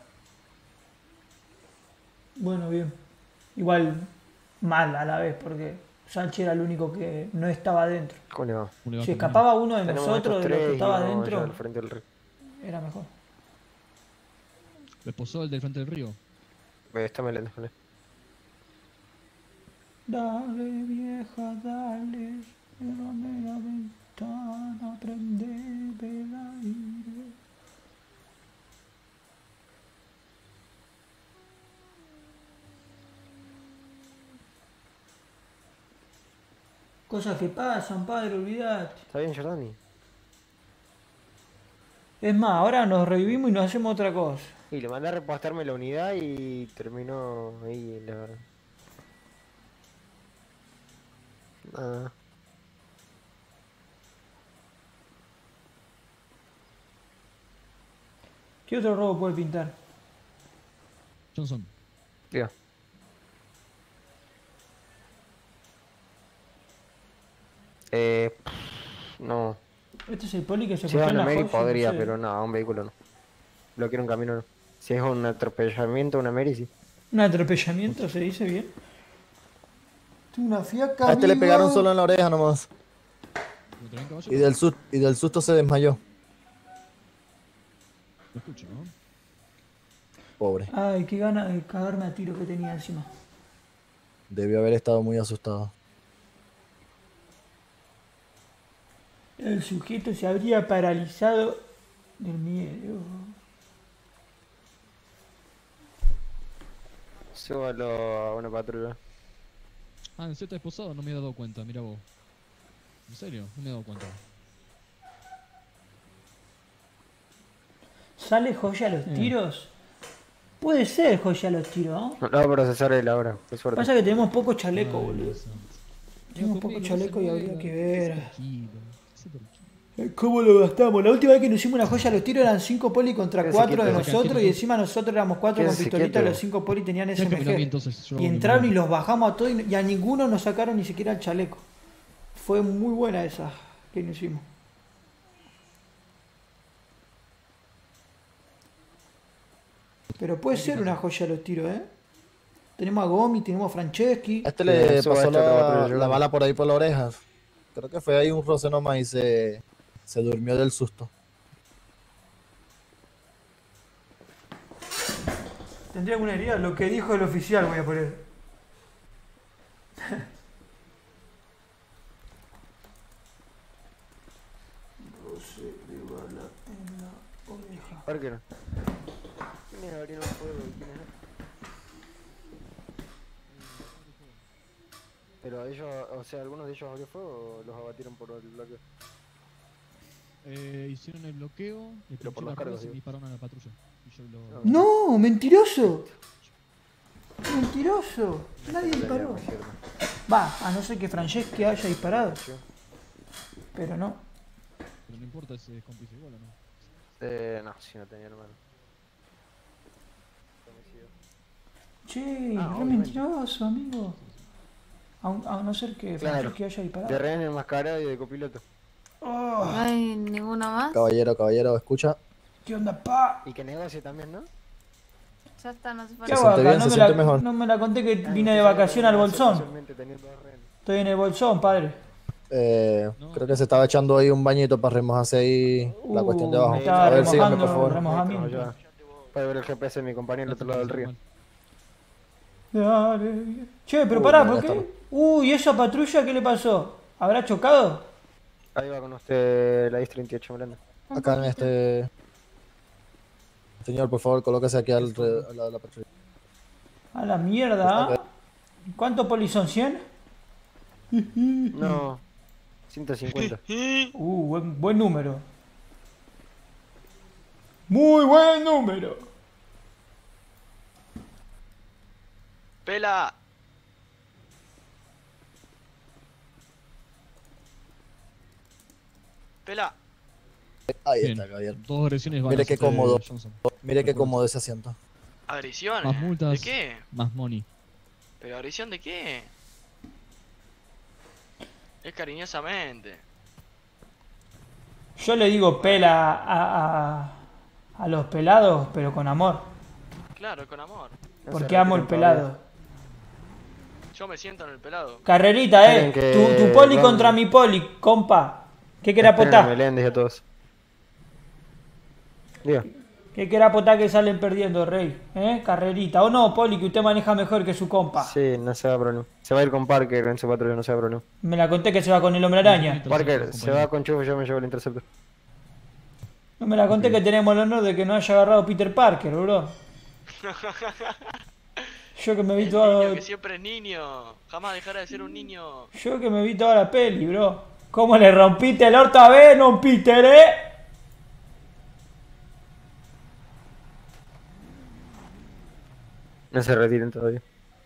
Bueno, bien. Igual mal a la vez, porque Sánchez era el único que no estaba adentro. ¿Cómo le va? Si escapaba uno de Tenemos nosotros, de estos los que tres estaba y vamos adentro, allá al frente del río. era mejor. ¿Les posó el del frente del río? Está melendo, vale. Dale, vieja, dale. Cierrame la ventana, prende el aire. Cosas que pasan, padre, olvidate. ¿Está bien, Jordani? Es más, ahora nos revivimos y nos hacemos otra cosa. Y le mandé a repostarme la unidad y terminó ahí la... Nada. ¿Qué otro robo puede pintar? Johnson. Diga. No. Este es el poli que se Si puso es en una la Mary joya, podría, no sé. pero no, un vehículo no. Lo quiero un camino no. Si es un atropellamiento, una Mary sí. ¿Un atropellamiento se dice bien? Tengo una fiaca, A este le amigo. pegaron solo en la oreja nomás. Y del susto se desmayó. Lo escucho, ¿no? Pobre. Ay, qué gana de cagarme a tiro que tenía encima. Debió haber estado muy asustado. El sujeto se habría paralizado del miedo. Súbalo a una patrulla. Ah, en cierto esposado no me he dado cuenta, mira vos. ¿En serio? No me he dado cuenta. ¿Sale joya a los tiros? Puede ser joya a los tiros, ¿no? No va a procesar él ahora, qué suerte. Pasa que tenemos poco chaleco, Ay, boludo. Dios santo. Tenemos Conmigo poco no chaleco se y habría puede, que ver. tranquilo, tranquilo. ¿Cómo lo gastamos? La última vez que nos hicimos una joya a los tiros eran 5 poli contra Quédese 4 de quieto. nosotros y encima nosotros éramos 4 con Quédese pistolitas, quieto. los 5 poli tenían Ya caminé a mí, SMG. entonces, yo Y hago mi entraron y plan. los bajamos a todos y a ninguno nos sacaron ni siquiera el chaleco. Fue muy buena esa que nos hicimos. Pero puede ser una joya a los tiros, ¿eh? Tenemos a Gomi, tenemos a Franceschi. A este le suba pasó este otro patrulla. la bala por ahí por la oreja. Creo que fue ahí un roce nomás y se durmió del susto. ¿Tendría alguna herida? Lo que dijo el oficial voy a poner. Roce de bala en la oreja. ¿Por qué no? ¿Quiénes abrieron fuego? ¿Quiénes no? Pero ellos, o sea, algunos de ellos abrieron fuego o los abatieron por el bloqueo. Hicieron el bloqueo, le Pero por pinché los las cargos, ruedas y digo. dispararon a la patrulla. Y yo lo... No, mentiroso. Mentiroso. Nadie disparó. Va, a no ser que Franceschi haya disparado. Pero no. Pero no importa si es cómplice igual o no. No, si no tenía hermano. Che, Ah, re obviamente. mentiroso, amigo. A no ser que Claro, Franceschi haya disparado. de rehén enmascarado y de copiloto. Oh, ¿No hay ninguna más? Caballero, escucha. ¿Qué onda, pa? Y que negocie también, ¿no? Ya está, no se ¿Qué falta. hago acá? bien, No se me, siente la, mejor. no me la conté que Ah, vine usted de sabe vacaciones al que bolsón. casualmente teniendo dos rehenes. Estoy en el bolsón, padre. Creo que se estaba echando ahí un bañito para remojarse ahí la cuestión de abajo. Me estaba A ver, síganme, por remojando, favor. remojamiento. Ya. Puede ver el GPS de mi compañero al otro lado del río. Dale. Che, pero Uy, pará, no, ¿por ya qué? está. Uy, ¿esa patrulla qué le pasó? ¿Habrá chocado? Ahí va con usted la IS-38, Miranda. Acá en este... Señor, por favor, colóquese aquí al lado de la patrulla. A la mierda. ¿Ah? ¿Cuántos polis son? ¿100? No, 150. Buen número. Muy buen número. Pela. Pela. Ahí Bien, está, caballero. 2 agresiones Mire balas, qué cómodo. Johnson. Mire qué cómodo ese asiento. ¿Agresión? Más multas, ¿De qué? más money. ¿Pero agresión de qué? Es cariñosamente. Yo le digo pela a los pelados, pero con amor. Claro, con amor. Porque amo el pelado. Yo me siento en el pelado. Carrerita, Miren que tu poli vamos. contra mi poli, compa. ¿Qué querés Esperen a apostar? Meléndez y a todos. Diga. ¿Qué querés apostar que salen perdiendo, rey? Carrerita. O no, poli, que usted maneja mejor que su compa. Sí, no se va a problema. Se va a ir con Parker en su patrulla, no se va a problema. Me la conté que se va con el hombre araña. Parker, se va con Chufo, yo me llevo el interceptor. No me la conté que tenemos el honor de que no haya agarrado Peter Parker, bro. Yo que me vi El todo. niño que siempre es niño. Jamás dejará de ser un niño. Yo que me vi toda la peli, bro. ¿Cómo le rompiste el orto a Venom, Peter, No se retiren todavía.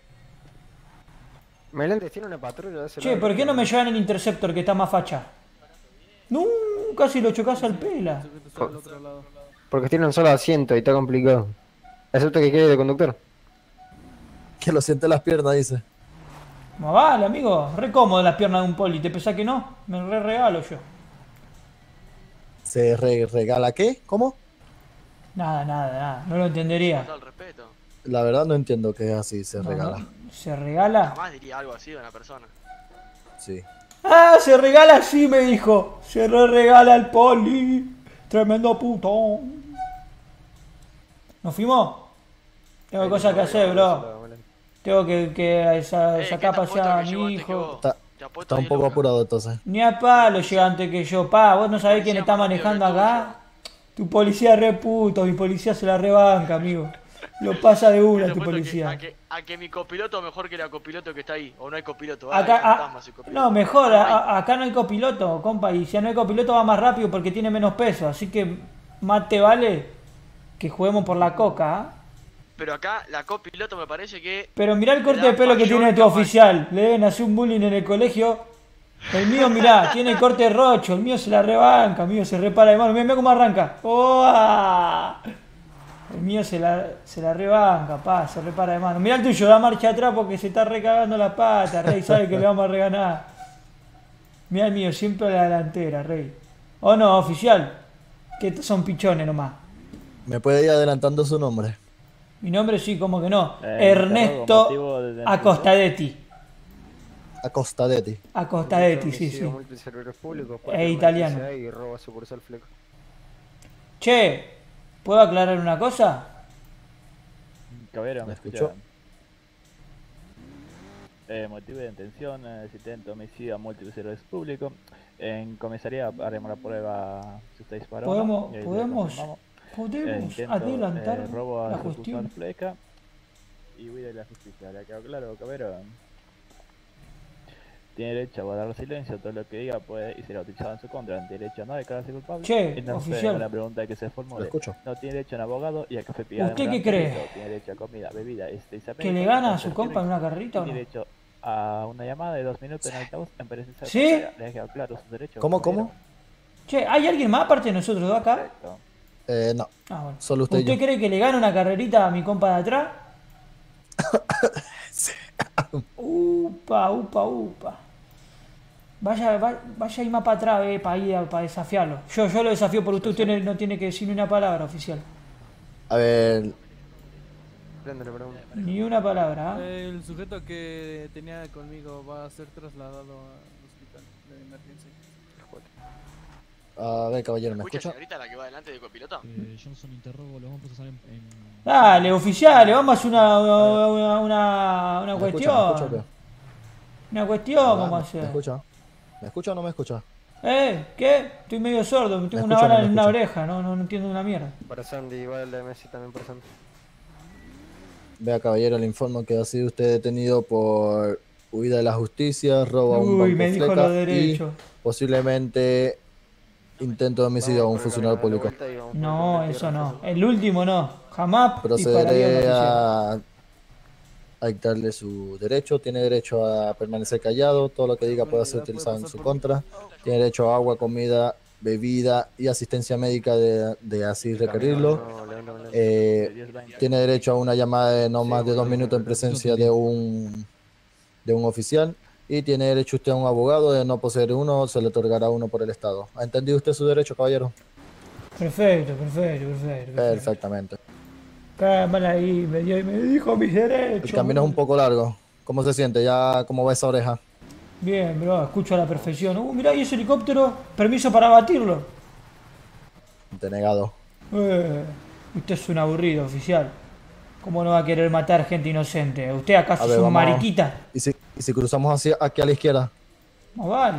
Meléndez tiene una patrulla de ese Che, lado. ¿por qué no me llevan el Interceptor que está más facha? No, casi lo chocás al pela. Porque tiene un solo asiento y está complicado. Excepto que quiere de conductor. Que lo siente las piernas, dice. Más vale, amigo. Re cómodo las piernas de un poli. ¿Te pensás que no? Me re regalo yo. ¿Se regala qué? ¿Cómo? Nada. No lo entendería. Falta el respeto. La verdad no entiendo que es así, se No, regala. no. ¿Se regala? Jamás diría algo así de una persona. Sí. Ah, se regala así, me dijo. Se re regala el poli. Tremendo putón. ¿Nos fuimos? Tengo cosas que hacer, bro. Tengo que sacar a pasear a mi hijo. Está un poco apurado entonces. Ni a palo llega antes que yo, pa. ¿Vos no sabés quién está manejando acá? Tu policía re puto, mi policía se la rebanca, amigo. Lo pasa de una tu policía. A que mi copiloto mejor que la copiloto que está ahí. O no hay copiloto. Acá, hay fantasmas y copiloto. no, mejor, acá no hay copiloto, compa. Y si no hay copiloto va más rápido porque tiene menos peso. Así que más te vale que juguemos por la coca, ¿ah? Pero acá la copiloto me parece que... Pero mirá el corte le da de pelo que mayor tiene tu capacidad. oficial. Le deben hacer un bullying en el colegio. El mío, mirá, tiene el corte rocho. El mío se la rebanca. El mío se repara de mano. Mirá cómo arranca. ¡Oh! El mío se la rebanca, pa. Se repara de mano. Mirá el tuyo, da marcha atrás porque se está recagando la pata, Rey. Sabe que le vamos a reganar. Mirá el mío, siempre a la delantera, Rey. ¿O no, oficial? Que estos son pichones nomás. ¿Me puede ir adelantando su nombre? Mi nombre sí, como que no. Ernesto Acostadetti. Acostadetti. Acostadetti, sí, sí. Es italiano. Y roba sucursal Fleco. Che, ¿puedo aclarar una cosa? Caballero, ¿me escuchó? Motivo de detención, intento homicidio a múltiples servicios públicos. En comisaría haremos la prueba si está disparado. ¿Podemos? Podemos intento, adelantar robo a la la cuestión. sucursal Fleca y huida de la justicia. ¿Le ha quedado claro, Cabero? Tiene derecho a guardar silencio, todo lo que diga puede y será utilizado en su contra. Tiene derecho a no declararse culpable. Che, Entonces, oficial. la pregunta que se formule. Lo escucho. No tiene derecho a un abogado y a café pillado. ¿Usted qué cree? Tiene derecho a comida, bebida, ¿Que le gana a su compa en una carrerita o no? Tiene derecho a una llamada de 2 minutos en altavoz en presencia de ¿Sí? cualquiera. Le ha quedado claro sus derechos. ¿Cómo, caballero. cómo? Che, ¿hay alguien más aparte de nosotros dos acá? No. Ah, bueno. Solo usted y ¿Usted yo. cree que le gana una carrerita a mi compa de atrás? Upa, upa, upa. Vaya ahí más para atrás, para desafiarlo. Yo lo desafío por usted, usted no tiene que decir ni una palabra, oficial. A ver, Ni una palabra, ¿ah? El sujeto que tenía conmigo va a ser trasladado al hospital de emergencia. a ver, caballero, ¿me ¿Escucha, escucha? señorita, la que va adelante de copiloto? Johnson interrogo, lo vamos a procesar en... Dale, oficial, vamos a hacer una ¿Me cuestión. escucha o qué? Una cuestión vamos a ¿Me hacer. escucha? ¿Me escucha o no me escucha? ¿Qué? Estoy medio sordo, tengo una escucha o no bala me en una escucha? oreja, no entiendo una mierda. Para Sandy, igual de Messi también para Sandy. Vea, caballero, le informo que ha sido usted detenido por huida de la justicia, robo a un Uy, banco me dijo Fleca los y derechos. posiblemente intento de homicidio a un funcionario público. No, eso no. El último no. Jamás dispararía a un Procederé oficial. a dictarle su derecho. Tiene derecho a permanecer callado. Todo lo que diga puede ser utilizado en su contra. Tiene derecho a agua, comida, bebida y asistencia médica de así requerirlo. Tiene derecho a una llamada de no más de 2 minutos en presencia de un oficial. Y tiene derecho usted a un abogado. De no poseer uno, se le otorgará uno por el Estado. ¿Ha entendido usted su derecho, caballero? Perfecto. Perfectamente. Cámara ahí, me dijo mis derechos. El camino es un poco largo. ¿Cómo se siente? ¿Ya cómo va esa oreja? Bien, bro, escucho a la perfección. Mirá, ¿y ese helicóptero? Permiso para abatirlo. Denegado. Usted es un aburrido, oficial. ¿Cómo no va a querer matar gente inocente? ¿Usted acaso A ver, es un vamos. mariquita? ¿Y si cruzamos aquí a la izquierda? No vale.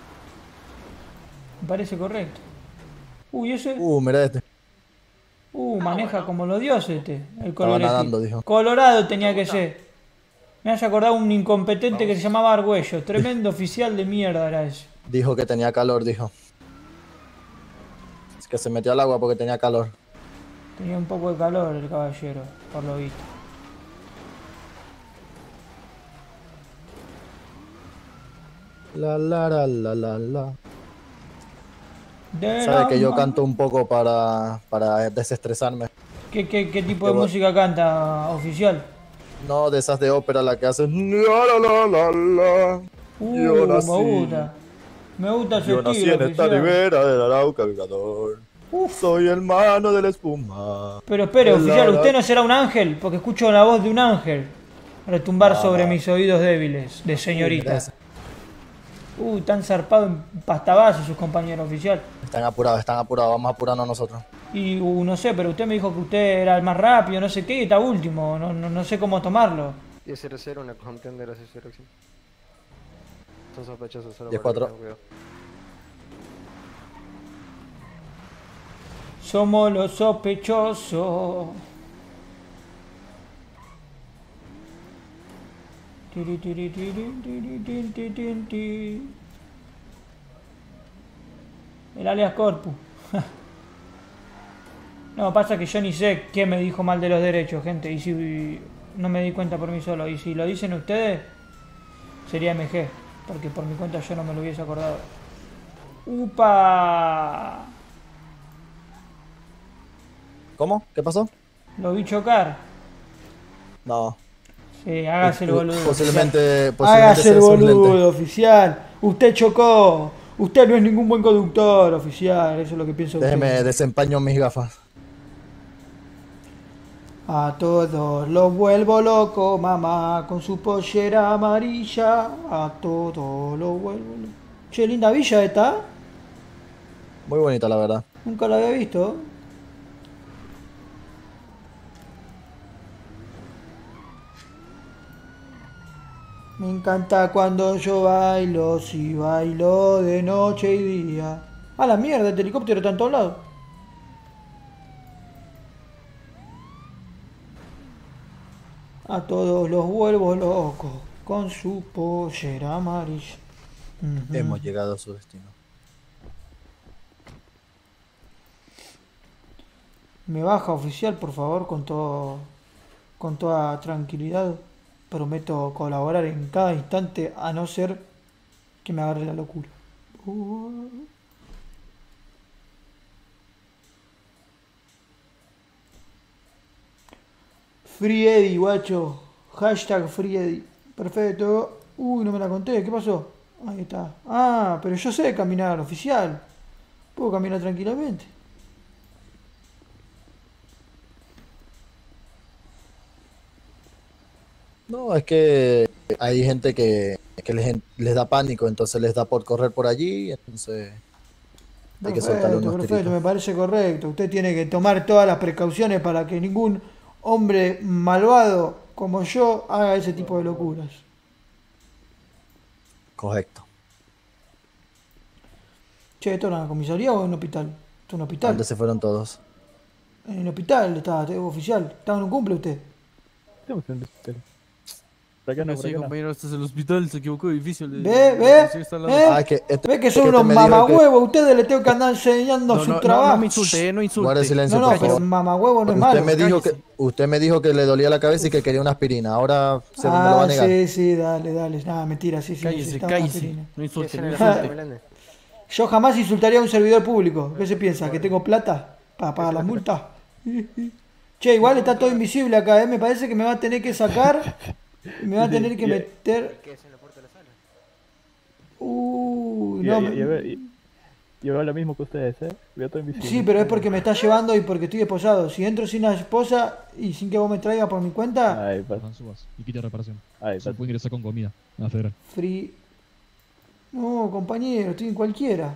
Me parece correcto. Uy, ese. Mira este. Maneja como los dioses este. El Estaba color nadando, dijo. Colorado tenía que ser. Me has acordado un incompetente que se llamaba Argüello. Tremendo oficial de mierda era ese. Dijo que tenía calor, dijo. Es que se metió al agua porque tenía calor. Tenía un poco de calor el caballero, por lo visto. La. Sabe que yo canto un poco para desestresarme. ¿Qué tipo de música canta, oficial? No, de esas de ópera, la que hacen. La. Yo nací. Me gusta ese Yo nací estilo, en esta oficial. ribera del Arauca vibrador. Soy hermano de la espuma. Pero espere, oficial, ¿usted no será un ángel? Porque escucho la voz de un ángel retumbar sobre mis oídos débiles de señorita. Tan zarpado en pastabazo sus compañeros, oficial. Están apurados, vamos a apurarnos nosotros. Y no sé, pero usted me dijo que usted era el más rápido, no sé qué, y está último, no sé cómo tomarlo. 10-0-0, una contender hacia su dirección. Son sospechosos, solo 10-4. para que tengan cuidado. Somos los sospechosos. El alias Corpus. No, pasa que yo ni sé quién me dijo mal de los derechos, gente. Y si no me di cuenta por mí solo. Y si lo dicen ustedes, sería MG. Porque por mi cuenta yo no me lo hubiese acordado. ¡Upa! ¿Cómo? ¿Qué pasó? Lo vi chocar. No. Sí, hágase el boludo. Posiblemente Hágase el sea su lente. boludo, oficial. Usted chocó. Usted no es ningún buen conductor, oficial. Eso es lo que pienso. Déjeme desempaño mis gafas. A todos los vuelvo loco, mamá, con su pollera amarilla. A todos los vuelvo loco. Che, linda villa esta. Muy bonita, la verdad. Nunca la había visto. Me encanta cuando yo bailo, si bailo de noche y día. A la mierda, el helicóptero está en todos lados. A todos los vuelvo locos con su pollera amarilla. Ujú. Hemos llegado a su destino. Me baja oficial, por favor, con toda tranquilidad. Prometo colaborar en cada instante, a no ser que me agarre la locura. Free Eddie, guacho. Hashtag Free Eddie. Perfecto. Uy, no me la conté. ¿Qué pasó? Ahí está. Ah, pero yo sé caminar, oficial. Puedo caminar tranquilamente. No, es que hay gente que les da pánico, entonces les da por correr por allí, entonces hay que soltarle unos Perfecto, tiritos. me parece correcto. Usted tiene que tomar todas las precauciones para que ningún hombre malvado como yo haga ese tipo de locuras. Correcto. Che, ¿esto era una comisaría o un hospital? ¿Esto es un hospital? ¿Dónde se fueron todos? En el hospital estaba, oficial. ¿Estaba en un cumple usted? Estamos en el hospital. Por acá no, por Sí, acá no. compañero, este es el hospital, se equivocó de edificio. ¿Ve? ¿Ve que son unos mamahuevos? Ustedes les tengo que andar enseñando su trabajo. No me insulte, no insulte. Guarde silencio, No, por pero favor. mamahuevo no es malo. Usted me dijo que le dolía la cabeza y que quería una aspirina. Ahora se me lo va a negar. Sí, dale. Nada, mentira, sí. Cállese, necesitaba cállese. aspirina. No insulte, no Ja, insulte. Yo jamás insultaría a un servidor público. ¿Qué se piensa? ¿Que tengo plata para pagar la multa? Che, igual está todo invisible acá, ¿eh? Me parece que me va a tener que sacar y me va a tener que meter... Yo veo lo mismo que ustedes, Veo todo invisible. Sí, pero es porque me está llevando y porque estoy esposado. Si entro sin la esposa y sin que vos me traigas por mi cuenta... Ahí, pasa. Subas y quita reparación. Ahí, Se puede ingresar con comida a la federal. Free... No, compañero, estoy en cualquiera.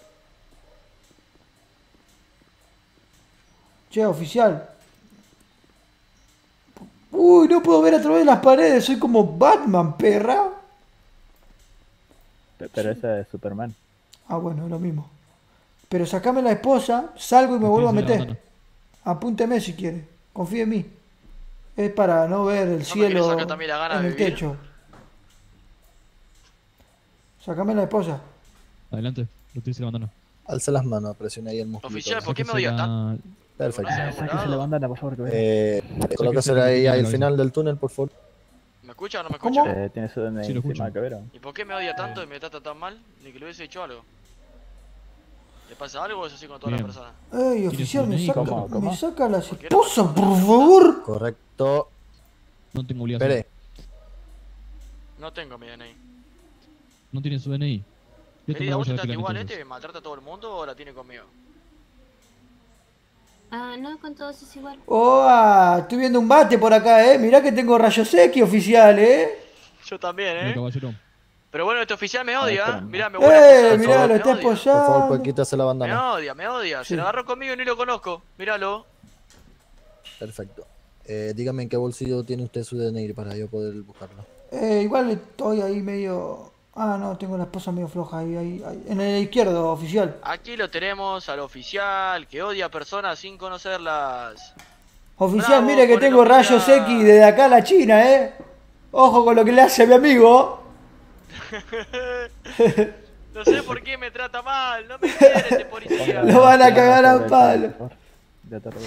Che, oficial. Uy, no puedo ver a través de las paredes. Soy como Batman, perra. Pero ese es Superman. Ah, bueno, es lo mismo. Pero sacame la esposa, salgo y me vuelvo a meter. Apúnteme si quiere. Confíe en mí. Es para no ver el cielo sacar también la gana en de el vivir? techo. Sacame la esposa. Adelante, retírese la bandana. Alza las manos, presiona ahí el musculito. Oficial, ¿por qué me odia tan? Perfecto. Sáquese la bandana, por favor, que vea. Colóquesela ahí al final del túnel, por favor. ¿Me escucha o no me escucha? Tiene su DNI Sí, lo encima escucho. de cabera. ¿Y por qué me odia tanto y me trata tan mal? Ni que le hubiese hecho algo. ¿Le pasa algo o es así con todas las Bien. personas? Ey, oficial, ¿Cómo? me saca la esposa, por favor. Correcto. No tengo obligación. Espere. No tengo mi DNI. No tiene su DNI. Yo Querida, ¿vos tengo estás que igual entonces. maltrata a todo el mundo o la tiene conmigo? Ah, no, con todos es igual. Oh, estoy viendo un bate por acá, Mirá que tengo rayos X, oficial, Yo también, Mira, caballero. Pero bueno, este oficial me odia. espérame. Mirá, me voy a Mirá, lo está Por favor, apoyando. pues quítase la Me bandana. odia. Sí. Se lo agarró conmigo y ni lo conozco. Míralo. Perfecto. Dígame en qué bolsillo tiene usted su DNI para yo poder buscarlo. Igual estoy ahí medio... Ah, no, tengo la esposa medio floja ahí. En el izquierdo, oficial. Aquí lo tenemos al oficial que odia a personas sin conocerlas. Oficial, Bravo mire que por el tengo rayos oficial. X desde acá a la China, Ojo con lo que le hace a mi amigo. No sé por qué me trata mal. No me quiere este policía. Lo van a cagar a palo. Ya tardó.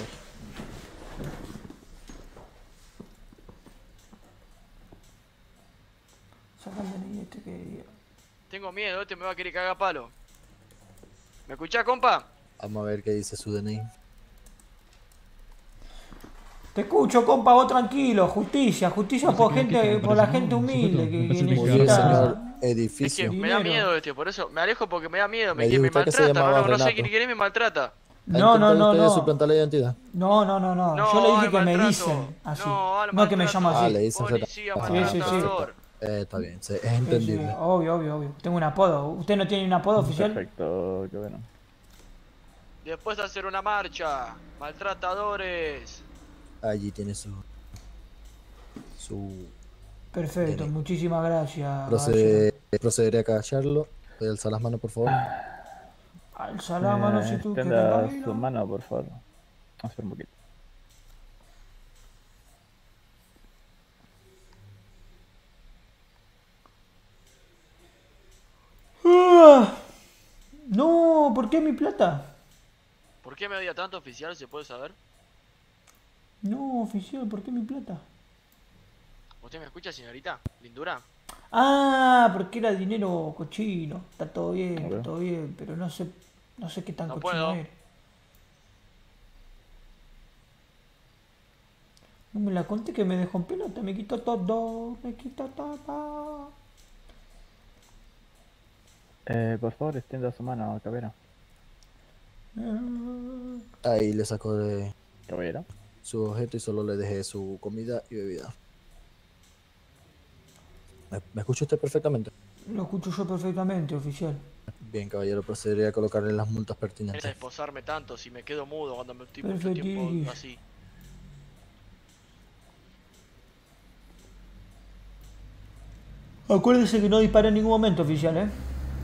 Sacame este que... Tengo miedo, este me va a querer cagar a palo. ¿Me escuchás, compa? Vamos a ver qué dice su DNI. Te escucho, compa, vos tranquilo. Justicia por gente, por la gente humilde que Muy bien, necesita... señor Es que edificio. me da Dinero. miedo por eso me alejo porque me da miedo, Me me dijo usted que se maltrata, llamaba no sé Renato. quién es, me maltrata. ¿Ha intentado usted No. suplantar la identidad? No. No, Yo le dije al que me maltrato. dicen así. No, al No que me maltrato. llamo Ah, así. le dicen Policía Renato. Sí. maltratador. Está bien, es entendible. Sí, obvio. Tengo un apodo. ¿Usted no tiene un apodo oficial? Perfecto, qué bueno. Después de hacer una marcha, maltratadores. Allí tiene su Perfecto, muchísimas gracias. procederé a callarlo. Voy a alzar las manos, por favor. Alza la mano si tú quieres. Extienda Camilo. su mano, por favor. Vamos a ver un poquito. ¿por qué mi plata? ¿Por qué me odia tanto, oficial? ¿Se puede saber? No, oficial, ¿por qué mi plata? ¿Usted me escucha, señorita? ¿Lindura? Ah, porque era dinero cochino. Está todo bien, Ok. está todo bien, pero no sé qué tan No cochino puedo. era. No me la conté que me dejó en pelota, me quitó todo, me quitó todo. Por favor, extienda su mano, caballero. Ahí le sacó de Caballero. su objeto y solo le dejé su comida y bebida. ¿Me escucha usted perfectamente? Lo escucho yo perfectamente, oficial. Bien, caballero, procederé a colocarle las multas Es pertinentes. esposarme tanto si me quedo mudo cuando me estoy mucho tiempo Perfectísimo. así. Acuérdese que no disparé en ningún momento, oficial, ¿eh?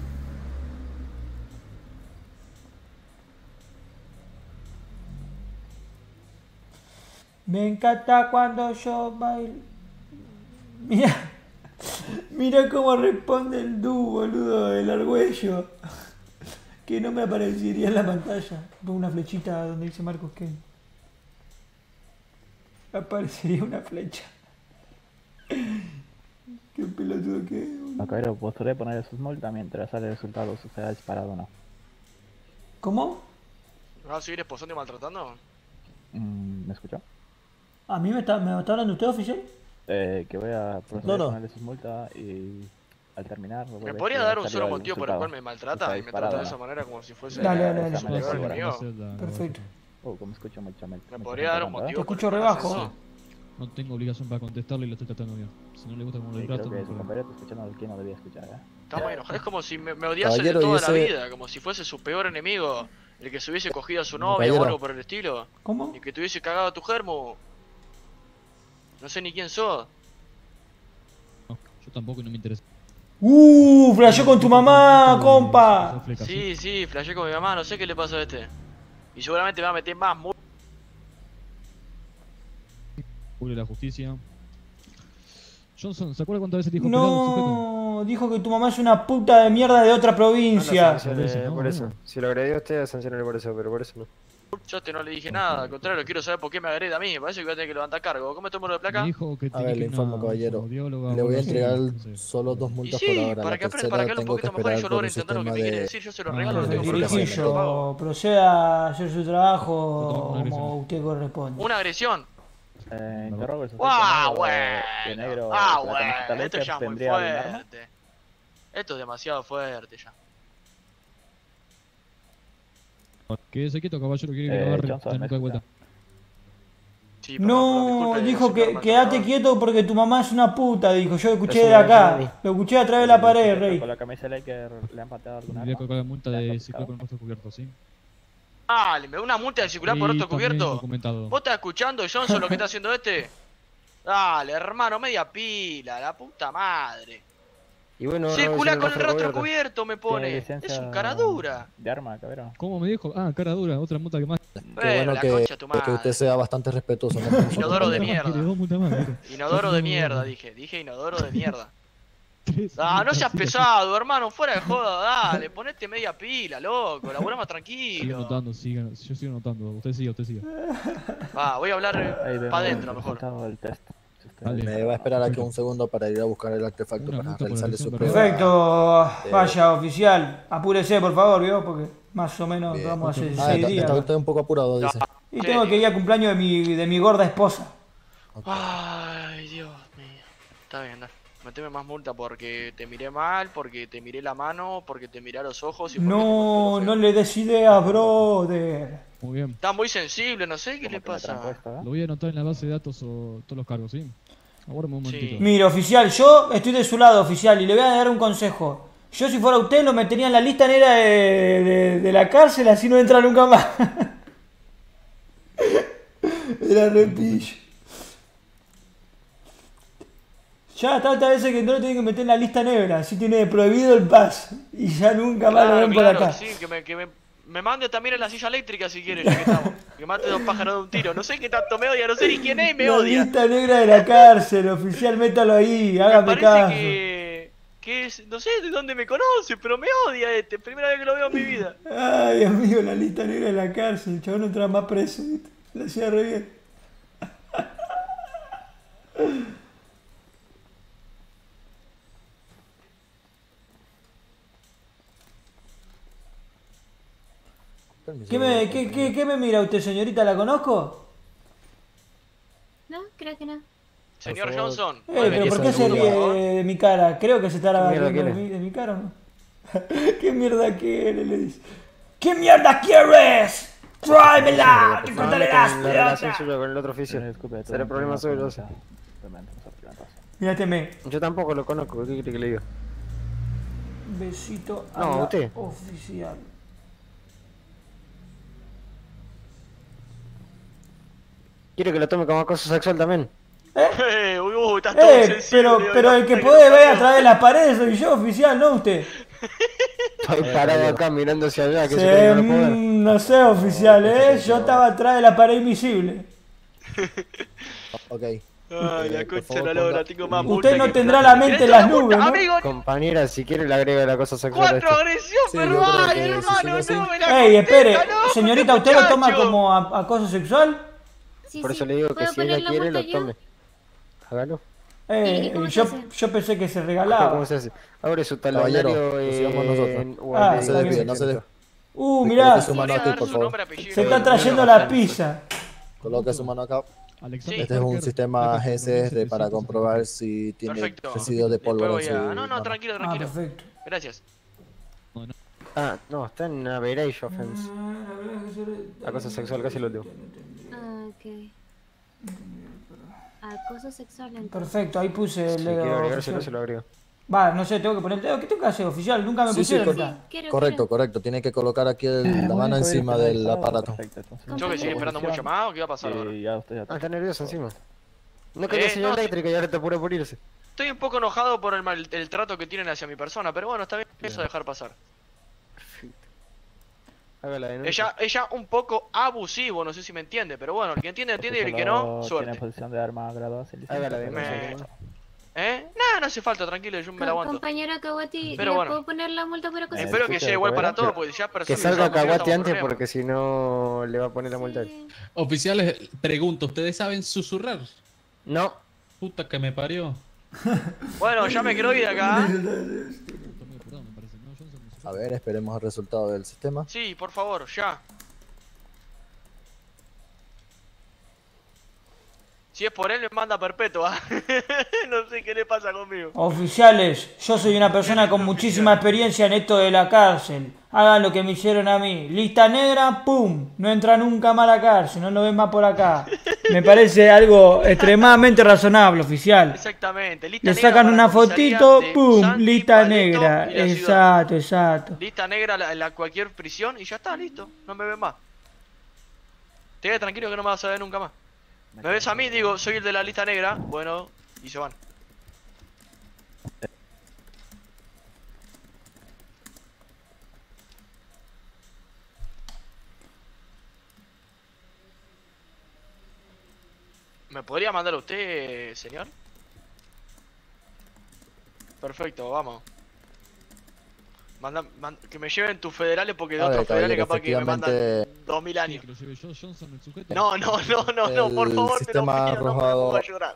Me encanta cuando yo bailo. Mira, mira cómo responde el boludo, del Argüello. Que no me aparecería en la pantalla. Pongo una flechita donde dice Marcos Ken. Aparecería una flecha. Qué pelotudo que es, boludo. No, caballero, podré ponerle sus multas mientras sale el resultado si se ha disparado o no. ¿Cómo? ¿Me va a seguir esposando y maltratando? ¿Me escuchó? ¿A mí me está hablando usted, oficial? Que voy a proceder No. a ponerle sus multas y al terminar... ¿Me podría dar un solo motivo por el cual me maltrata y me trata de esa manera como si fuese Dale, el dale. peor enemigo? Perfecto. Como escucho mucho... ¿Me podría dar un motivo? Te escucho por el cual hace rebajo. eso? No tengo obligación para contestarle y lo estoy tratando bien. Si no le gusta cómo le Creo trato, que no su problema. compañero está escuchando al que no debía escuchar, Estamos enojados. Es como si me odiase de Caballero, y toda la ese- vida, como si fuese su peor enemigo. El que se hubiese cogido a su novia o Caballero. algo por el estilo. ¿Cómo? Y que te hubiese cagado a tu germo. No sé ni quién sos. No, yo tampoco y no me interesa. Flasheó con tu mamá, compa. Sí, sí, flashé con mi mamá, no sé qué le pasó a este. Y seguramente me va a meter más Cubre la justicia. Johnson, ¿se acuerda cuántas veces dijo pelado el sujeto? No, dijo que tu mamá es una puta de mierda de otra provincia. Por eso. Si lo agredió usted, sancionarle por eso, pero por eso no. Yo no le dije nada, al contrario, quiero saber por qué me agrede a mí. Me parece que voy a tener que levantar cargo. ¿Cómo tomo lo de placa? Me dijo que A tenía ver, que le ir informo, una caballero. audióloga Le o voy a algo así, entregar entonces. solo 2 multas Y por sí, ahora. para La que aprenda, para tercera que hable un tengo que poquito mejor y esperar yo por logre un entender lo que sistema me quiere de... decir. Yo se lo regalo, no tengo problema. Dirigillo, proceda a hacer su trabajo como usted corresponde. Una agresión. Interrogo el sujeto ¡Ah, negro, de negro, bueno! ¡Ah, con la camiseta bueno! Esto Lakers, ya es muy ¿tendría algún arma? fuerte. Esto es demasiado fuerte ya. Quédese quieto, caballero, quiere que lo agarre Johnson, la nuca de vuelta. Sí, No, disculpe, dijo que señor quédate maltratador. quieto porque tu mamá es una puta, dijo. Yo lo escuché Eso de me acá. entendí. Lo escuché a través de la pared, rey. Con la camisa Laker le han pateado algún Le voy a arma. colocar la multa ¿Le han de confiscado? circular con el rostro cubierto, ¿sí? Dale, me da una multa de circular por Y otro también cubierto. documentado. ¿Vos estás escuchando, Johnson, lo que está haciendo este? Dale, hermano, media pila, la puta madre. Y bueno, Circula ahora con el sí, rostro cubierto. cubierto, me pone. ¿Tiene Es licencia un cara dura. de arma, cabrón? ¿Cómo me dijo? Ah, cara dura, otra multa que más. Qué bueno la concha de tu que madre. usted sea bastante respetuoso. ¿no? Con nosotros Inodoro de también. mierda. Que le dos multas más, mira. Inodoro de Dos mierda, multas dije. Dije inodoro de mierda. Tres Ah, no multas, seas sí, pesado, hermano, fuera de joda, dale, ponete media pila, loco, laburá más Sigo tranquilo. anotando, yo sigo anotando. Usted siga, usted siga. Va, voy a hablar Ahí vemos para el adentro mejor. resultado del test. Si usted- Dale. Me va a esperar aquí un segundo para ir a buscar el artefacto Una para multa por realizarle agresión su verbal. prueba. Perfecto, vaya oficial. Apúrese, por favor, ¿vio? Porque más o menos Bien. vamos a hacer Ah, 6 está días. usted un poco apurado, dice. Y tengo que ir al cumpleaños de mi gorda esposa. Ay, Dios mío. Está bien, dale. Meteme más multa porque te miré mal, porque te miré la mano, porque te miré a los ojos y porque te No, mostré lo no feo. le des ideas, brother. Muy bien. Está muy sensible, no sé qué le Como que me trancó pasa. esto, ¿eh? Lo voy a anotar en la base de datos o todos los cargos, ¿sí? Aguárdame un momentito. Mire, oficial, yo estoy de su lado, oficial, y le voy a dar un consejo. Yo, si fuera usted, lo metería en la lista negra de la cárcel, así no entra nunca más. Era repillo. Ya tantas veces que no lo tienen que meter en la lista negra, así tiene prohibido el paz. Y ya nunca más lo Claro, ven por claro, acá. sí, que me mande también en la silla eléctrica si quiere, ya que estamos. Que mate dos pájaros de un tiro. No sé qué tanto me odia, no sé ni quién es y me La odia. lista negra de la cárcel, oficial, métalo ahí, Me hágame parece caso. que que es, no sé de dónde me conoce, pero me odia este. Primera vez que lo veo en mi vida. Ay, amigo, la lista negra de la cárcel. El chabón no entraba más preso. ¿Viste? La hacía re bien. ¿Qué me mira usted, señorita? ¿La conozco? No, creo que no. Señor Johnson. Pero ¿por qué se ríe de mi cara? Creo que se estará riendo de mi cara, ¿no? ¿Qué mierda quiere? Le dice. ¿Qué mierda quieres? ¡Tráemela! ¡Te cortaré las La relación suya con el otro oficio. Será problema suyo, o sea. Mírate. Yo tampoco lo conozco, ¿qué quiere que le diga? Besito a No, la usted. oficial. ¿Quiere que lo tome como acoso sexual también? Estás todo sensible, pero el que puede ver a través de las paredes soy yo, oficial, no usted. Estoy parado acá mirando hacia allá, que se cree que no lo puedo ver. No sé, oficial, yo estaba atrás de la pared invisible. Ok. Ay, la concha de la lora, tengo más Usted no tendrá la mente en las nubes, ¿no? Compañera, si quiere le agrega la cosa sexual. 4 agresión verbal, hermano, no me la Ey, espere, contesta, no, señorita, ¿usted lo toma como acoso sexual? Por eso le digo que si ella quiere lo tome. Hágalo. Yo pensé que se regalaba. ¿Cómo se hace? Abre su talonario No se despide, no se despide. Mirá, Coloque su mano aquí, por favor. se está trayendo la pizza. Coloque su mano acá. Este es un sistema GSR para comprobar si tiene residuos de pólvora en su No, mano. tranquilo. Perfecto. Gracias. No, está en average offense. Acoso sexual, casi lo último. Ok. Acoso sexual, entonces. Perfecto, ahí puse el Si dedo. quiere agregárselo, se lo agrego. Va, no sé, tengo que poner el dedo. ¿Qué tengo que hacer, oficial? Nunca me pusieron. Correcto. Tiene que colocar aquí la mano encima del aparato. ¿Yo que sigue esperando mucho más o qué va a pasar ahora? Está nervioso encima. No quería señal eléctrica y ahora está puro por irse. Estoy un poco enojado por el trato que tienen hacia mi persona, pero bueno, está bien eso dejar pasar. Ella un poco abusivo, no sé si me entiende, pero bueno, el que entiende, entiende y el que no, suerte. Tiene posición de arma graduada. No hace falta, tranquilo, yo me la aguanto. Compañero Kawati, Pero ¿le bueno. puedo poner la multa por acoso Espero que sea igual para todos, porque ya Que salga Kawati antes porque si no le va a poner la multa. Oficiales, pregunto, ¿ustedes saben susurrar? No. Puta que me parió. Bueno, ya me quiero ir de acá. A ver, esperemos el resultado del sistema. Sí, por favor, ya. Si es por él, me manda perpetua. No sé qué le pasa conmigo. Oficiales, yo soy una persona con muchísima experiencia en esto de la cárcel. Hagan lo que me hicieron a mí. Lista negra, ¡pum! No entra nunca más a la cárcel, no lo ven más por acá. Me parece algo extremadamente razonable, oficial. Exactamente. Le sacan una fotito, ¡pum! Lista negra. Exacto. Lista negra en la cualquier prisión y ya está, listo. No me ven más. Te quedas tranquilo que no me vas a ver nunca más. Me ves a mí, digo, soy el de la lista negra. Bueno, y se van. ¿Me podría mandar usted, señor? Perfecto, vamos. Que me lleven tus federales porque de otros federales capaz que me mandan 2000 años. No, por favor, sistema no me pongo a llorar.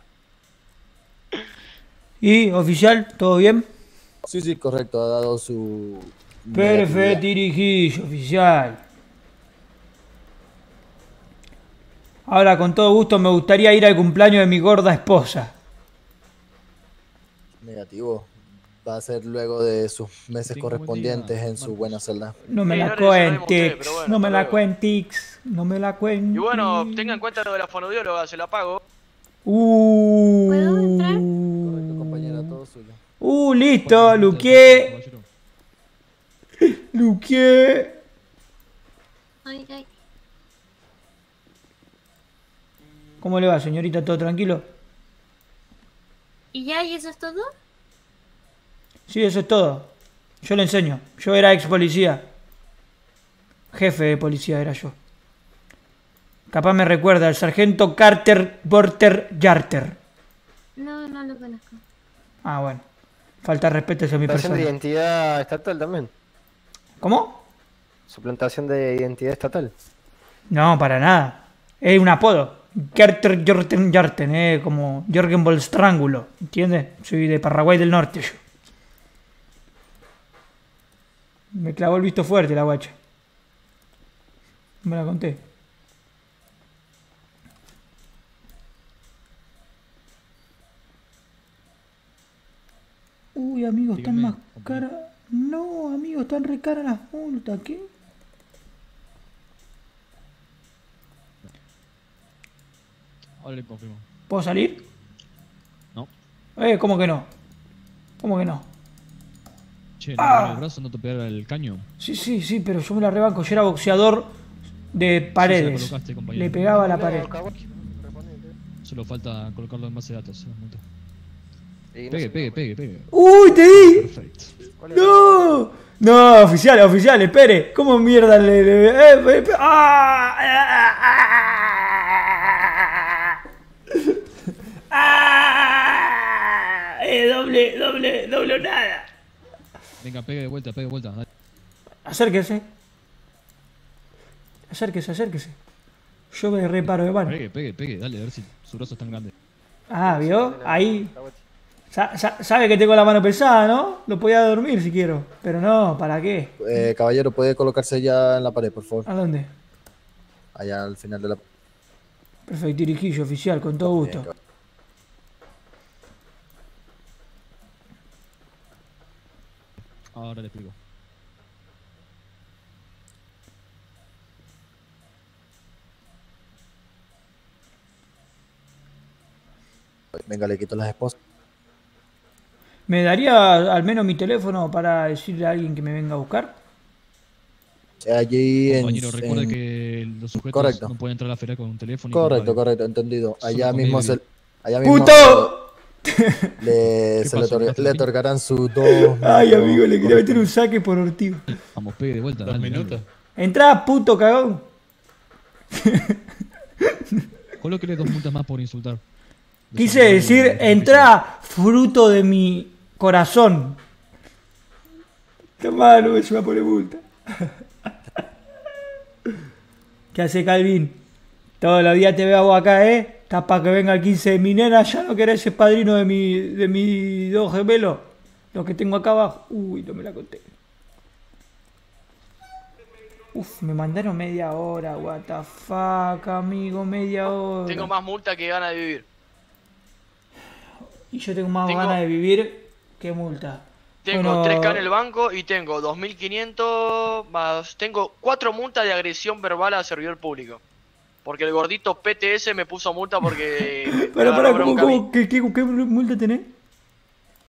¿Y, oficial, todo bien? Sí, correcto, ha dado su... Perfecto, dirigillo, oficial. Ahora, con todo gusto, me gustaría ir al cumpleaños de mi gorda esposa. Negativo. Va a ser luego de sus meses correspondientes en su buena celda. No me la cuentes, no me la cuentes, no me la cuentes. Y bueno, tengan en cuenta lo de la fonodióloga, se la pago. ¿Puedo entrar? Compañera, todo suyo. Listo, Luquié. Luquié. Ay. ¿Cómo le va, señorita? ¿Todo tranquilo? ¿Y ya? ¿Y eso es todo? Sí, eso es todo. Yo le enseño. Yo era ex policía. Jefe de policía era yo. Capaz me recuerda al sargento Carter Porter Yarter. No lo conozco. Ah, bueno. Falta de respeto hacia mi Suplantación de persona. identidad estatal también. ¿Cómo? Suplantación de identidad estatal. No, para nada. Es un apodo. Jarten, como Jorgen Bolstrángulo, ¿entiendes? Soy de Paraguay del Norte yo. Me clavó el visto fuerte la guacha. Me la conté. Uy, amigo, están más caras. No, amigo, están re caras las multas. ¿Qué? Ahora le confirmo. ¿Puedo salir? No. ¿Cómo que no? ¿Cómo que no? Che, ¿no con el brazo no te pegara el caño? Sí, pero yo me la rebanco. Yo era boxeador de paredes. Sí, se la colocaste, compañero. Le pegaba a la pared. Solo falta colocarlo en base de datos. Multa. Y no Pegue. ¡Uy, te di! Perfecto. ¡No! No, oficial, espere. ¿Cómo mierda doble nada. Venga, pegue de vuelta, dale. Acérquese. Yo me reparo de mano. Pegue, dale, a ver si su brazo es tan grande. Ah, ¿vio? Ahí. Sabe que tengo la mano pesada, ¿no? Lo podía dormir si quiero. Pero no, ¿para qué? Caballero, ¿puede colocarse ya en la pared, por favor? ¿A dónde? Allá al final de la... Perfecto, dirigillo, oficial, con todo gusto. Bien, Ahora le explico. Venga, le quito las esposas. ¿Me daría al menos mi teléfono para decirle a alguien que me venga a buscar? Allí Compañero, recuerda que los sujetos correcto. no pueden entrar a la feria con un teléfono. Correcto, entendido. Allá Solo mismo con ¡Puto! le otorgarán sus 2... Ay, amigo, le quería meter un saque por ortigo. Vamos, pegue de vuelta. 2 minutos. Entrá, puto cagón. Colóquele 2 multas más por insultar. Quise decir, entrá, fruto de mi corazón. Tomá, no me lleva por multa. ¿Qué hace, Calvin? Todos los días te veo a vos acá, ¿eh? Estás para que venga el 15 de mi nena. Ya no querés ser padrino de mis 2 gemelos. Los que tengo acá abajo. Uy, no me la conté. Uf, me mandaron media hora. What the fuck, amigo, media hora. Tengo más multa que ganas de vivir. Y yo tengo más ganas de vivir que multa. Tengo 3K en el banco y tengo 2.500 más... Tengo 4 multas de agresión verbal a servidor público. Porque el gordito PTS me puso multa porque... Pero, ¿qué multa tenés?